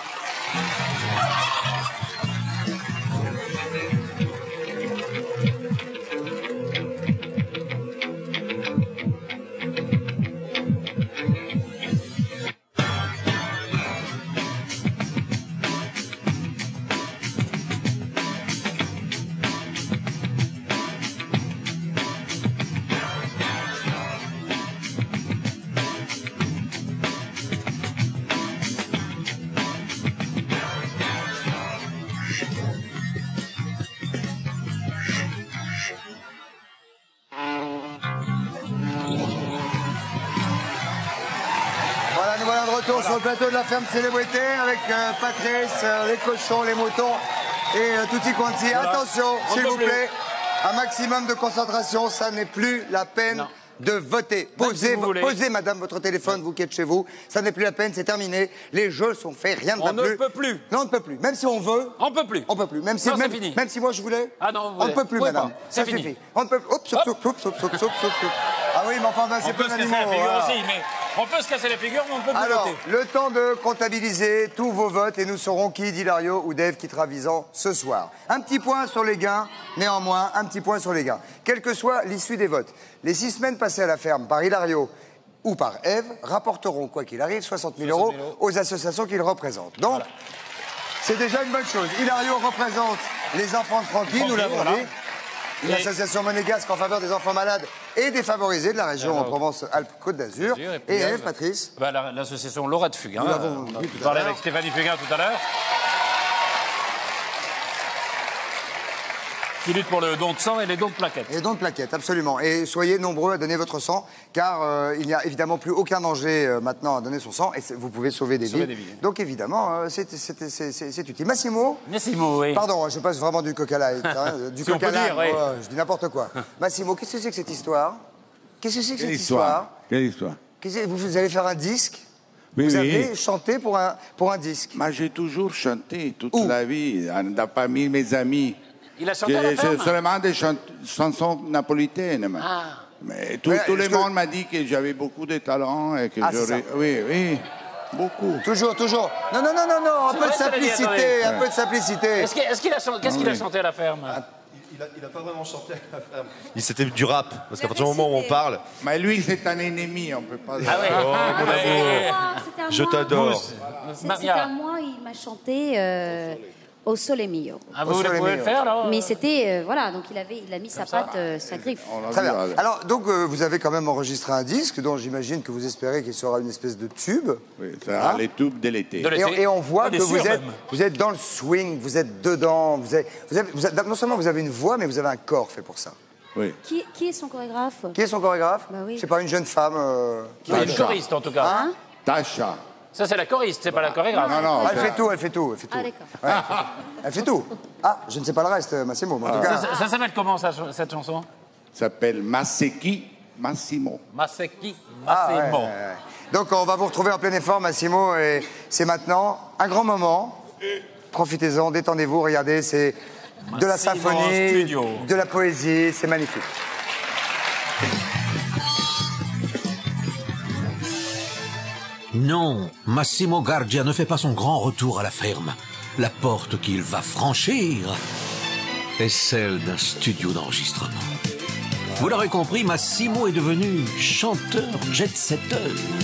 Voilà, nous voilà de retour sur le plateau de la ferme célébrité avec Patrice, les cochons, les moutons et tutti quanti. Voilà. Attention, On s'il peut vous plus. plaît, un maximum de concentration, ça n'est plus la peine de voter. Même si vous voulez. Posez, madame, votre téléphone, vous qui êtes chez vous. Ça n'est plus la peine, c'est terminé. Les jeux sont faits, rien ne va On ne plus. peut plus. Non, on ne peut plus. Même si on veut. On peut plus. On peut plus. Même si, Non, c'est même, fini. même si moi je voulais. Ah non, vous on ne voulez. peut plus, Vous pouvez madame. pas. Ça C'est fini. suffit. On ne peut. Oups, soup, soup, soup, soup, soup, soup, soup. Ah oui, mais enfin, ben, On c'est peut pas se un casser animal. la figure voilà. aussi, mais on peut se casser la figure, mais on peut plus Alors, voter. le temps de comptabiliser tous vos votes et nous saurons qui d'Hilario ou d'Ève quittera Visan ce soir. Un petit point sur les gains, néanmoins, un petit point sur les gains. Quelle que soit l'issue des votes, les 6 semaines passées à la ferme par Hilario ou par Ève rapporteront, quoi qu'il arrive, 60 000 euros aux associations qu'ils représentent. Donc, c'est déjà une bonne chose. Hilario représente les enfants de Francky, nous l'avons voilà. dit. Une Et- association monégasque en faveur des enfants malades et défavorisés de la région en Provence-Alpes-Côte d'Azur. Et puis, Et Ève, Ève. Patrice. Bah, l'association Laurette Fugain. Nous l'avons On vu tout à parlait l'heure. avec Stéphanie Fugain tout à l'heure. Qui lutte pour le don de sang et les dons de plaquettes. Et dons de plaquettes, absolument. Et soyez nombreux à donner votre sang, car il n'y a évidemment plus aucun danger maintenant à donner son sang, et vous pouvez sauver des Sauver vies. des vies. Donc évidemment, c'est utile. Massimo. Massimo, oui. Pardon, je passe vraiment du coq à l'âne, hein, du Si on coq à peut dire, l'âne, oui. ouais, je dis n'importe quoi. Massimo, qu'est-ce que c'est que cette histoire? Qu'est-ce que c'est que cette Quelle histoire? Quelle histoire? Vous allez faire un disque? Oui, Vous oui. avez chanté pour un disque? Moi, j'ai toujours chanté toute la vie, parmi mes amis. Il a chanté à la ferme? Seulement des chansons napolitaines. Ah. Mais tout le monde m'a dit que j'avais beaucoup de talent et que j'aurais... Oui, beaucoup. Toujours. Non, un peu de simplicité, un peu de simplicité. Qu'est-ce qu'il a chanté à la ferme? Il a pas vraiment chanté à la ferme. C'était du rap, parce qu'à partir du moment où on parle... Mais lui, c'est un ennemi, on peut pas... Ah oui. Oh, mon amour, je t'adore. C'est à moi, il m'a chanté Au Sole Mio. Ah, vous pouvez le faire, là? Mais c'était, voilà, donc il a mis sa patte, sa griffe. Très bien. Alors, donc, vous avez quand même enregistré un disque dont j'imagine que vous espérez qu'il sera une espèce de tube. Oui, ça sera les tubes de l'été. Et on voit que vous êtes dans le swing, vous êtes dedans. Non seulement vous avez une voix, mais vous avez un corps fait pour ça. Oui. Qui est son chorégraphe? Qui est son chorégraphe? Bah oui. C'est pas une jeune femme. Une choriste, en tout cas. Hein? Tasha. Ça, c'est la choriste, c'est pas la chorégraphe. Non. Elle fait tout. Ah, d'accord. Ouais, elle fait tout. Ah, je ne sais pas le reste, Massimo. Mais en tout cas... Ça s'appelle comment, cette chanson? Ça s'appelle Maseki Massimo. Maseki Ah, Massimo. ouais. Donc, on va vous retrouver en plein effort, Massimo, et c'est maintenant un grand moment. Profitez-en, détendez-vous, regardez, c'est de la symphonie, de la poésie, c'est magnifique. Non, Massimo Gardia ne fait pas son grand retour à la ferme. La porte qu'il va franchir est celle d'un studio d'enregistrement. Vous l'aurez compris, Massimo est devenu chanteur jet-setter.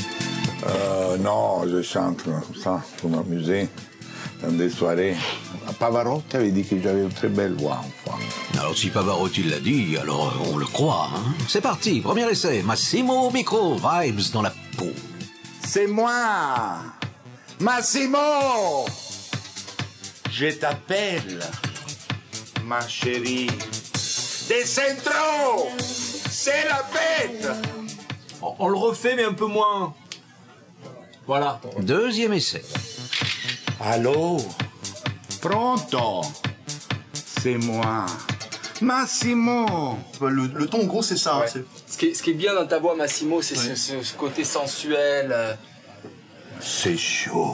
Non, je chante comme ça, pour m'amuser, dans des soirées. Pavarotti avait dit que j'avais une très belle voix, enfin. Alors si Pavarotti l'a dit, alors on le croit. Hein. C'est parti, premier essai. Massimo au micro, vibes dans la peau. C'est moi, Massimo. Je t'appelle, ma chérie. Des centros, c'est la fête. On le refait, mais un peu moins. Voilà. Deuxième essai. Allô, pronto, c'est moi, Massimo. Le ton, en gros, c'est ça. Ouais. Ce qui est bien dans ta voix, Massimo, c'est ce côté sensuel. C'est chaud.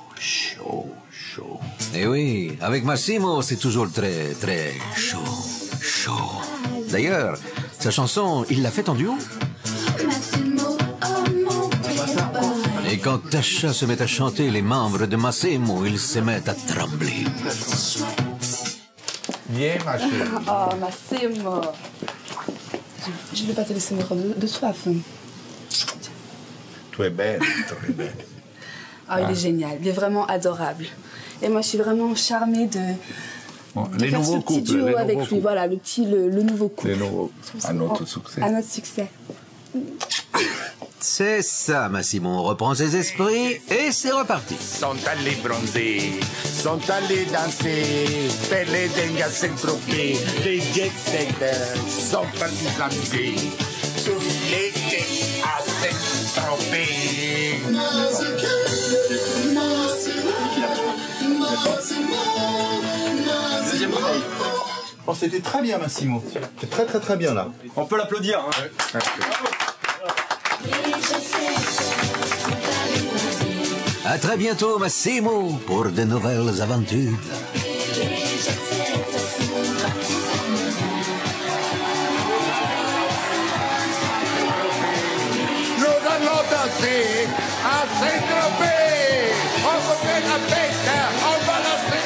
Eh oui, avec Massimo, c'est toujours très, très chaud. D'ailleurs, sa chanson, il l'a faite en duo. Et quand Tasha se met à chanter, les membres de Massimo, ils se mettent à trembler. Viens, ma chérie. Oh, Massimo. Je ne vais pas te laisser mourir de soif. Tu es belle, très belle. Ah, il est génial, il est vraiment adorable. Et moi, je suis vraiment charmée de faire ce petit duo avec lui. Voilà, le nouveau couple. Les nouveaux, à notre succès. À notre succès. C'est ça, Massimo. On reprend ses esprits et c'est reparti. Sont allés bronzer, sont allés danser, faire les dingues à Saint-Tropez. Les jet-setters sont partis s'amuser sur l'été à Saint-Tropez. Deuxième bouteille. Oh, c'était très bien, Massimo. C'était très bien, là. On peut l'applaudir. Hein. À très bientôt, Massimo, pour de nouvelles aventures. Nous allons danser à Saint-Tropez. On refait la fête, on va danser.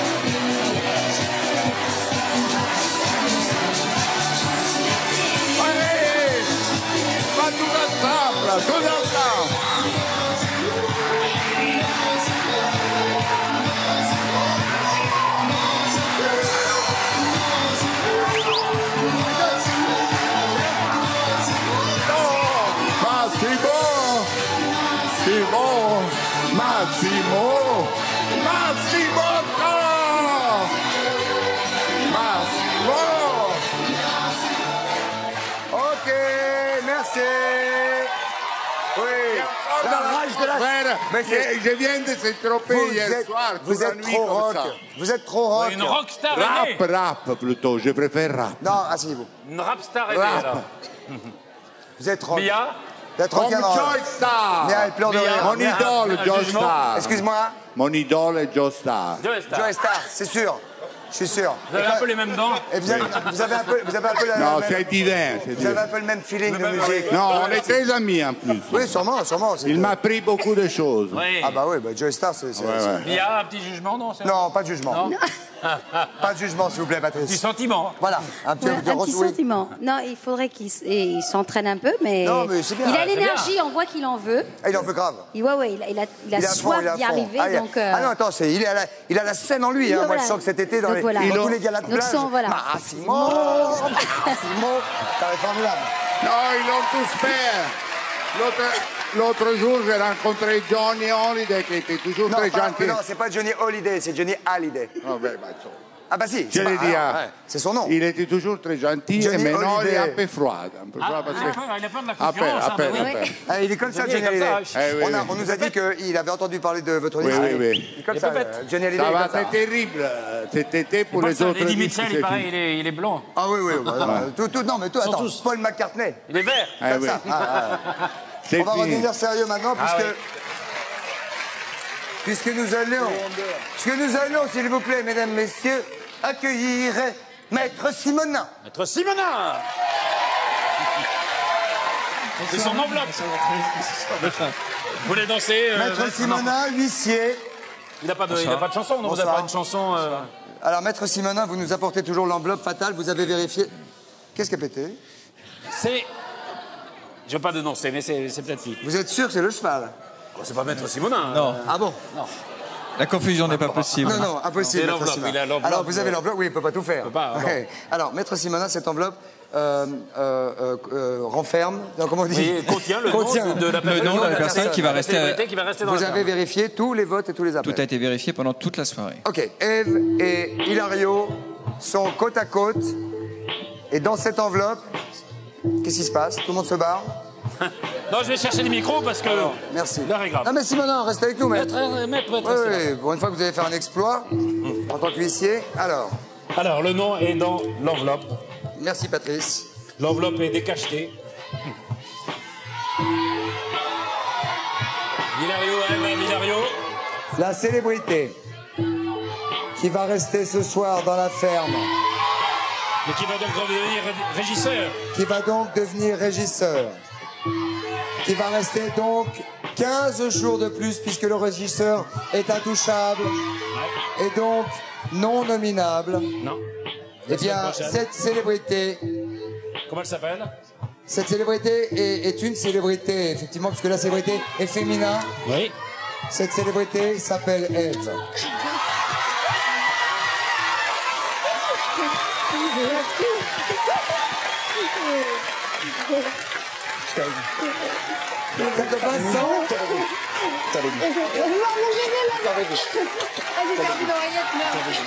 Allez, va tout ensemble. Massimo! Ok, merci. Oui. La rage de la... Frère, mais je viens de Saint-Tropez hier soir. Vous êtes trop rock. Vous êtes trop rock. Une rockstar aînée. Rap plutôt, je préfère rap. Non, asseyez-vous. Une rapstar aînée, là. Vous êtes rock. Mia. Comme Joe Star. Mia, elle pleure de rire. Mon idole, Joe Star. Excuse-moi. Mon idole est Joe Star. Joe Star, c'est sûr. Je suis sûr. Vous avez un peu les mêmes dents. Et vous avez un peu la Non, même- c'est divin. Vous avez un peu le même feeling de musique. Non, on est très amis en plus. Oui, sûrement. Il m'a appris beaucoup de choses. Oui. Ah bah oui, Joey Star, c'est... Il y a un petit jugement, non? Non, pas de jugement. Non. Pas de jugement, s'il vous plaît, Patrice. Du sentiment. Voilà, un petit, Ouais, un petit sentiment. Non, il faudrait qu'il s'entraîne un peu, mais, Non, mais c'est bien. il a C'est l'énergie, on voit qu'il en veut. Ah, il en veut grave. Ouais, il a Il est à fond, soif il est à d'y fond. arriver. Ah, Donc, ah non, attends, il a la scène en lui. Hein. Ouais, Moi, je voilà. sens que cet été, dans, Donc, voilà. dans tous les galas de Donc, plage... voilà. Massimo, t'avais formidable. Non, ils l'ont tous fait. L'autre jour, j'ai rencontré Johnny Holiday qui était toujours très gentil. Non, c'est pas Johnny Holiday, c'est Johnny Hallyday. Ah bah si, Je l'ai dit, c'est son nom. Il était toujours très gentil, Johnny mais non, il est Holiday. un peu froid. Il a peur de la concurrence. Ah, il est comme ça, Johnny Johnny est comme Hallyday. ça. Eh oui, On nous a dit qu'il avait entendu parler de votre Oui, livre. oui, oui. Il est comme ça, Johnny Hallyday. Ça il est va, comme ça. c'est terrible cet été pour les autres. Eddie disques, Mitchell, c'est il paraît, fini. il est blanc. Ah oui, non, mais toi, Ils sont attends, tous. Paul McCartney. Il est vert. Ah Comme oui. ça. C'est On va fini. redevenir sérieux maintenant, puisque nous allons, s'il vous plaît, mesdames, messieurs, accueillir Maître Simonin. Maître Simonin. C'est son enveloppe. Vous voulez danser Maître Simonin, huissier. Il n'a pas de chanson, non? Vous n'avez pas une chanson Alors, Maître Simonin, vous nous apportez toujours l'enveloppe fatale, vous avez vérifié. Qu'est-ce qui a pété? C'est... Je ne veux pas dénoncer, mais c'est peut-être lui. Vous êtes sûr que c'est le cheval? C'est pas Maître Simonin. Non. Ah bon? Non. La confusion n'est pas possible. Non, impossible. C'est Maître l'enveloppe, Simonin. il a l'enveloppe. Alors, vous avez l'enveloppe, oui, il ne peut pas tout faire. peut pas, non. Ouais. Alors, Maître Simonin, cette enveloppe renferme, non, comment on dit? Oui, contient le nom de la Le nom de la personne qui va rester. qui va rester dans Vous la avez vérifié tous les votes et tous les appels. Tout a été vérifié pendant toute la soirée. Ok, Ève et Hilario sont côte à côte. Et dans cette enveloppe, qu'est-ce qui se passe? Tout le monde se barre? Non, je vais chercher les micros parce que... Merci. L'heure est grave. Non mais Simonin, restez avec nous, maître. Maître, Oui, pour une fois que vous allez faire un exploit, en tant qu'huissier. Alors, le nom est dans l'enveloppe. Merci Patrice. L'enveloppe est décachetée. Hilario. La célébrité qui va rester ce soir dans la ferme. Et qui va donc devenir régisseur. Qui va donc devenir régisseur. Qui va rester donc 15 jours de plus puisque le régisseur est intouchable et donc non nominable. Non. Eh bien, cette célébrité... Comment elle s'appelle? Cette célébrité est une célébrité, effectivement, puisque la célébrité est féminin. Oui. Cette célébrité s'appelle Ève. Vincent. J'ai perdu l'oreillette, merde.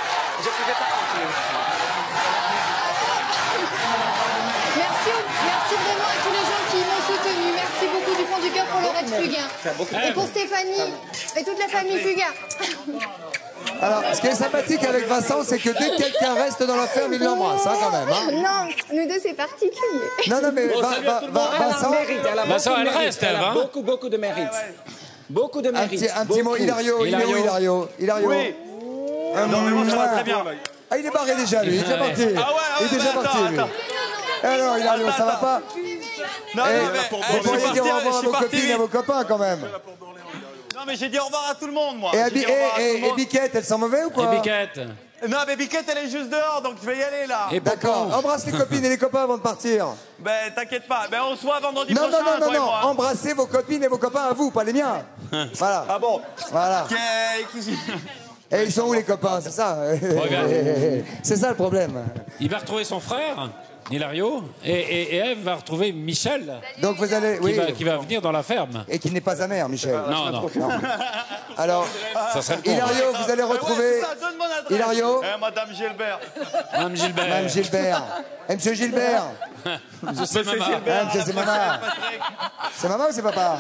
Merci vraiment à tous les gens qui m'ont soutenu. Merci beaucoup du fond du cœur pour le Red Fugain. Et pour Stéphanie et toute la famille Fugain. Alors, ce qui est sympathique avec Vincent, c'est que dès que quelqu'un reste dans la ferme, il l'embrasse, hein, quand même. Hein. Non, nous deux, c'est particulier. Non, mais Vincent... Vincent, elle reste, elle, hein. Beaucoup de mérite. Beaucoup de mérite. Un petit mot, Hilario. Hilario. Oui. Non, mais moi, ça va très bien. Ah, il est barré déjà, lui. Il est déjà parti. Ah ouais, il est déjà parti, lui. Alors, Hilario, ça va pas? Non, vous pourriez dire au revoir à vos copines et à vos copains, quand même. Non, mais j'ai dit au revoir à tout le monde, moi. Et Biquette, elle sent mauvais ou quoi? Et Biquette. Non, mais Biquette, elle est juste dehors, donc je vais y aller, là. D'accord. Embrasse les copines et les copains avant de partir. Ben, t'inquiète pas. Ben, on se voit vendredi Non, prochain, toi et moi. Embrassez vos copines et vos copains à vous, pas les miens. Voilà. Ah bon? Voilà. Et ils sont où les copains? C'est ça. C'est ça le problème. Il va retrouver son frère, Hilario, et Ève va retrouver Michel. Donc vous allez, qui va venir dans la ferme. Et qui n'est pas amer, Michel. Non. Alors, ça serait bon. Hilario, vous allez retrouver. Ouais, c'est ça, donne mon adresse. Hilario. Madame Gilbert. Madame Gilbert. Madame Gilbert. Et Monsieur Gilbert. C'est maman. Monsieur, c'est maman. C'est maman ou c'est papa?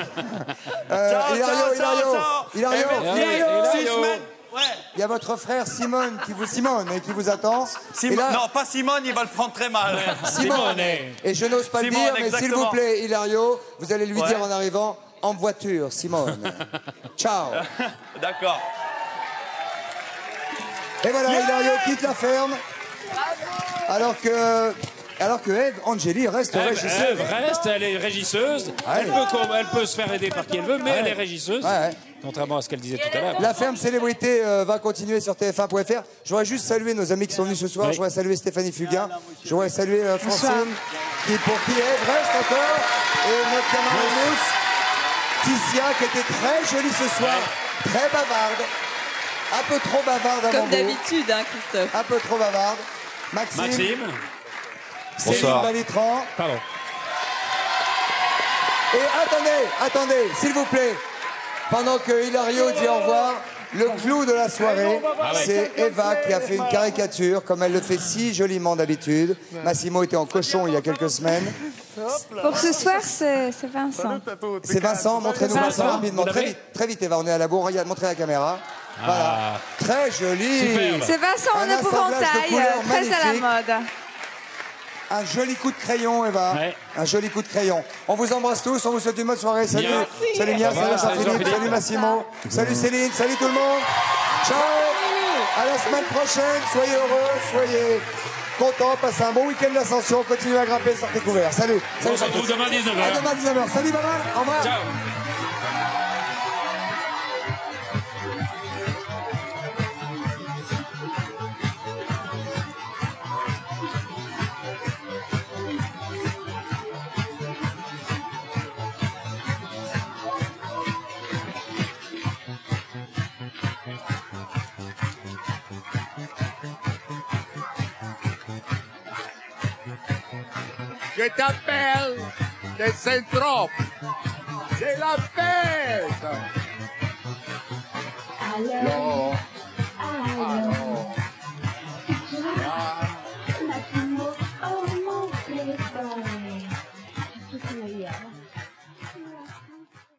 Hilario. 6 semaines. Ouais. Il y a votre frère Simone qui vous attend. Non, pas Simone, il va le prendre très mal. Simone. Et je n'ose pas le dire, mais s'il vous plaît, Hilario, vous allez lui dire en arrivant, en voiture, Simone. Ciao. D'accord. Et voilà, Hilario quitte la ferme. Alors que Ève Angéli reste régisseuse. Ève reste, elle est régisseuse. Elle peut se faire aider par qui elle veut, mais elle est régisseuse. Contrairement à ce qu'elle disait tout à l'heure. La ferme célébrité va continuer sur TF1.fr. Je voudrais juste saluer nos amis qui sont venus ce soir. Je voudrais saluer Stéphanie Fugain. Je voudrais saluer Francine, pour qui Ève reste encore. Et notre camarade Mousse, Ticia, qui était très jolie ce soir. Très bavarde. Un peu trop bavarde à Comme d'habitude, hein, Christophe. Un peu trop bavarde. Maxime. Céline Balitran. Pardon. Et attendez, s'il vous plaît. Pendant que Hilario dit au revoir, le clou de la soirée, c'est Eva qui a fait une caricature, comme elle le fait si joliment d'habitude. Massimo était en cochon il y a quelques semaines. Pour ce soir, c'est Vincent. C'est Vincent, montrez-nous Vincent rapidement. Très vite, Eva, on est à la bourre. Regarde, montrez la caméra. Voilà. Très joli. C'est Vincent en épouvantail, très à la mode. Un joli coup de crayon, Eva. Un joli coup de crayon. On vous embrasse tous, on vous souhaite une bonne soirée. Salut. Salut Mia, salut Jean-Philippe, salut Massimo. Salut Céline, salut tout le monde. Ciao. À la semaine prochaine. Soyez heureux, soyez contents. Passez un bon week-end d'ascension. Continuez à grimper, sortez couverts. Salut. On se retrouve demain 19h. À demain 19h. Salut maman. Au revoir. Ciao. Je t'appelle des Saint-Trope. C'est la fête. Allô. Allô.